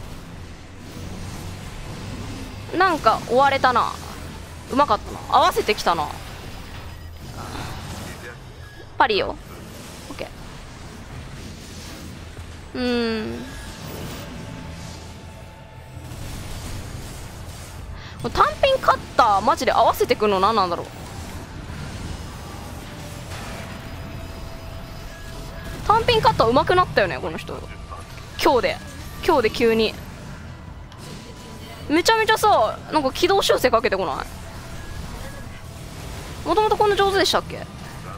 S1: なんか追われたな。うまかったな。合わせてきたな。パリよ。オッケー。うーん、単品カッターマジで合わせてくの何なんだろう。単品カッター上手くなったよねこの人。今日で今日で急にめちゃめちゃさ、なんか軌道修正かけてこない？もともとこんな上手でしたっけ？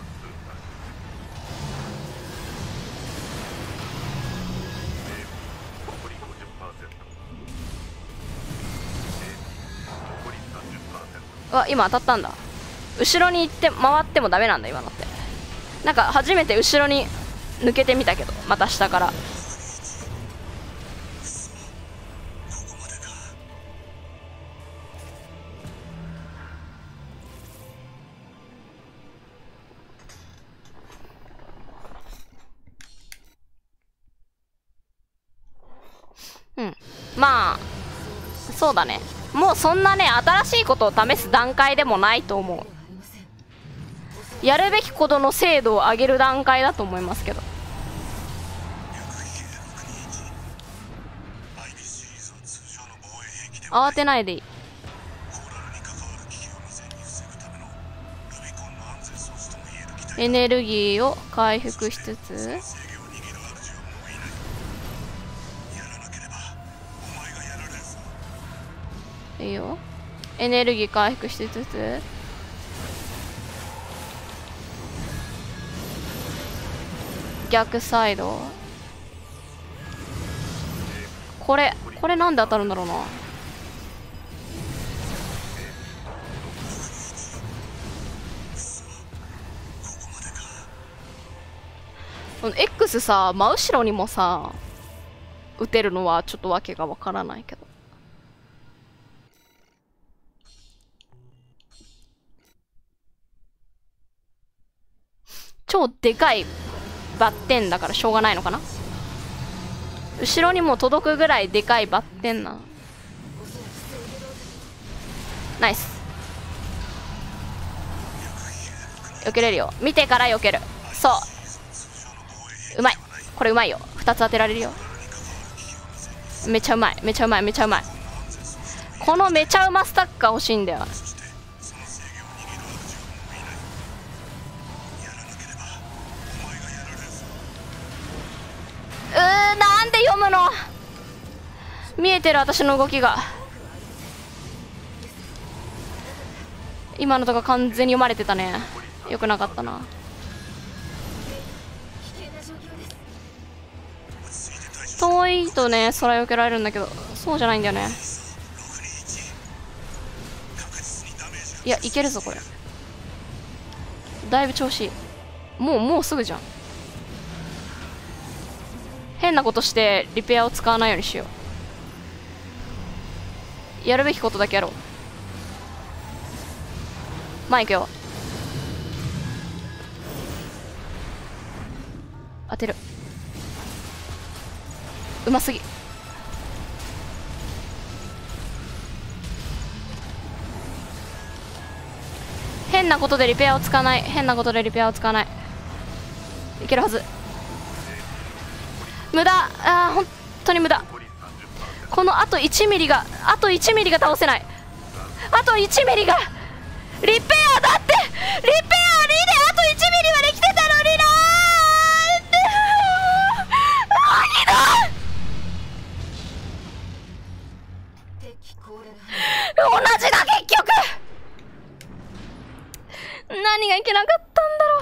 S1: あ、今当たったんだ。後ろに行って回ってもダメなんだ今のって。なんか初めて後ろに抜けてみたけど、また下から。うん、まあそうだね。もうそんなね新しいことを試す段階でもないと思う。やるべきことの精度を上げる段階だと思いますけど。慌てないでいい。エネルギーを回復しつついいよ。エネルギー回復しつつ、逆サイド。これこれなんで当たるんだろうな。この X さ、真後ろにもさ打てるのはちょっとわけがわからないけど。超でかいバッテンだからしょうがないのかな。後ろにも届くぐらいでかいバッテンな。ナイス。避けれるよ。見てから避ける。そう、うまい。これうまいよ。ふたつ当てられるよ。めちゃうまい、めちゃうまい、めちゃうまい。このめちゃうまスタッカー欲しいんだよ。うー、なんで読むの。見えてる、私の動きが。今のとか完全に読まれてたね。よくなかったな。遠いとね、空避けられるんだけど、そうじゃないんだよね。いや、いけるぞこれ。だいぶ調子いい。もうもうすぐじゃん。変なことしてリペアを使わないようにしよう。やるべきことだけやろう。前行くよ。当てる。うますぎ。変なことでリペアを使わない。変なことでリペアを使わない。いけるはず。無駄。あー、本当に無駄。このあといちミリがあといちミリが倒せない。あといちミリがリペアだって。リペアにであといちミリまで来てたのになー。同じだ結局。何がいけなかったんだろう。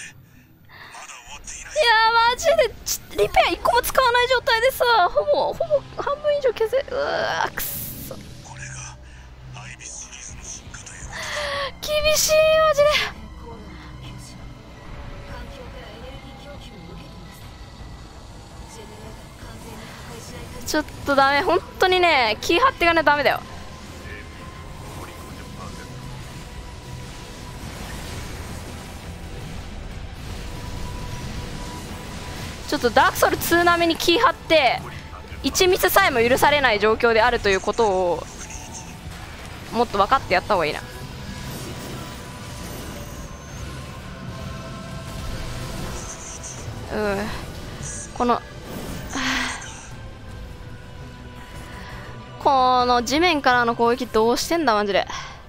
S1: いやマジでちリペアいっこも使わない状態でさ、ほぼほぼ半分以上削れ。うわー、くっそ厳しいマジで。ちょっとダメ、本当にね、気張っていかないとダメだよ。ちょっとダークソウルに並みに気張っていちミスさえも許されない状況であるということをもっと分かってやった方がいいな。うん、このこの地面からの攻撃どうしてんだマジで。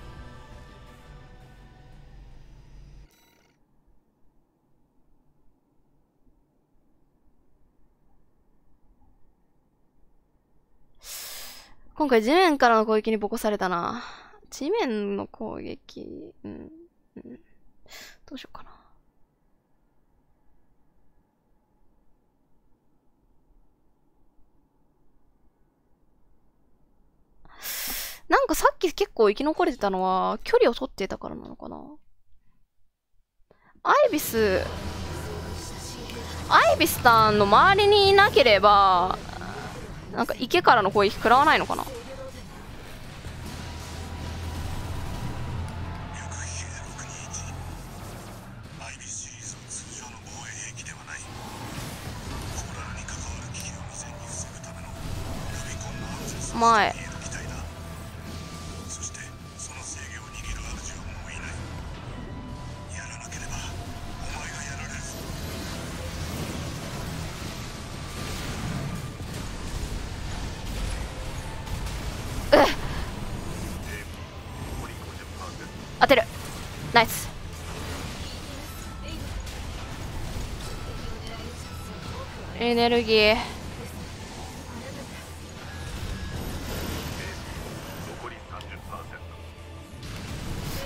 S1: 今回地面からの攻撃にボコされたな。地面の攻撃、うん、うん、どうしようかな。なんかさっき結構生き残れてたのは距離を取ってたからなのかな。アイビスアイビスさんの周りにいなければなんか池からの攻撃食らわないのかな。前当てる。ナイス。エネルギー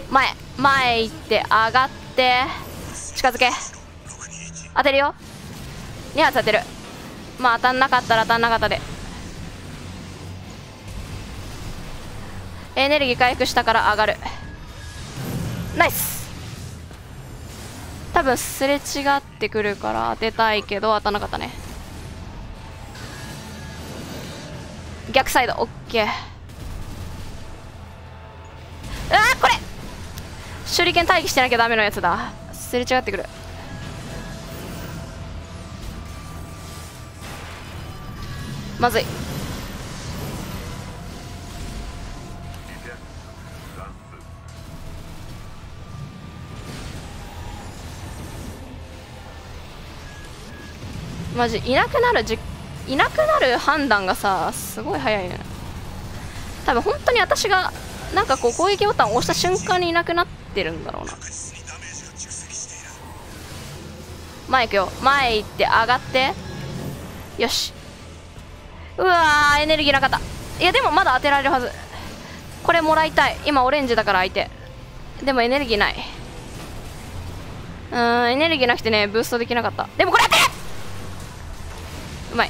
S1: 前前行って上がって近づけ。当てるよ。に発当てる。まあ当たんなかったら当たんなかったで。エネルギー回復したから上がる。ナイス。多分すれ違ってくるから当てたいけど当たんなかったね。逆サイドオッケー。あーこれ手裏剣待機してなきゃダメなやつだ。すれ違ってくる。まずい。マジいなくなるじいなくなる判断がさすごい早いね。多分本当に私がなんかこう攻撃ボタンを押した瞬間にいなくなってるんだろうな。前行くよ。前行って上がって。よし。うわーエネルギーなかった。いやでもまだ当てられるはず。これもらいたい。今オレンジだから相手。でもエネルギーない。うーんエネルギーなくてねブーストできなかった。でもこれ当てる。うまい。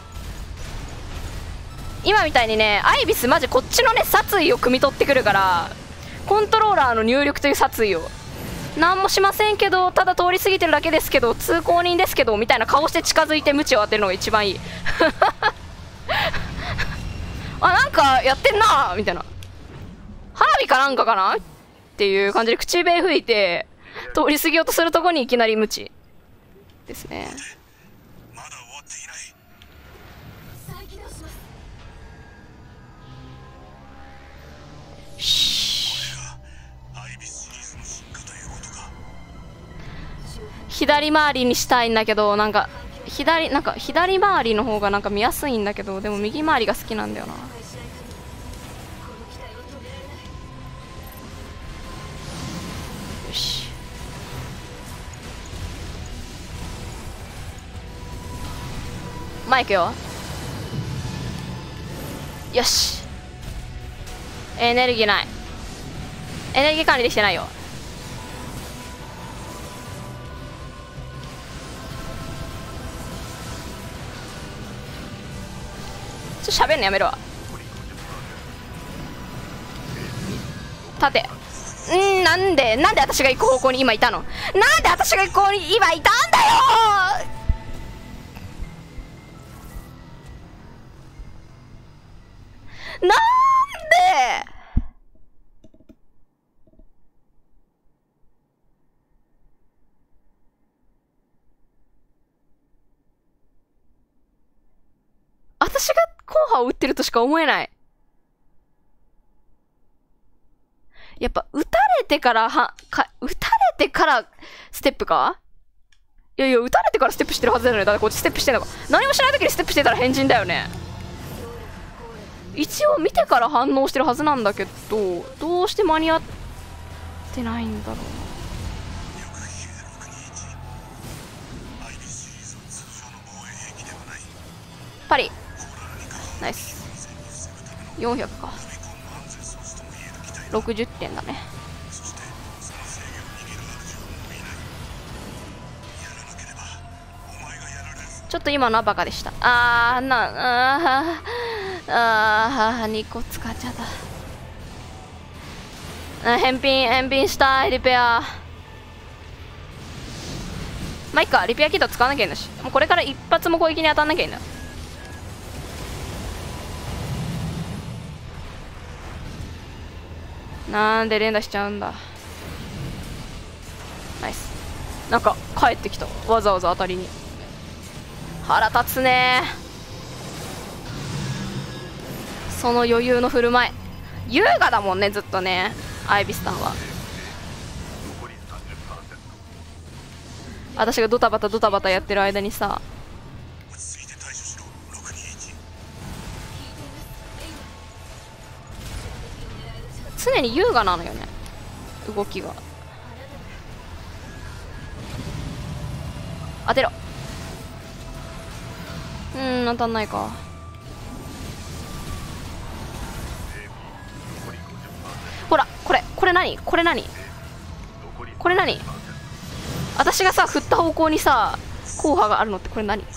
S1: 今みたいにねアイビスマジこっちのね殺意を汲み取ってくるから、コントローラーの入力という殺意を何もしませんけど、ただ通り過ぎてるだけですけど通行人ですけどみたいな顔して近づいて鞭を当てるのが一番いいあなんかやってんなみたいな、花火かなんかかなっていう感じで口笛吹いて通り過ぎようとするとこにいきなり鞭ですね。
S3: まだ終わっていない。
S4: 再起動します。
S1: シ
S3: これがアイビスシリーズの進化ということか。
S1: 左回りにしたいんだけど、なんか左なんか左回りの方がなんか見やすいんだけど、でも右回りが好きなんだよな。
S4: この機体を止められない。
S1: よし。前行くよ。よし。エネルギーない。エネルギー管理できてないよ。ちょっと喋んのやめろわ。立て。んーなんでなんで私が行く方向に今いたの。なんで私が行く方向に今いたんだよ。なんで。私が硬派を打ってるとしか思えない。やっぱ撃たれてからはか撃たれてからステップか。いやいや撃たれてからステップしてるはずだよね。だってこっちステップしてんのか。何もしない時にステップしてたら変人だよね。一応見てから反応してるはずなんだけど、どうして間に合ってないんだろうな。パリナイス。よんひゃくか。ろくじゅってんだね。ちょっと今のはバカでした。あーなあーあーにこ使っちゃった。あ返品返品したい。リペアまあいっか。リペアキット使わなきゃいいんだし、もうこれから一発も攻撃に当たんなきゃいいんだ。なんで連打しちゃうんだ。ナイス。なんか帰ってきたわざわざ当たりに。腹立つね。その余裕の振る舞い優雅だもんねずっとねアイビスタンは。私がドタバタドタバタやってる間にさ、常に優雅なのよね動きが。当てろ。うーん当たんないか。ほらこれこれれ何これ何これ何私がさ振った方向にさ硬派があるのってこれ何？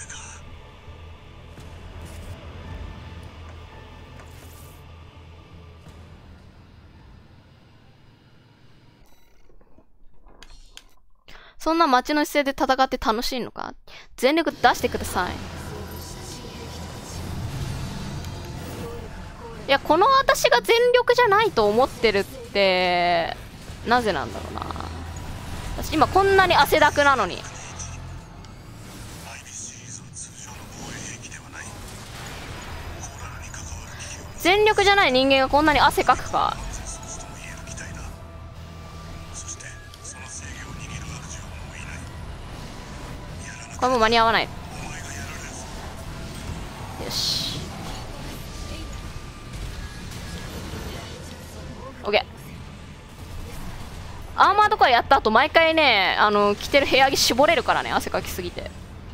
S1: そんな街の姿勢で戦って楽しいのか？全力出してください。いや、この私が全力じゃないと思ってるってなぜなんだろうな。私今こんなに汗だくなのに。全力じゃない人間がこんなに汗かくか。これもう間に合わない。よし OK。 アーマーとかやった後毎回ね、あの着てる部屋着絞れるからね、汗かきすぎて。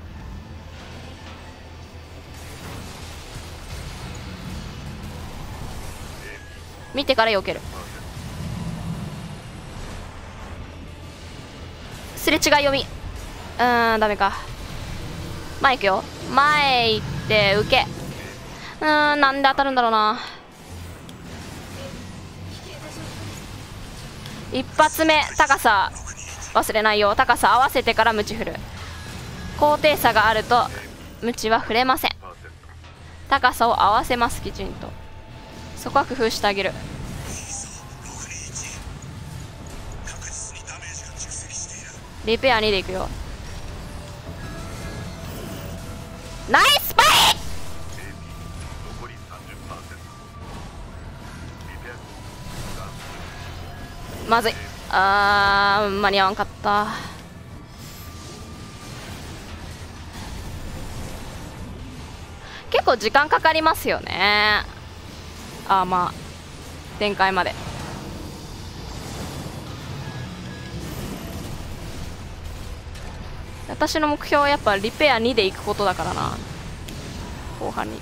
S1: 見てから避ける。すれ違い読み。うーん、ダメか。前行くよ。前行って受け。うーん、なんで当たるんだろうな。一発目高さ忘れないよ。高さ合わせてからムチ振る。高低差があるとムチは振れません。高さを合わせます。きちんとそこは工夫してあげる。リペアにでいくよ。ナイスパイ。まずい。あー、間に合わんかった。結構時間かかりますよね。あー、まあ展開まで。私の目標はやっぱリペアにでいくことだからな、後半に。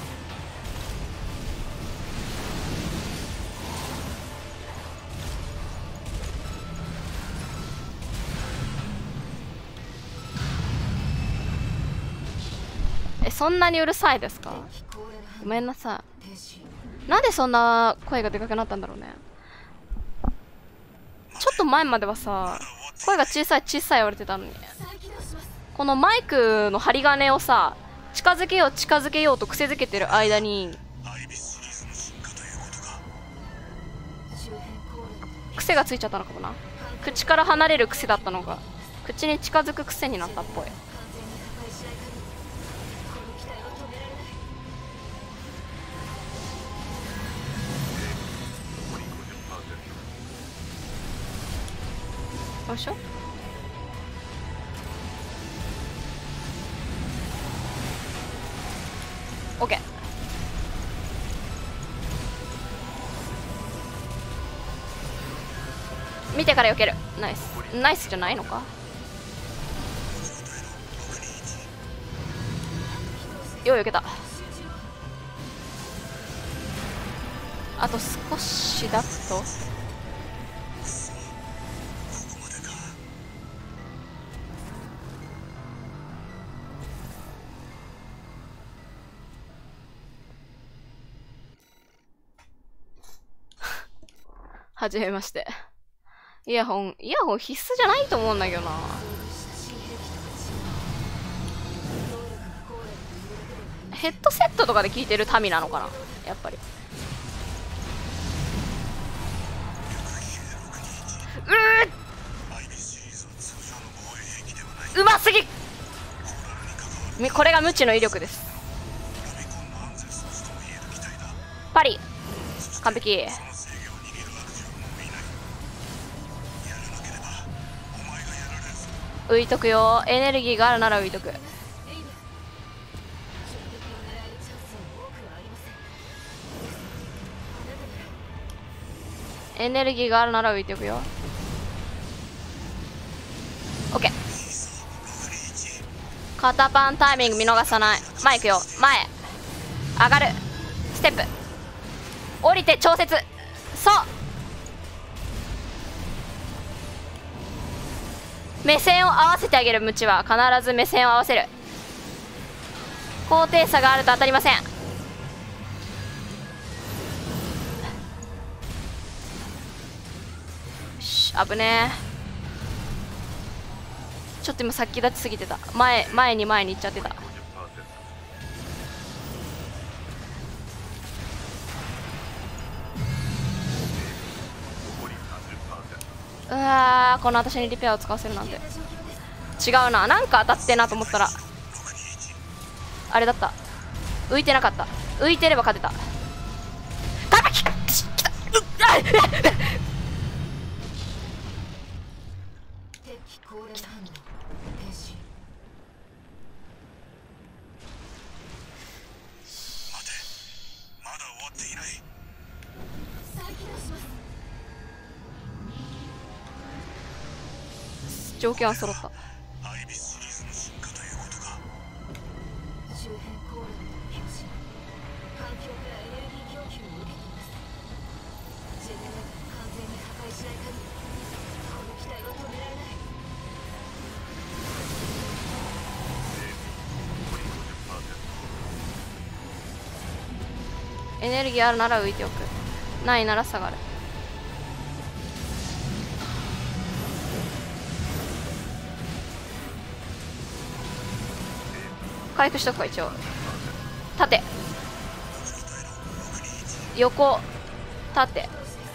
S1: え、そんなにうるさいですか？ごめんなさい。なんでそんな声がでかくなったんだろうね。ちょっと前まではさ、声が小さい小さい言われてたのに。このマイクの針金をさ、近づけよう近づけようと癖づけてる間に癖がついちゃったのかもな。口から離れる癖だったのが口に近づく癖になったっぽい。よいしょ。オッケー。見てから避ける。ナイス。ナイスじゃないのか。よう避けた。あと少しだと。はじめまして。イヤホン、イヤホン必須じゃないと思うんだけどな。ヘッドセットとかで聞いてる民なのかな、やっぱり。うー、うますぎ。これが無知の威力です。パリ完璧。浮いとくよ。エネルギーがあるなら浮いとく。エネルギーがあるなら浮いておくよ。オッケー。肩パンタイミング見逃さない。前行くよ。前上がる。ステップ降りて調節。そう目線を合わせてあげる。ムチは必ず目線を合わせる。高低差があると当たりません。よし、危ねえ。ちょっと今先立ちすぎてた。前前に前に行っちゃってた。うわー、この私にリペアを使わせるなんて。違うな、なんか当たってんなと思ったらあれだった。浮いてなかった。浮いてれば勝てた。カバキきた。条件は揃った。エネルギーあるなら浮いておく。ないなら下がる。回復しとくか。一応縦横縦。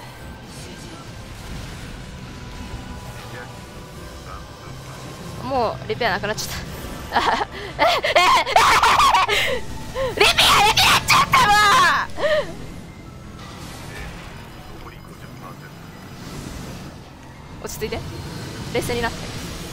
S1: もうリペアなくなっちゃったリペアなくなっちゃったもう。落ち着いて、冷静になって。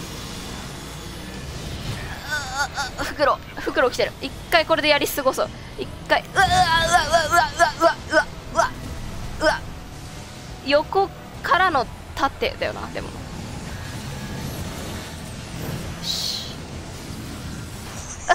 S1: 袋袋来てる。一回これでやり過ごそう。一回。うわうわうわうわうわうわうわうわうわ、横からの縦だよな。でもしあっ、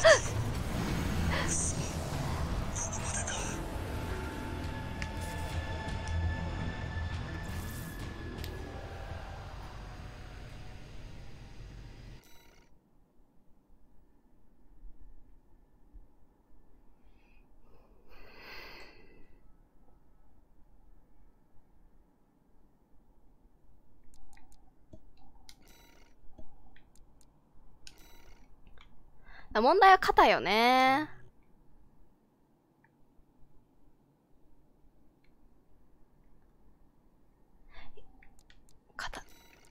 S1: 問題は肩よね。肩。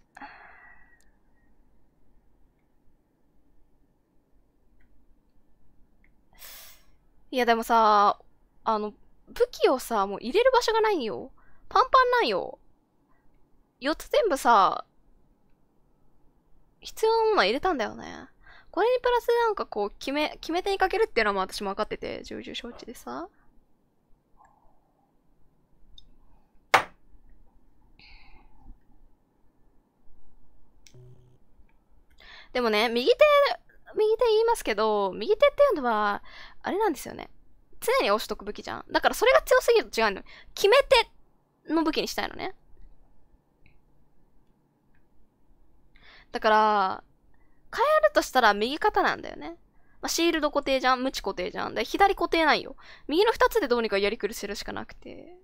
S1: いやでもさ、あの武器をさ、もう入れる場所がないんよ。パンパンなんよ。よっつ全部さ、必要なものは入れたんだよね。これにプラスなんかこう決め、決め手にかけるっていうのは私も分かってて、重々承知でさ。でもね、右手、右手言いますけど、右手っていうのは、あれなんですよね。常に押しとく武器じゃん。だからそれが強すぎると違うの。決め手の武器にしたいのね。だから、変えるとしたら右肩なんだよね。まあ、シールド固定じゃん、ムチ固定じゃん。で、左固定ないよ。右の二つでどうにかやりくりするしかなくて。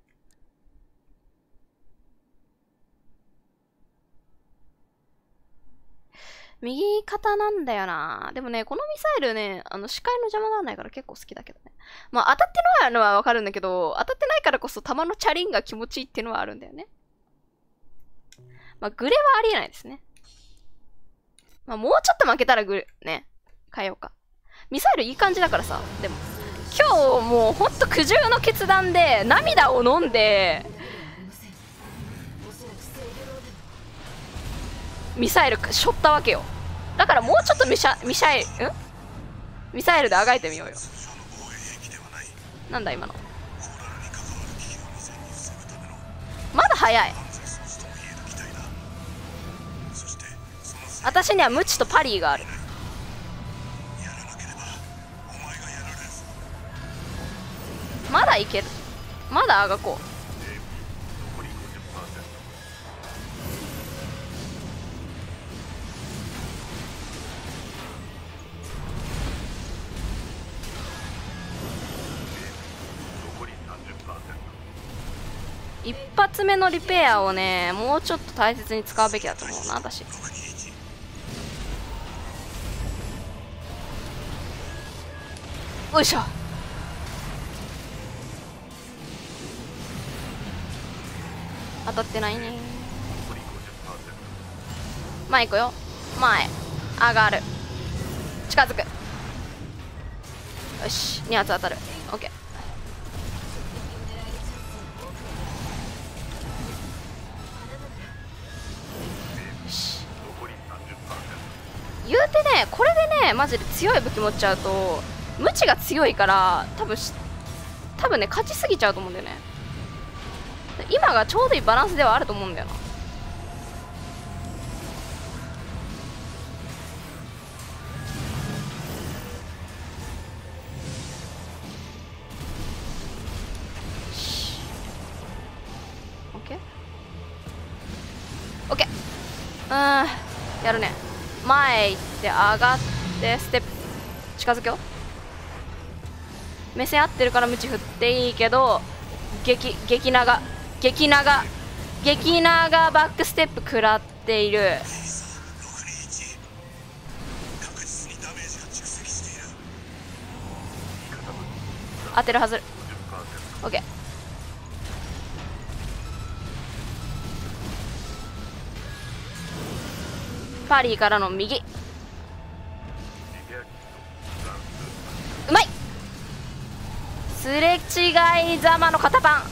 S1: 右肩なんだよな。でもね、このミサイルね、あの、視界の邪魔にならないから結構好きだけどね。まあ、当たってないのはわかるんだけど、当たってないからこそ弾のチャリンが気持ちいいっていうのはあるんだよね。まあ、グレはありえないですね。まあ、もうちょっと負けたらグレ、ね、変えようか。ミサイルいい感じだからさ。でも、今日もうほんと苦渋の決断で、涙を飲んで、ミサイルしょったわけよ。だからもうちょっとミシャ、ミシャイル、んミサイルであがいてみようよ。なんだ今の。まだ早い。私にはムチとパリーがある。まだいける。まだあがこう。 一発目のリペアをね、もうちょっと大切に使うべきだと思うな、私。よいしょ。当たってないね。前行くよ。前上がる。近づく。よし、に発当たる。オッケー。よし。言うてね、これでね、マジで強い武器持っちゃうと無知が強いから、多分し多分ね勝ちすぎちゃうと思うんだよね。今がちょうどいいバランスではあると思うんだよな。オッケーオッケー。うーん、やるね。前行って上がってステップ近づくよ。目線合ってるからムチ振っていいけど、激激長激長激長バックステップ食らっている。当てるはず。オッケー。パリーからの右、うまい。すれ違いざまの肩パン。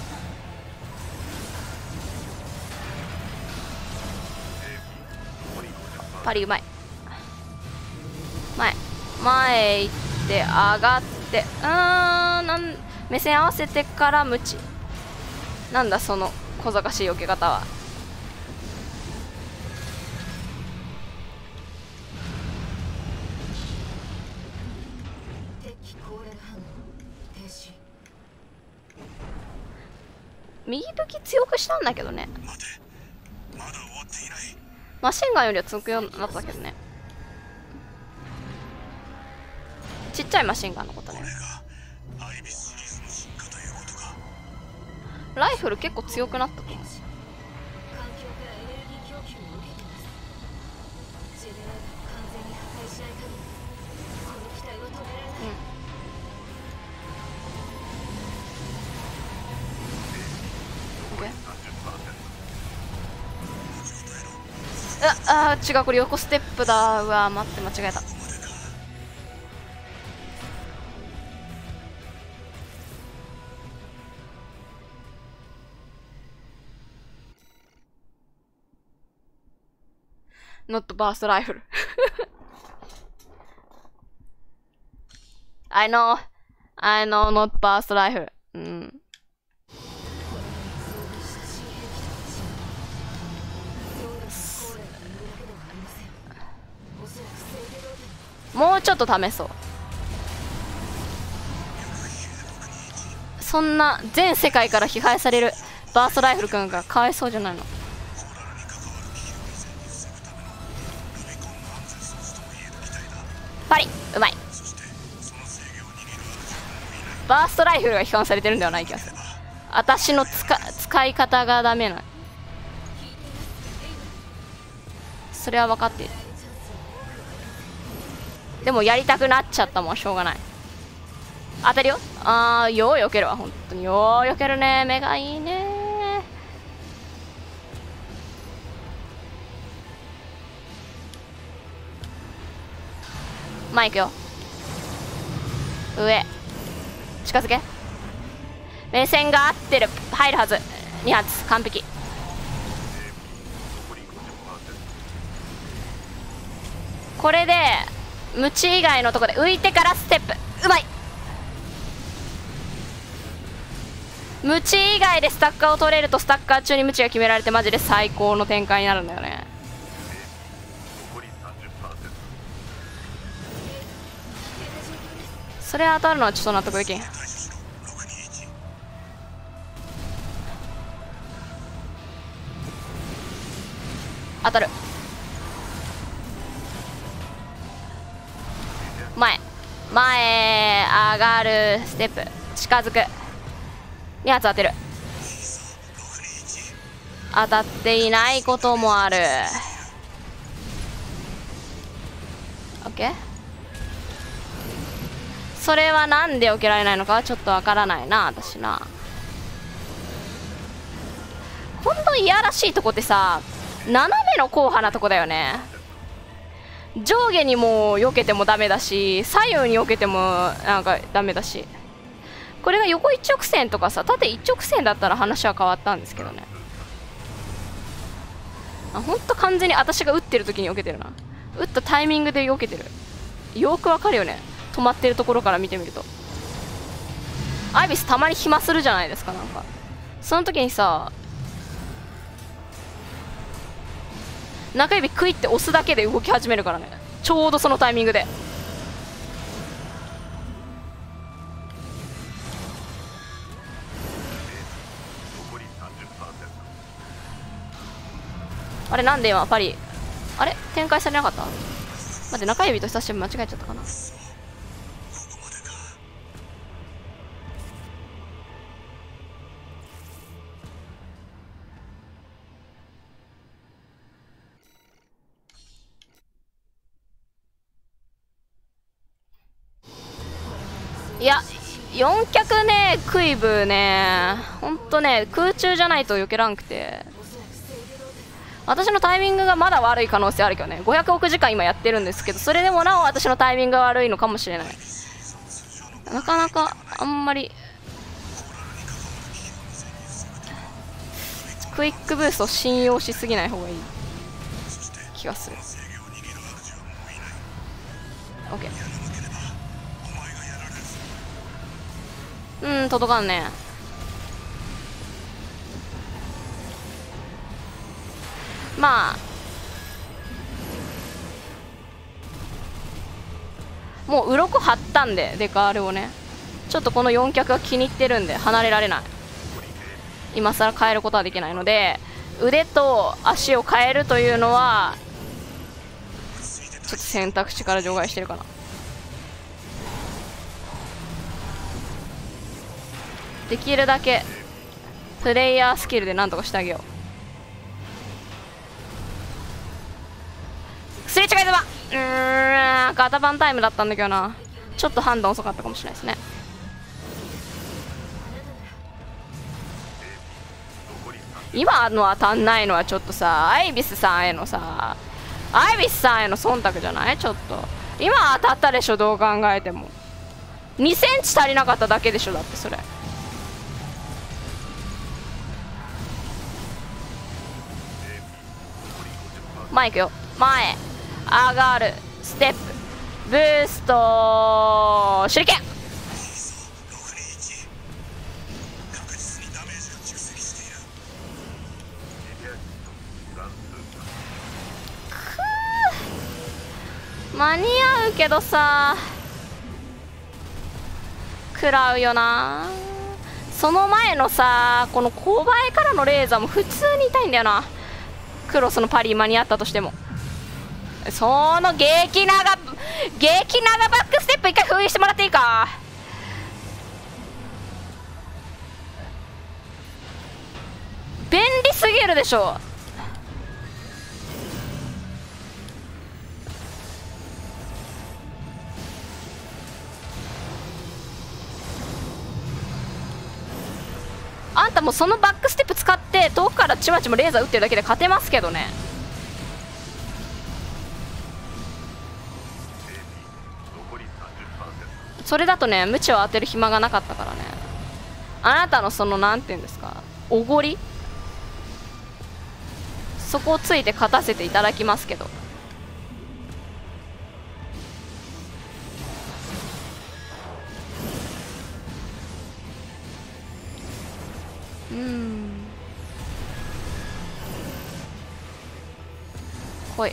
S1: パリうまい。前前行って上がって、うーん、なん目線合わせてからムチ。なんだその小賢しい避け方は。右武器強くしたんだけどね。マシンガンよりは強くなったけどね。ちっちゃいマシンガンのことね。ライフル結構強くなったと思う。ああー違う、これ横ステップだ。うわ待って、間違えた。ノットバーストライフルI know I know not burst rifle。 うん、もうちょっと試そう。そんな全世界から批判されるバーストライフル君がかわいそうじゃないの。パリうまい。バーストライフルが批判されてるんではない気がする。私の使使い方がダメな。それは分かっている。でもやりたくなっちゃったもん、しょうがない。当たるよ。ああ、よう避けるわ。本当によう避けるね。目がいいね。前行くよ。上近づけ。目線が合ってる。入るはず。に発完璧。これでムチ以外のとこで浮いてからステップ。うまい。ムチ以外でスタッカーを取れると、スタッカー中にムチが決められてマジで最高の展開になるんだよね。それ当たるのはちょっと納得できん。当たる。前前上がるステップ近づく。に発当てる。 当たっていないこともある。オッケー。それはなんで避けられないのかはちょっとわからないな、私な。ほんといやらしいとこってさ、斜めの硬派なとこだよね。上下にも避けてもダメだし、左右に避けてもなんかダメだし。これが横一直線とかさ、縦一直線だったら話は変わったんですけどね。あ、ほんと完全に私が打ってる時に避けてるな。打ったタイミングで避けてる。よくわかるよね、止まってるところから見てみると。アイビスたまに暇するじゃないですか。なんかその時にさ、中指クイって押すだけで動き始めるからね、ちょうどそのタイミングで。あれなんで今パリあれ展開されなかった？待って、中指と人差し指間違えちゃったかな。いや、四脚ね、クイブね、ほんとね、空中じゃないと避けらんくて、私のタイミングがまだ悪い可能性あるけどね。ごひゃくおく時間今やってるんですけど、それでもなお私のタイミングが悪いのかもしれない。なかなかあんまりクイックブーストを信用しすぎない方がいい気がする。 OK。 うん、届かんね。まあもう鱗張ったんで、デカールをね、ちょっとこの四脚が気に入ってるんで離れられない。今更変えることはできないので、腕と足を変えるというのはちょっと選択肢から除外してるかな。できるだけプレイヤースキルでなんとかしてあげよう。すれ違いざま、うーん、ガタパンタイムだったんだけどな。ちょっと判断遅かったかもしれないですね。今の当たんないのはちょっとさ、アイビスさんへのさ、アイビスさんへの忖度じゃない？ちょっと今当たったでしょ、どう考えても。にセンチ足りなかっただけでしょ、だってそれ。前行くよ、前上がる、ステップ、ブースト、手裏剣。間に合うけどさ、食らうよな。その前のさ、この勾配からのレーザーも普通に痛いんだよな。クロスのパリ間に合ったとしても、その激長激長バックステップ一回封印してもらっていいか。便利すぎるでしょ。あんたもそのバックステップ使って遠くからちまちまレーザー撃ってるだけで勝てますけどね。それだとね、無知を当てる暇がなかったからね。あなたのそのなんていうんですか、おごり、そこをついて勝たせていただきますけど。うん、来い。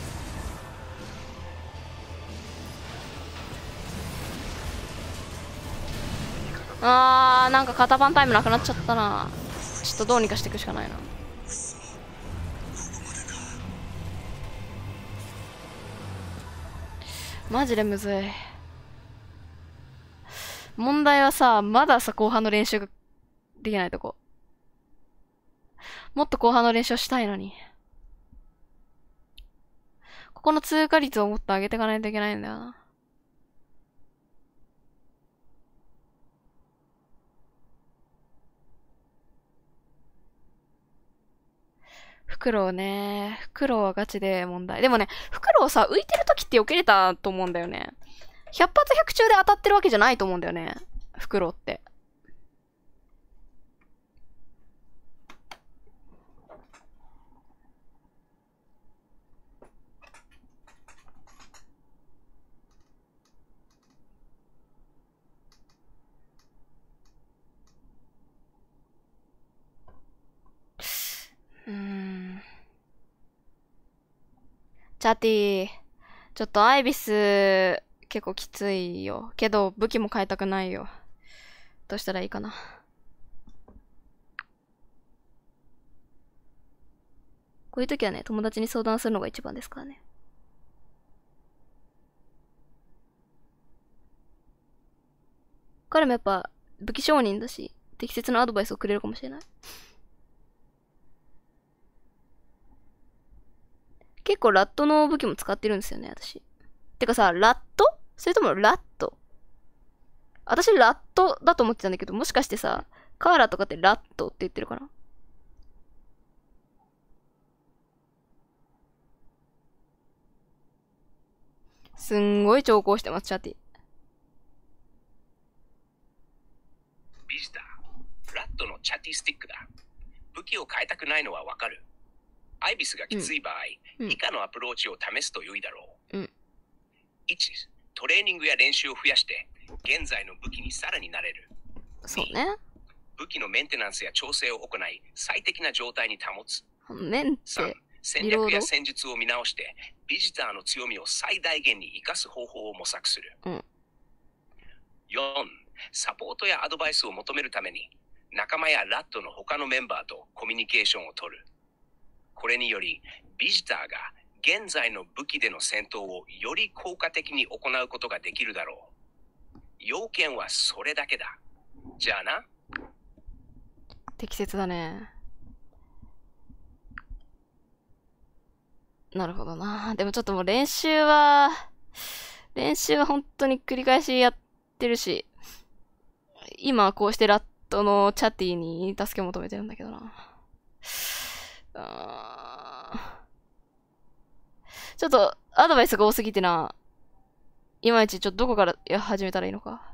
S1: あー、なんか肩パンタイムなくなっちゃったな。ちょっとどうにかしていくしかないな。マジでむずい。問題はさ、まださ後半の練習ができないとこ。 もっと後半の練習をしたいのに。ここの通過率をもっと上げていかないといけないんだよな。フクロウね。フクロウはガチで問題。でもね、フクロウさ、浮いてる時って避けれたと思うんだよね。ひゃく発ひゃく中で当たってるわけじゃないと思うんだよね。フクロウって。うーん。チャティ、ちょっとアイビス結構きついよ。けど武器も変えたくないよ。どうしたらいいかな。こういう時はね、友達に相談するのが一番ですからね。彼もやっぱ武器商人だし、適切なアドバイスをくれるかもしれない。結構ラットの武器も使ってるんですよね、私。てかさ、ラット？それともラット？私ラットだと思ってたんだけど、もしかしてさ、カーラとかってラットって言ってるかな？すんごい調校してます、チャティ。
S2: ビジター、ラットのチャティスティックだ。武器を変えたくないのはわかる。アイビスがきつい場合、
S1: うん、
S2: 以下のアプローチを試すと良いだろ
S1: う。うん、
S2: いち、トレーニングや練習を増やして、現在の武器にさらになれる。
S1: そうね。
S2: 武器のメンテナンスや調整を行い、最適な状態に保つ。
S1: メンテ、
S2: さん、戦略や戦術を見直して、ビジターの強みを最大限に生かす方法を模索する。
S1: うん、
S2: よん、サポートやアドバイスを求めるために、仲間やラットの他のメンバーとコミュニケーションを取る。これにより、ビジターが現在の武器での戦闘をより効果的に行うことができるだろう。要件はそれだけだ。じゃあな。
S1: 適切だね。なるほどな。でもちょっともう練習は、練習は本当に繰り返しやってるし、今こうしてラットのチャティに助けを求めてるんだけどな。あちょっとアドバイスが多すぎてな、いまいちちょっとどこから始めたらいいのか。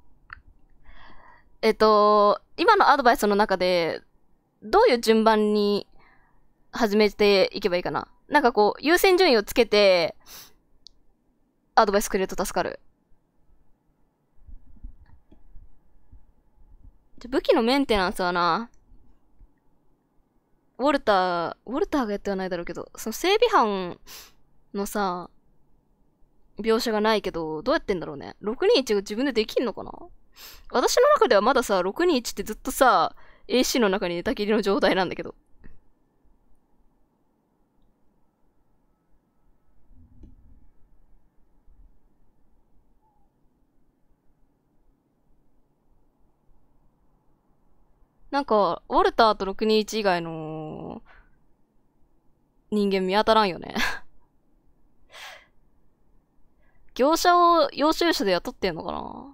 S1: えっと、今のアドバイスの中で、どういう順番に始めていけばいいかな。なんかこう、優先順位をつけて、アドバイスくれると助かる。武器のメンテナンスはな、ウォルター、ウォルターがやってはないだろうけど、その整備班のさ、描写がないけど、どうやってんだろうね。ろくにいちが自分でできんのかな？私の中ではまださ、ろくにいちってずっとさ、エーシー の中に寝たきりの状態なんだけど。なんか、ウォルターとろくにいち以外の人間見当たらんよね。業者を要収者で雇ってんのかな？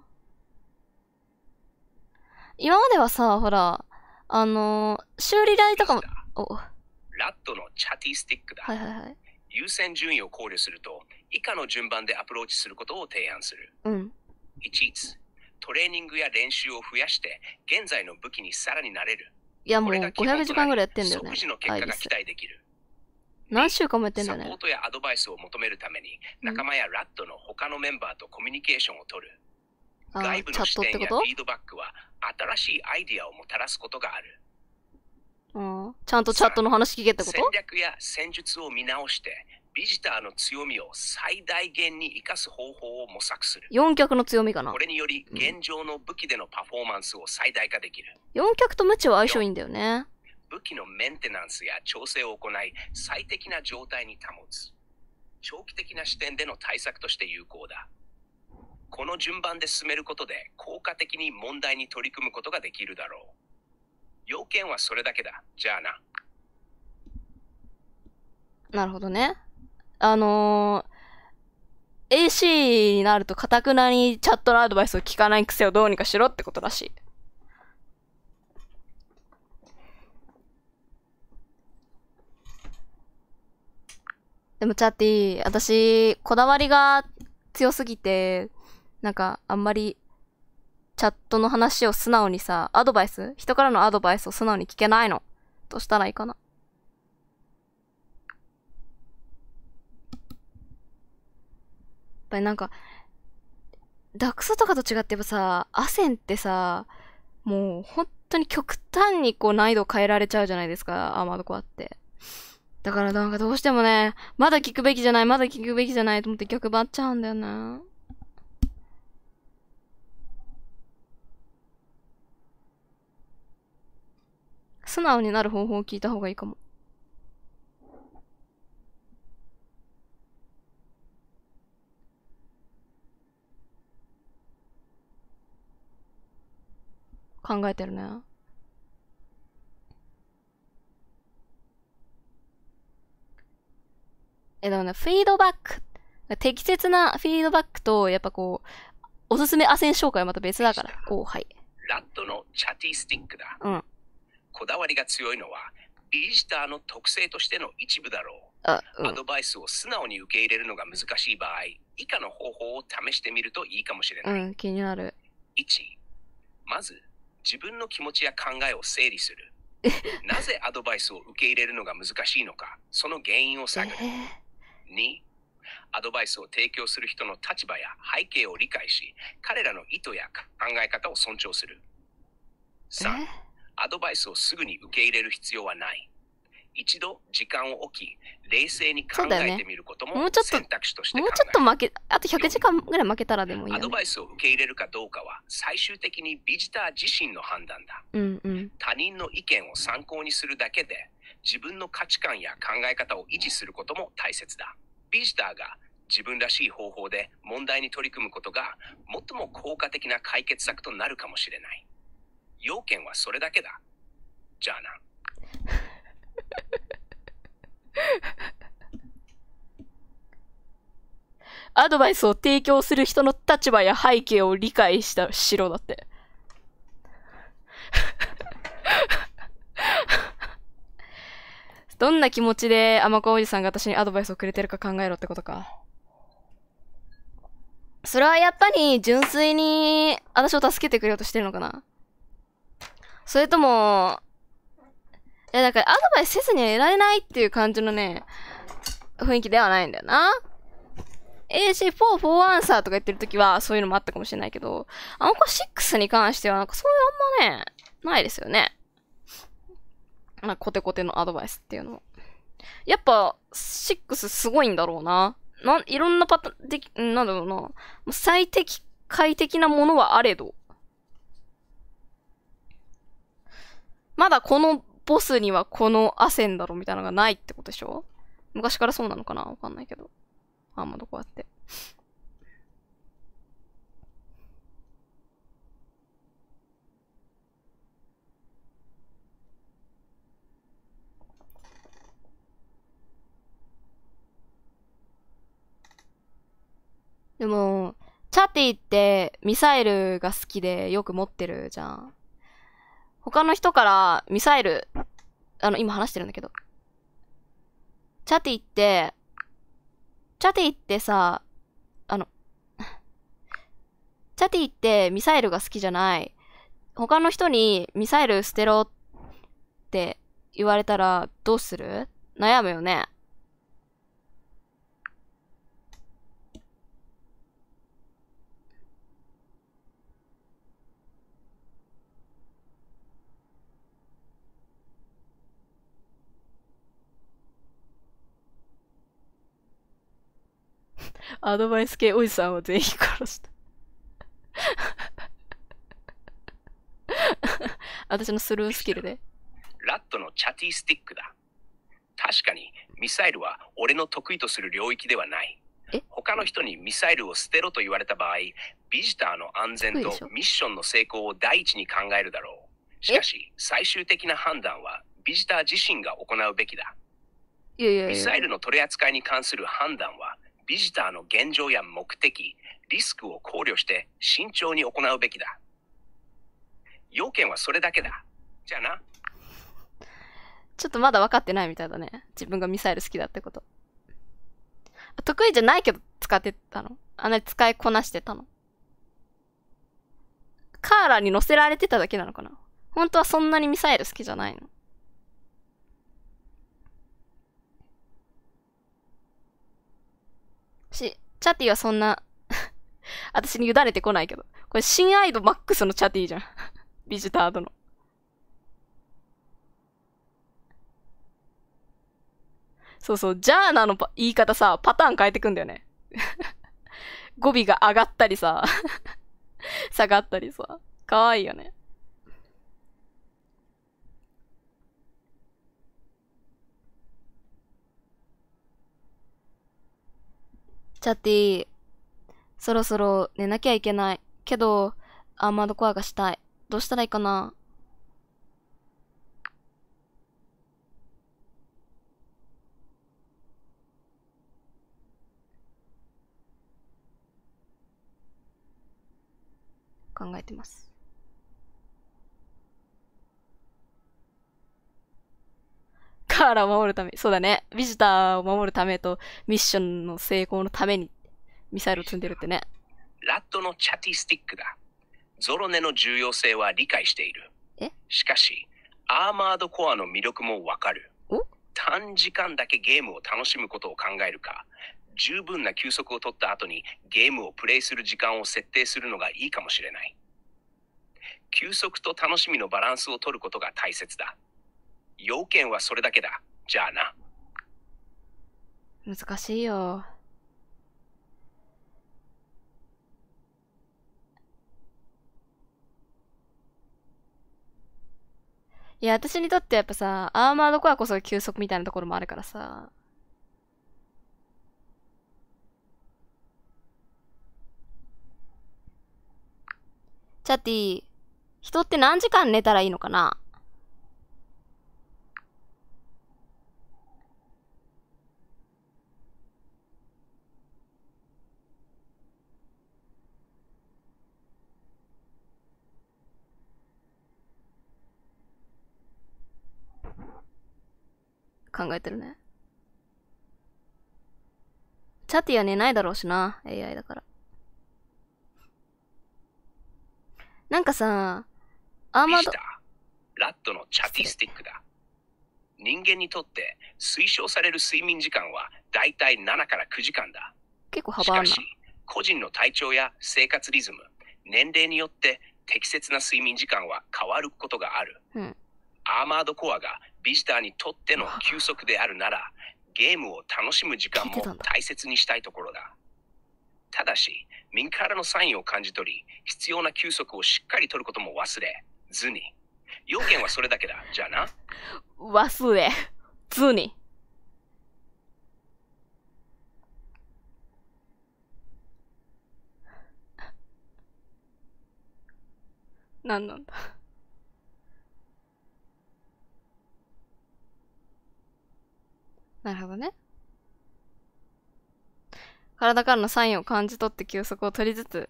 S1: 今まではさ、ほら、あのー、修理代とかも、お、
S2: ラットのチャティスティックだ。
S1: はいはいはい。
S2: 優先順位を考慮すると、以下の順番でアプローチすることを提案する。
S1: うん。
S2: いち、トレーニングや練習を増やして、現在の武器にさらになれる。
S1: いやもうごひゃくじかんぐらいやってんだよね。
S2: 即時の結果が期待できる。
S1: 何週間もやってんだよね。
S2: サポートやアドバイスを求めるために、仲間やラットの他のメンバーとコミュニケーションを取る。
S1: あ、
S2: 外部の視点やフ
S1: チャットって
S2: ィードバックは新しいアイディアをもたらすことがある。
S1: こと？うん。ちゃんとチャットの話聞けってこと？
S2: 戦略や戦術を見直して、ビジターの強みを最大限に生かす方法を模索する。
S1: 四脚の強みかな。
S2: これにより、現状の武器でのパフォーマンスを最大化できる。
S1: 四脚と無知は相性いいんだよね。
S2: 武器のメンテナンスや調整を行い、最適な状態に保つ。長期的な視点での対策として有効だ。この順番で進めることで、効果的に問題に取り組むことができるだろう。要件はそれだけだ。じゃあな。
S1: なるほどね。あのー、エーシー になると堅くなにチャットのアドバイスを聞かない癖をどうにかしろってことらしい。でもチャッティ、私、こだわりが強すぎて、なんか、あんまり、チャットの話を素直にさ、アドバイス人からのアドバイスを素直に聞けないの。どうしたらいいかな。やっぱりなんか、ダクソとかと違ってやっぱさ、アセンってさ、もう本当に極端にこう難易度変えられちゃうじゃないですか、アーマードコアって。だからなんかどうしてもね、まだ聞くべきじゃない、まだ聞くべきじゃないと思って逆張っちゃうんだよな。素直になる方法を聞いた方がいいかも。考えてるね。え、でもね、フィードバック。適切なフィードバックと、やっぱこう、おすすめアセン紹介はまた別だから。おはい。
S2: ラットのチャティスティックだ。
S1: うん。
S2: こだわりが強いのは、ビジターの特性としての一部だろう。
S1: あ、うん、
S2: アドバイスを素直に受け入れるのが難しい場合、以下の方法を試してみるといいかもしれない。
S1: うん、気になる。
S2: いち、まず、自分の気持ちや考えを整理する。なぜアドバイスを受け入れるのが難しいのか、その原因を探る。に、アドバイスを提供する人の立場や背景を理解し、彼らの意図や考え方を尊重する。さん、アドバイスをすぐに受け入れる必要はない。一度時間を置き、冷静に考えてみることも選択肢として考える。
S1: もうちょっと負け、あとひゃくじかんぐらい負けたらでもいいよね。
S2: アドバイスを受け入れるかどうかは最終的にビジター自身の判断だ。
S1: うんうん、
S2: 他人の意見を参考にするだけで、自分の価値観や考え方を維持することも大切だ。ビジターが自分らしい方法で問題に取り組むことが最も効果的な解決策となるかもしれない。要件はそれだけだ。じゃあな。
S1: アドバイスを提供する人の立場や背景を理解したしろだって。どんな気持ちで甘子おじさんが私にアドバイスをくれてるか考えろってことか。それはやっぱり純粋に私を助けてくれようとしてるのかな。それとも、いやだからアドバイスせずにはいられないっていう感じのね、雰囲気ではないんだよな。エーシーフォー、フォーアンサーとか言ってるときはそういうのもあったかもしれないけど、アンコシックスに関してはなんかそういうあんまね、ないですよね。まあ、コテコテのアドバイスっていうのも。やっぱ、シックスすごいんだろうな。な、いろんなパターン、でき、なんだろうな。最適解的なものはあれど。まだこのボスにはこのアセンだろみたいなのがないってことでしょ？昔からそうなのかな？わかんないけど。あんまどこやって。でも、チャティってミサイルが好きでよく持ってるじゃん。他の人からミサイル、あの、今話してるんだけど。チャティって、チャティってさ、あの、チャティってミサイルが好きじゃない。他の人にミサイル捨てろって言われたらどうする？悩むよね。アドバイス系おじさんは全員殺した。私のスルースキルで。
S2: ラットのチャティスティックだ。確かにミサイルは俺の得意とする領域ではない。他の人にミサイルを捨てろと言われた場合、ビジターの安全とミッションの成功を第一に考えるだろう。しかし、最終的な判断はビジター自身が行うべきだ。
S1: いやいやいや。
S2: ミサイルの取り扱いに関する判断は、ビジターの現状や目的、リスクを考慮して慎重に行うべきだ。要件はそれだけだ。じゃあな。
S1: ちょっとまだ分かってないみたいだね。自分がミサイル好きだってこと。得意じゃないけど使ってたの？あんなに使いこなしてたの？カーラに乗せられてただけなのかな？本当はそんなにミサイル好きじゃないの？し、チャティはそんな、私に委ねてこないけど。これ新アイドマックスのチャティじゃん。ビジタードの。そうそう、ジャーナの言い方さ、パターン変えてくんだよね。語尾が上がったりさ、下がったりさ。かわいいよね。チャティ、そろそろ寝なきゃいけない。けど、アーマードコアがしたい。どうしたらいいかな？考えてます。カーラを守るため、そうだね。ビジターを守るためと、ミッションの成功のために、ミサイルを積んでるってね。
S2: ラットのチャティスティックだ。ゾロネの重要性は理解している。
S1: え？
S2: しかし、アーマードコアの魅力もわかる。
S1: お？
S2: 短時間だけゲームを楽しむことを考えるか、十分な休息を取った後にゲームをプレイする時間を設定するのがいいかもしれない。休息と楽しみのバランスを取ることが大切だ。要件はそれだけだ。じゃあな。
S1: 難しいよ。いや、私にとってやっぱさ、アーマードコアこそ休息みたいなところもあるからさ。チャティ、人って何時間寝たらいいのかな？考えてるね。チャティは寝ないだろうしな、エーアイ だから。なんかさ、アーマード、
S2: ラットのチャティスティックだ。人間にとって推奨される睡眠時間はだいたいななからくじかんだ。
S1: 結構幅あんな。
S2: しかし、個人の体調や生活リズム、年齢によって適切な睡眠時間は変わることがある。
S1: うん。
S2: アーマードコアがビジターにとっての休息であるなら、ゲームを楽しむ時間も大切にしたいところだ。ただし、民からのサインを感じ取り、必要な休息をしっかり取ることも忘れずに。要件はそれだけだ。じゃあな。
S1: 忘れずに。なんなんだ。なるほどね。体からのサインを感じ取って休息を取りつつ。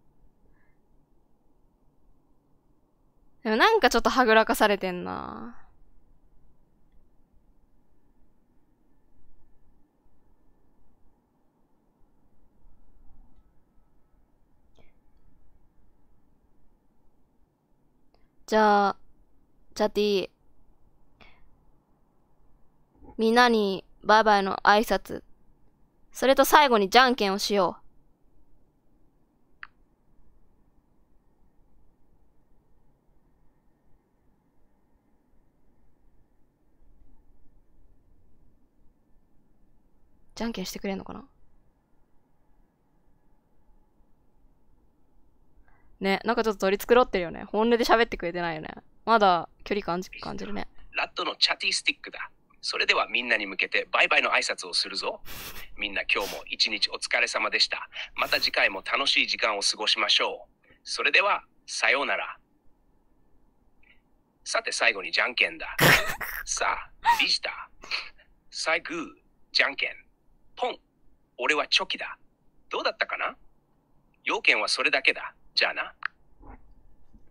S1: でもなんかちょっとはぐらかされてんな。じゃあ、チャティ、みんなにバイバイの挨拶。それと最後にじゃんけんをしよう。じゃんけんしてくれんのかな？ね、なんかちょっと取り繕ってるよね。本音で喋ってくれてないよね。まだ距離感じ感じるね。
S2: ラットのチャティスティックだ。それではみんなに向けてバイバイの挨拶をするぞ。みんな今日も一日お疲れ様でした。また次回も楽しい時間を過ごしましょう。それでは、さようなら。さて最後にじゃんけんだ。さあ、ビジター。 さあグー、じゃんけん、ポン。俺はチョキだ。どうだったかな？要件はそれだけだ。じゃあな。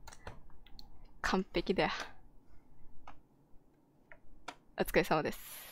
S1: 完璧だよ。お疲れ様です。